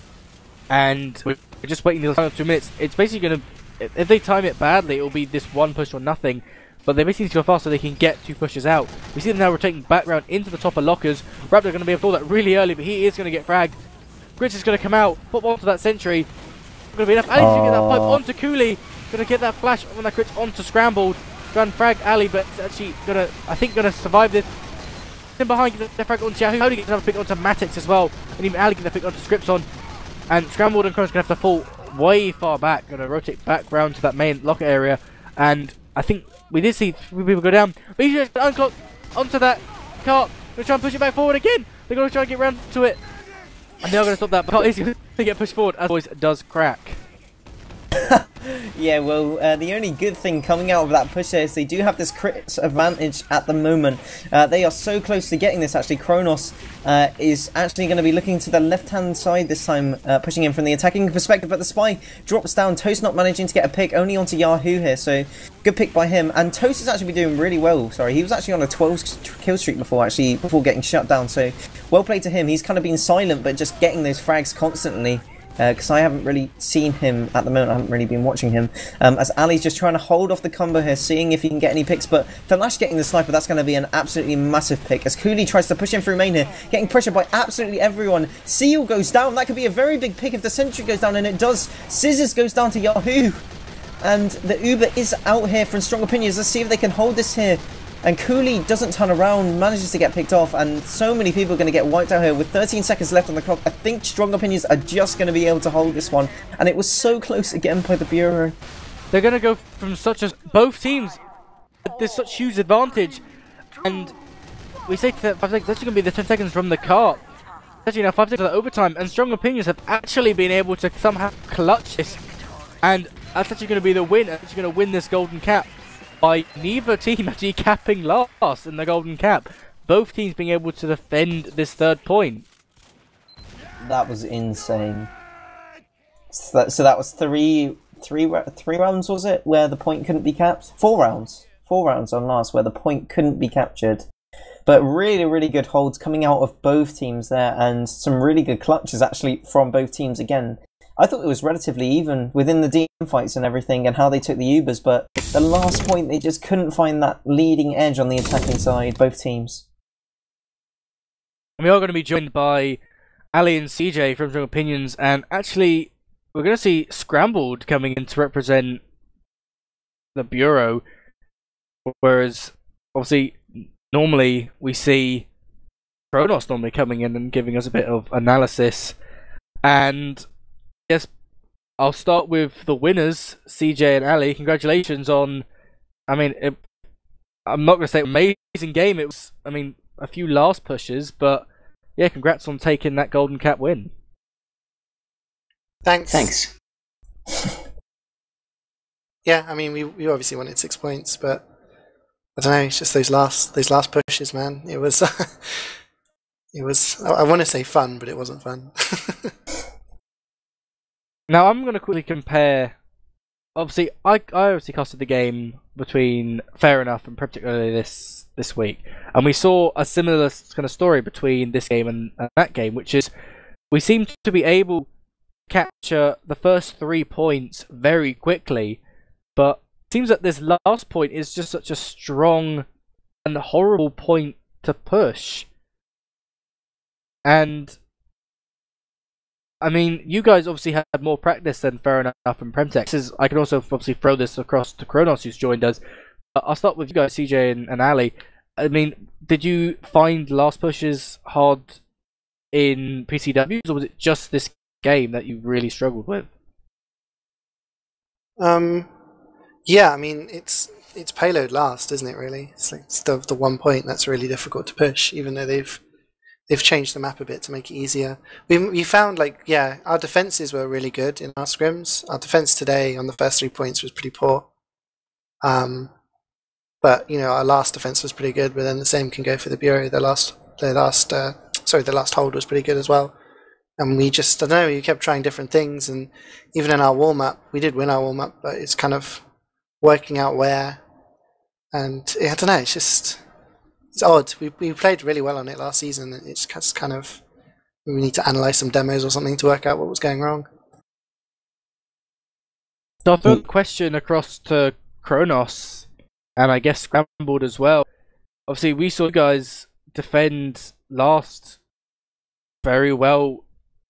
And we're just waiting the final two minutes. It's basically going to, if they time it badly, it will be this one push or nothing. But they basically need to go fast so they can get two pushes out. We see them now rotating back round into the top of lockers. Raptor going to be able to do that really early, but he is going to get fragged. Grits is going to come out, pop onto that sentry. Going to be enough. Ali's going to get that pipe onto Cooley. Going to get that flash on that crit onto Scrambled. Trying to frag Ali, but it's actually going to, I think, going to survive this. Then behind, get the frag onto Yahoo. Cody gets another pick onto Matix as well. And even Ali gets a pick onto Scriptron. And Scrambled and Kronos going to have to fall way far back. Going to rotate back round to that main locker area. And I think we did see three people go down. But he's just unclocked onto that cart. They're trying to push it back forward again. They're going to try and get round to it. And they're going to stop that, but cart is going to get pushed forward as voice does crack. Yeah, well, uh, the only good thing coming out of that push there is they do have this crit advantage at the moment. Uh, they are so close to getting this, actually. Kronos uh, is actually going to be looking to the left-hand side this time, uh, pushing in from the attacking perspective, but the Spy drops down. Toast not managing to get a pick, only onto Yahoo here, so good pick by him. And Toast has actually been doing really well. Sorry, he was actually on a twelve kill streak before, actually, before getting shut down, so well played to him. He's kind of been silent, but just getting those frags constantly. Because uh, I haven't really seen him at the moment, I haven't really been watching him. Um, as Ali's just trying to hold off the combo here, seeing if he can get any picks, but Flash getting the sniper, that's going to be an absolutely massive pick. As Cooley tries to push in through main here, getting pressured by absolutely everyone. Seal goes down, that could be a very big pick if the sentry goes down, and it does. Scissors goes down to Yahoo. And the Uber is out here from Strong Opinions. Let's see if they can hold this here. And Cooley doesn't turn around, manages to get picked off, and so many people are going to get wiped out here. With thirteen seconds left on the clock, I think Strong Opinions are just going to be able to hold this one. And it was so close again by the Bureau. They're going to go from such as both teams. There's such huge advantage. And we say to five seconds, that's going to be the ten seconds from the cart. Actually, now five seconds of the overtime, and Strong Opinions have actually been able to somehow clutch this. And that's actually going to be the win. Actually going to win this golden cap. By neither team actually capping last in the golden cap. Both teams being able to defend this third point. That was insane. So that, so that was three, three, three rounds, was it, where the point couldn't be capped? Four rounds. Four rounds on last where the point couldn't be captured. But really, really good holds coming out of both teams there, and some really good clutches actually from both teams again. I thought it was relatively even within the D M fights and everything and how they took the Ubers, but the last point they just couldn't find that leading edge on the attacking side, both teams. We are going to be joined by Ali and C J from Strong Opinions, and actually we're going to see Scrambled coming in to represent the Bureau, whereas obviously normally we see Kronos normally coming in and giving us a bit of analysis. And yes, I'll start with the winners, C J and Ali. Congratulations on, I mean, it, I'm not going to say amazing game. It was, I mean, a few last pushes, but yeah, congrats on taking that golden cap win. Thanks. Thanks. Yeah, I mean, we we obviously wanted six points, but I don't know. It's just those last those last pushes, man. It was it was. I, I want to say fun, but it wasn't fun. Now I'm going to quickly compare. Obviously, I I obviously casted the game between Fair Enough and particularly this this week, and we saw a similar kind of story between this game and, and that game, which is we seem to be able to capture the first three points very quickly, but it seems that this last point is just such a strong and horrible point to push. And I mean, you guys obviously had more practice than Fair Enough and Premtech. This is, I can also obviously throw this across to Kronos, who's joined us. But I'll start with you guys, C J and, and Ali. I mean, did you find last pushes hard in P C Ws, or was it just this game that you really struggled with? Um, yeah, I mean, it's it's payload last, isn't it? Really, it's like it's the the one point that's really difficult to push, even though they've they've changed the map a bit to make it easier. We we found like yeah, our defenses were really good in our scrims. Our defense today on the first three points was pretty poor. Um, but you know, our last defense was pretty good. But then the same can go for the Bureau. Their last their last uh, sorry, their last hold was pretty good as well. And we just, I don't know, we kept trying different things, and even in our warm-up, we did win our warm-up, but it's kind of working out where, and I don't know, it's just, it's odd. We we played really well on it last season, and it's just kind of, we need to analyse some demos or something to work out what was going wrong. So I'll throw a question across to Kronos, and I guess Scrambled as well. Obviously, we saw you guys defend last very well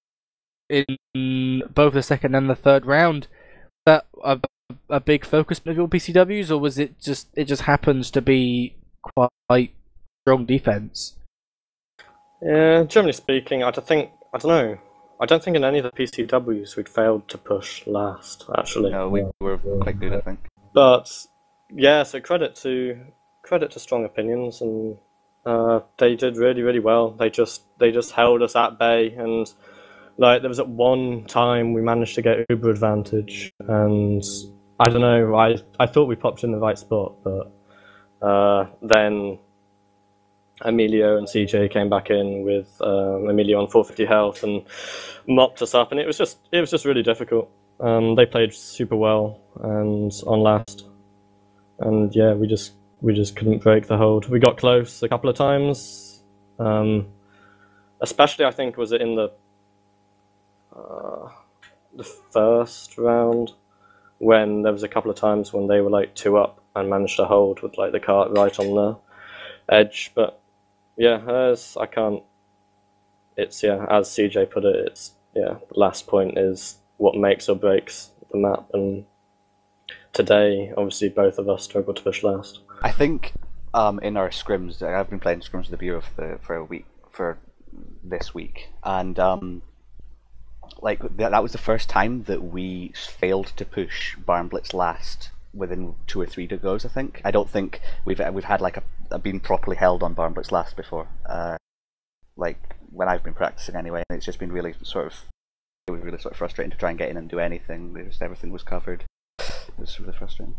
in both the second and the third round. Was that a, a big focus of your P C Ws, or was it just it just happens to be quite strong defense? Yeah, generally speaking, I don't think I don't know. I don't think in any of the P C Ws we'd failed to push last. Actually, No, we were quite good, I think. but yeah. So credit to credit to Strong Opinions and Uh, they did really, really well. They just they just held us at bay, and like there was at one time we managed to get Uber advantage, and I don't know. I I thought we popped in the right spot, but uh, then Emilio and C J came back in with um, Emilio on four fifty health and mopped us up, and it was just it was just really difficult. Um, they played super well and on last, and yeah, we just we just couldn't break the hold. We got close a couple of times, um, especially I think was it in the uh, the first round when there was a couple of times when they were like two up and managed to hold with like the cart right on the edge, but. Yeah, as I can't. It's yeah, as C J put it. It's yeah. The last point is what makes or breaks the map, and today, obviously, both of us struggled to push last. I think um, in our scrims, I've been playing scrims with the Bureau for the, for a week for this week, and um, like th that was the first time that we failed to push Barn Blitz last within two or three to goes. I think. I don't think we've we've had like a, a been properly held on Barn Blitz last before. Uh, like when I've been practicing anyway, and it's just been really sort of it was really sort of frustrating to try and get in and do anything. Just everything was covered. It was really frustrating.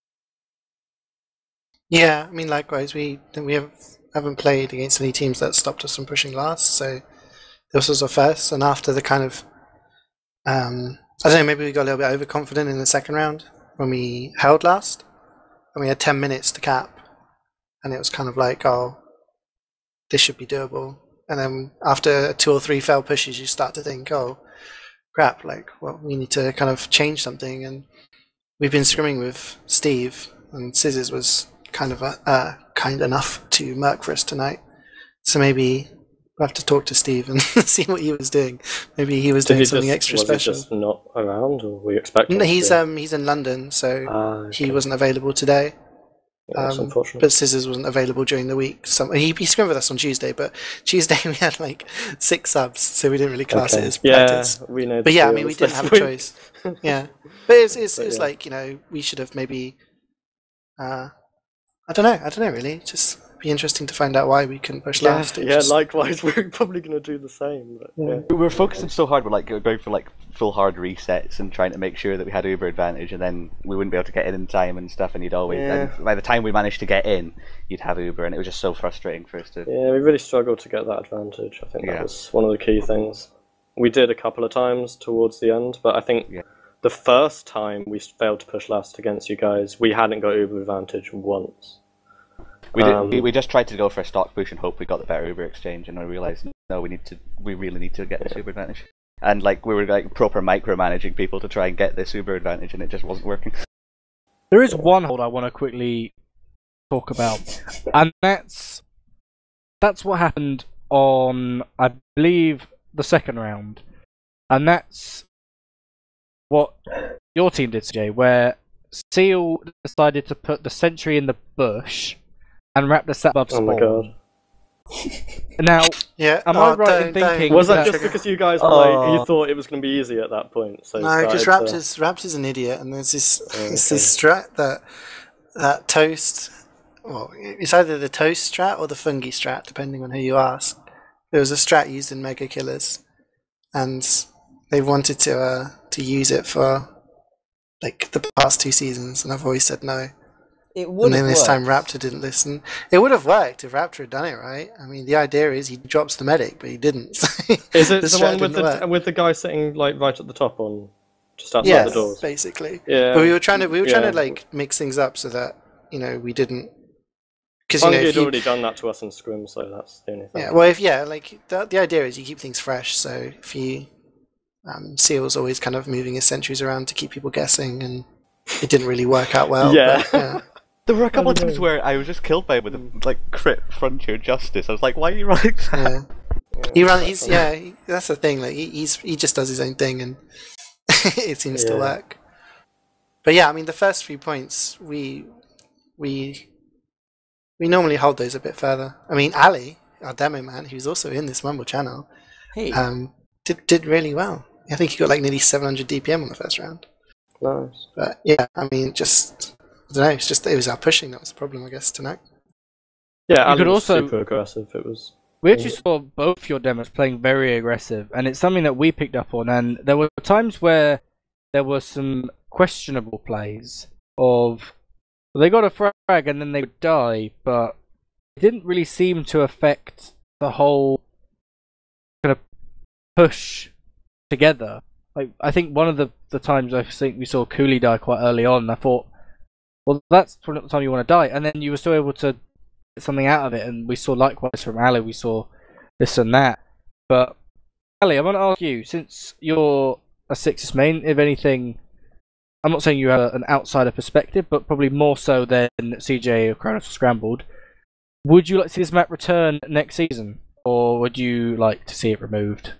Yeah, I mean, likewise, we we have, haven't played against any teams that stopped us from pushing last, so this was our first. And after the kind of, um, I don't know, maybe we got a little bit overconfident in the second round when we held last, and we had ten minutes to cap, and it was kind of like, oh, this should be doable. And then after two or three failed pushes, you start to think, oh, crap, like, well, we need to kind of change something. And we've been scrimming with Steve, and Scissors was kind of a, uh, kind enough to merc for us tonight. So maybe we'll have to talk to Steve and see what he was doing. Maybe he was Did doing he something just, extra was special. He just not around, or were you expecting? No, him to he's be? um he's in London, so Ah, okay. he wasn't available today. Yeah, that's Um, unfortunate. but Scissors wasn't available during the week. So he, he scrimmed with us on Tuesday, but Tuesday we had like six subs, so we didn't really class Okay. it as yeah, practice. we know. But the yeah, I mean, we deals didn't this have a week. choice. Yeah, but it's it's, But it's yeah. like, you know, we should have maybe. Uh, I don't know. I don't know really. Just be interesting to find out why we couldn't push Yeah, last. It yeah. just- Likewise, we're probably going to do the same. But, yeah. We were focusing so hard, we're like going for like full hard resets and trying to make sure that we had Uber advantage, and then we wouldn't be able to get in in time and stuff. And you'd always, Yeah. and by the time we managed to get in, you'd have Uber, and it was just so frustrating for us to. Yeah, we really struggled to get that advantage. I think Yeah. that was one of the key things. We did a couple of times towards the end, but I think Yeah. the first time we failed to push last against you guys, we hadn't got Uber advantage once. We, did, Um, we we just tried to go for a stock push and hope we got the better Uber exchange, and we realized no, we need to, we really need to get this Uber advantage. And like we were like proper micromanaging people to try and get this Uber advantage, and it just wasn't working. There is one hold I want to quickly talk about, and that's that's what happened on, I believe, the second round, and that's what your team did, C J, where Seal decided to put the sentry in the bush and wrap the set above Oh spawn. my god. Now, Yeah. Am oh, I right in don't- don't- thinking Was that that- just because you guys were like, Oh. you thought it was going to be easy at that point? So you No, because started to- Raptor's Raptor's an idiot, and there's this Oh, it's okay. this strat that that toast. Well, it's either the toast strat or the fungi strat, depending on who you ask. There was a strat used in Mega Killers, and they wanted to uh, to use it for like the past two seasons, and I've always said no. It would And then have this time worked. Raptor didn't listen. It would have worked if Raptor had done it right. I mean, the idea is he drops the medic, but he didn't. Is it the the strat one with didn't the work. with the guy sitting like right at the top on just outside Yes, the doors? basically. Yeah. But we were trying to we were trying yeah. to like mix things up so that, you know, we didn't, because you Fungi know had if you, already done that to us in Scrim, so that's the only thing. yeah, well if yeah like the the idea is you keep things fresh. So if you um, Seal's always kind of moving his sentries around to keep people guessing, and it didn't really work out well. Yeah. but, yeah. There were a couple of don't times know. where I was just killed by with a like crit frontier justice. I was like, why are you running that? Yeah. He run. He's yeah. He, that's the thing. Like he, he's he just does his own thing, and it seems to Yeah. work. But yeah, I mean, the first three points we we we normally hold those a bit further. I mean, Ali, our demo man, who's also in this Mumble channel, Hey, um, did did really well. I think he got like nearly seven hundred D P M on the first round. Nice. But yeah, I mean, just I don't know. It's just it was our pushing that was the problem, I guess, tonight. Yeah, You Ali could was also- super aggressive. It was. We actually saw both your demos playing very aggressive, and it's something that we picked up on. And there were times where there were some questionable plays of they got a frag and then they would die, but it didn't really seem to affect the whole kind of push together. Like I think one of the, the times I think we saw Cooley die quite early on, I thought, well, that's not the time you want to die, and then you were still able to something out of it, and we saw likewise from Ali, we saw this and that. But Ali, I want to ask you, since you're a Sixes main, if anything, I'm not saying you have an outsider perspective, but probably more so than C J or Kronos or Scrambled, would you like to see this map return next season, or would you like to see it removed?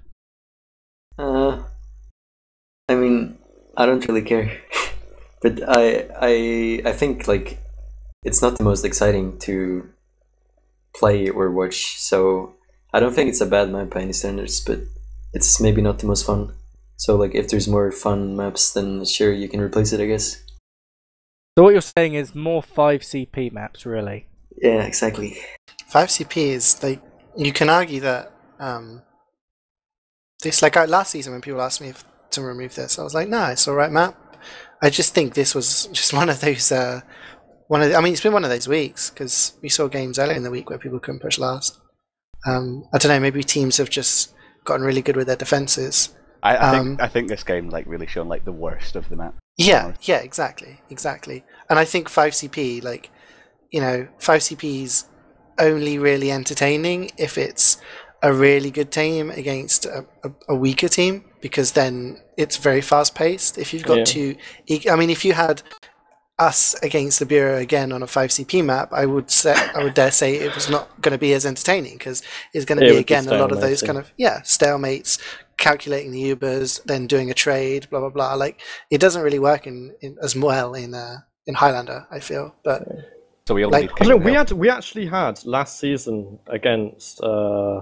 Uh, I mean, I don't really care, but I I I think like it's not the most exciting to play or watch, so I don't think it's a bad map by any standards, but it's maybe not the most fun. So like if there's more fun maps, then sure, you can replace it, I guess. So what you're saying is more five C P maps, really? Yeah, exactly. five C P is like, you can argue that um, this, like I, last season when people asked me if, to remove this, I was like, nah, it's alright map. I just think this was just one of those uh, One of the, I mean, it's been one of those weeks because we saw games earlier in the week where people couldn't push last. Um, I don't know. Maybe teams have just gotten really good with their defenses. I, I Um, think I think this game like really shown like the worst of the map. Yeah, yeah, exactly, exactly. And I think five C P, like, you know, five C P's only really entertaining if it's a really good team against a, a, a weaker team, because then it's very fast paced. If you've got Yeah. two, I mean, if you had us against the Bureau again on a five C P map, I would say, I would dare say it was not going to be as entertaining, because it's going to It be would be again a lot of those stalemating. kind of yeah stalemates, calculating the Ubers, then doing a trade, blah blah blah. Like it doesn't really work in, in as well in uh, in Highlander, I feel. But So we all Like- need I King don't of know, we Hill. had we actually had last season against uh,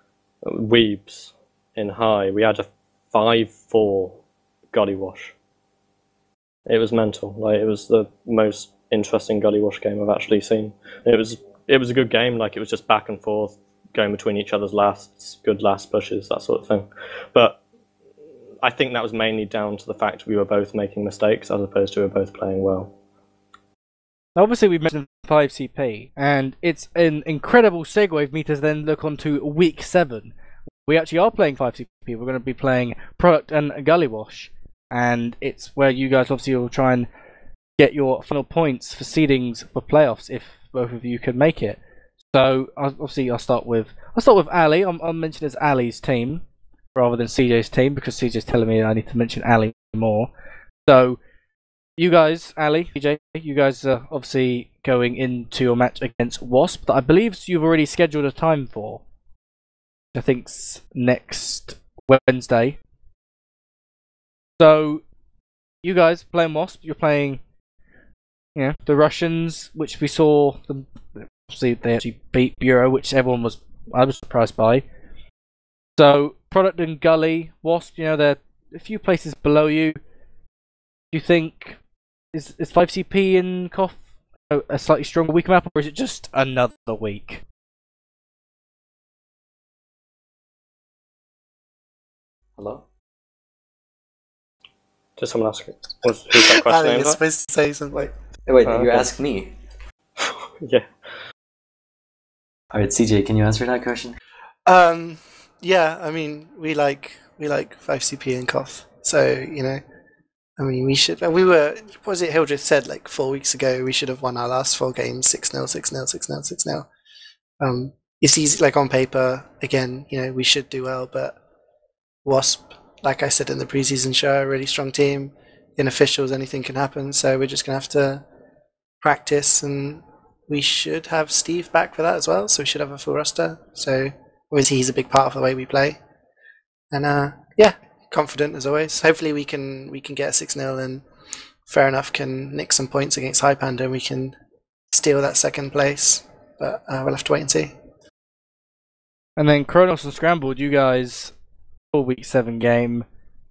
Weebs in High. We had a five four Golly Wash. It was mental. Like it was the most interesting Golly Wash game I've actually seen. It was it was a good game. Like it was just back and forth, going between each other's lasts, good last pushes, that sort of thing. But I think that was mainly down to the fact we were both making mistakes as opposed to we were both playing well. Obviously, we mentioned five C P, and it's an incredible segue for me to then look on to week seven. We actually are playing five C P. We're going to be playing Product and Gully Wash, and it's where you guys obviously will try and get your final points for seedings for playoffs if both of you can make it. So I'll- obviously, I'll start with I'll start with Ali. I'll, I'll mention it's Ali's team rather than C J's team because C J's telling me I need to mention Ali more. So. You guys, Ali, C J, you guys are obviously going into your match against Wasp that I believe you've already scheduled a time for. I think's next Wednesday. So, you guys playing Wasp, you're playing, you know, the Russians, which we saw them. Obviously, they actually beat Bureau, which everyone was I was surprised by. So, Product and Gully, Wasp, you know, they're a few places below you. Do you think is is five C P in C O F a, a slightly stronger week map, or is it just another week? Hello? Did someone ask it? Was, who's that I question? think you're aimed at? supposed to say something. Hey, wait, Uh, you okay. asked me. Yeah. Alright, C J, can you answer that question? Um, yeah, I mean, we like we like five C P and C O F, so you know, I mean, we should. We were, what was it Hildreth said like four weeks ago? We should have won our last four games six nil, six nil, six nil, six nil. Um, it's easy, like on paper. Again, you know, we should do well, but Wasp, like I said in the preseason show, are a really strong team. In officials, anything can happen, so we're just gonna have to practice, and we should have Steve back for that as well. So we should have a full roster. So obviously, he's a big part of the way we play, and uh, yeah. Confident as always. Hopefully we can we can get a six nil and fair enough can nick some points against High Panda and we can steal that second place. But uh, we'll have to wait and see. And then Kronos and Scrambled, you guys, full week seven game.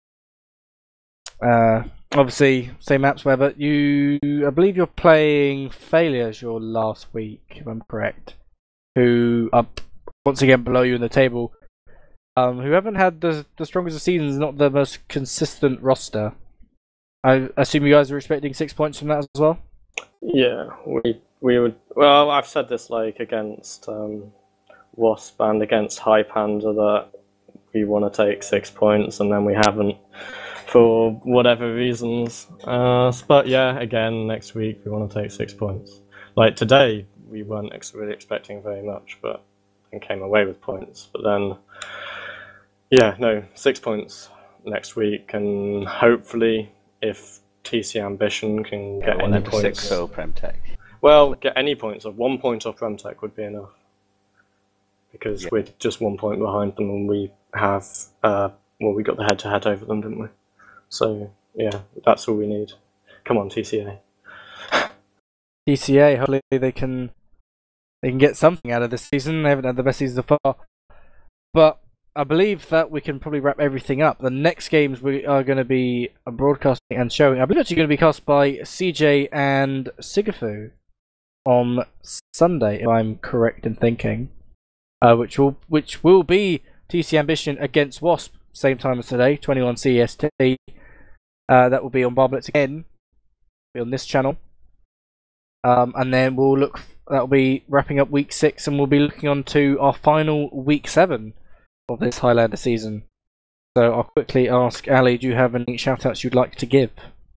Uh, obviously, same maps, whatever. You, I believe you're playing Failures your last week, if I'm correct. who are once again below you in the table, um, who haven't had the the strongest of seasons, not the most consistent roster. I assume you guys are expecting six points from that as well? Yeah, we we would. Well, I've said this like against um, Wasp and against High Panda that we want to take six points, and then we haven't for whatever reasons. Uh, but yeah, again, next week we want to take six points. Like today, we weren't ex- really expecting very much, but and came away with points. But then, yeah, no, six points next week, and hopefully, if T C Ambition can get Yeah, any one to points, six for Premtech. well, get any points, or one point off Premtech would be enough. Because Yeah. we're just one point behind them, and we have, uh, well, we got the head-to-head over them, didn't we? So, yeah, that's all we need. Come on, T C A. T C A, hopefully they can they can get something out of this season. They haven't had the best season so far, but I believe that we can probably wrap everything up. The next games we are going to be broadcasting and showing. I believe it's actually going to be cast by C J and Sigafu on Sunday, if I'm correct in thinking. Uh, which will which will be T C Ambition against Wasp, same time as today, twenty-one C S T. Uh, that will be on Barblitz again, be on this channel. Um, and then we'll look. That'll be wrapping up week six, and we'll be looking on to our final week seven of this Highlander season. So I'll quickly ask Ali, do you have any shout-outs you'd like to give?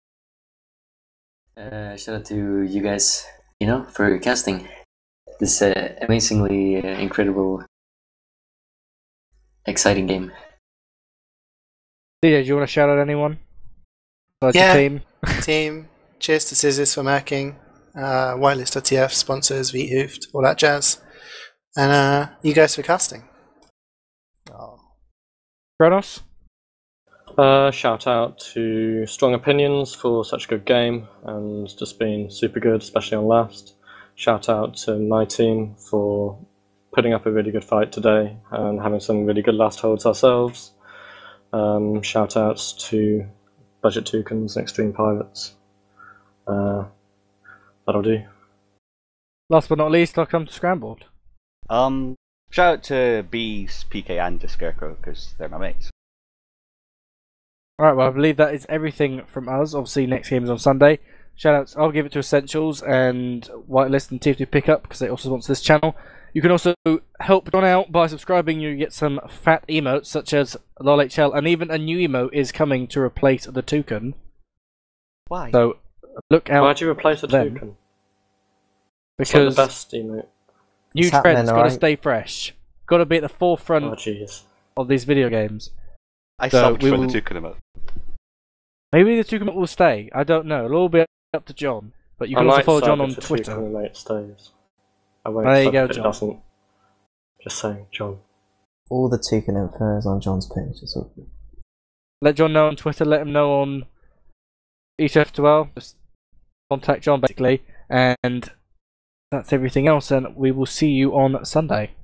Uh, shout out to you guys, you know, for casting this uh, amazingly uh, incredible, exciting game. D J, do you want to shout out anyone? Besides Yeah. your team? Team, cheers to Scissors for marking. Uh, Whitelist dot T F sponsors, Vhoofed, all that jazz. And uh, you guys for casting. Oh. Kronos? Uh, shout out to Strong Opinions for such a good game, and just being super good, especially on last. Shout out to my team for putting up a really good fight today and having some really good last holds ourselves. Um, shout outs to Budget Toucans and Extreme Pirates. Uh, that'll do. Last but not least, I'll come to Scrambled. Um, shout out to Bees, P K, and Scarecrow because they're my mates. Alright, well, I believe that is everything from us. Obviously, next game is on Sunday. Shoutouts, I'll give it to Essentials and Whitelist and T F two Pickup because they also sponsor this channel. You can also help John out by subscribing. You get some fat emotes such as LOLHL, and even a new emote is coming to replace the Toucan. Why? So look out. Why'd you replace a them. Toucan? It's like Because the best emote. new It's happening, trends got to alright? stay fresh. Got to be at the forefront Oh jeez. of these video games. I so subbed we for will- the Toucan emote. Maybe the Toucan will stay. I don't know. It'll all be up to John. But you I can also might follow sub John if on the Twitter. Toucan emote stays. I won't There you sub go, if it John. doesn't. Just saying, John. All the Toucan info is on John's page. It's all good. Let John know on Twitter. Let him know on E T F twelve. Just contact John basically. And that's everything else. And we will see you on Sunday.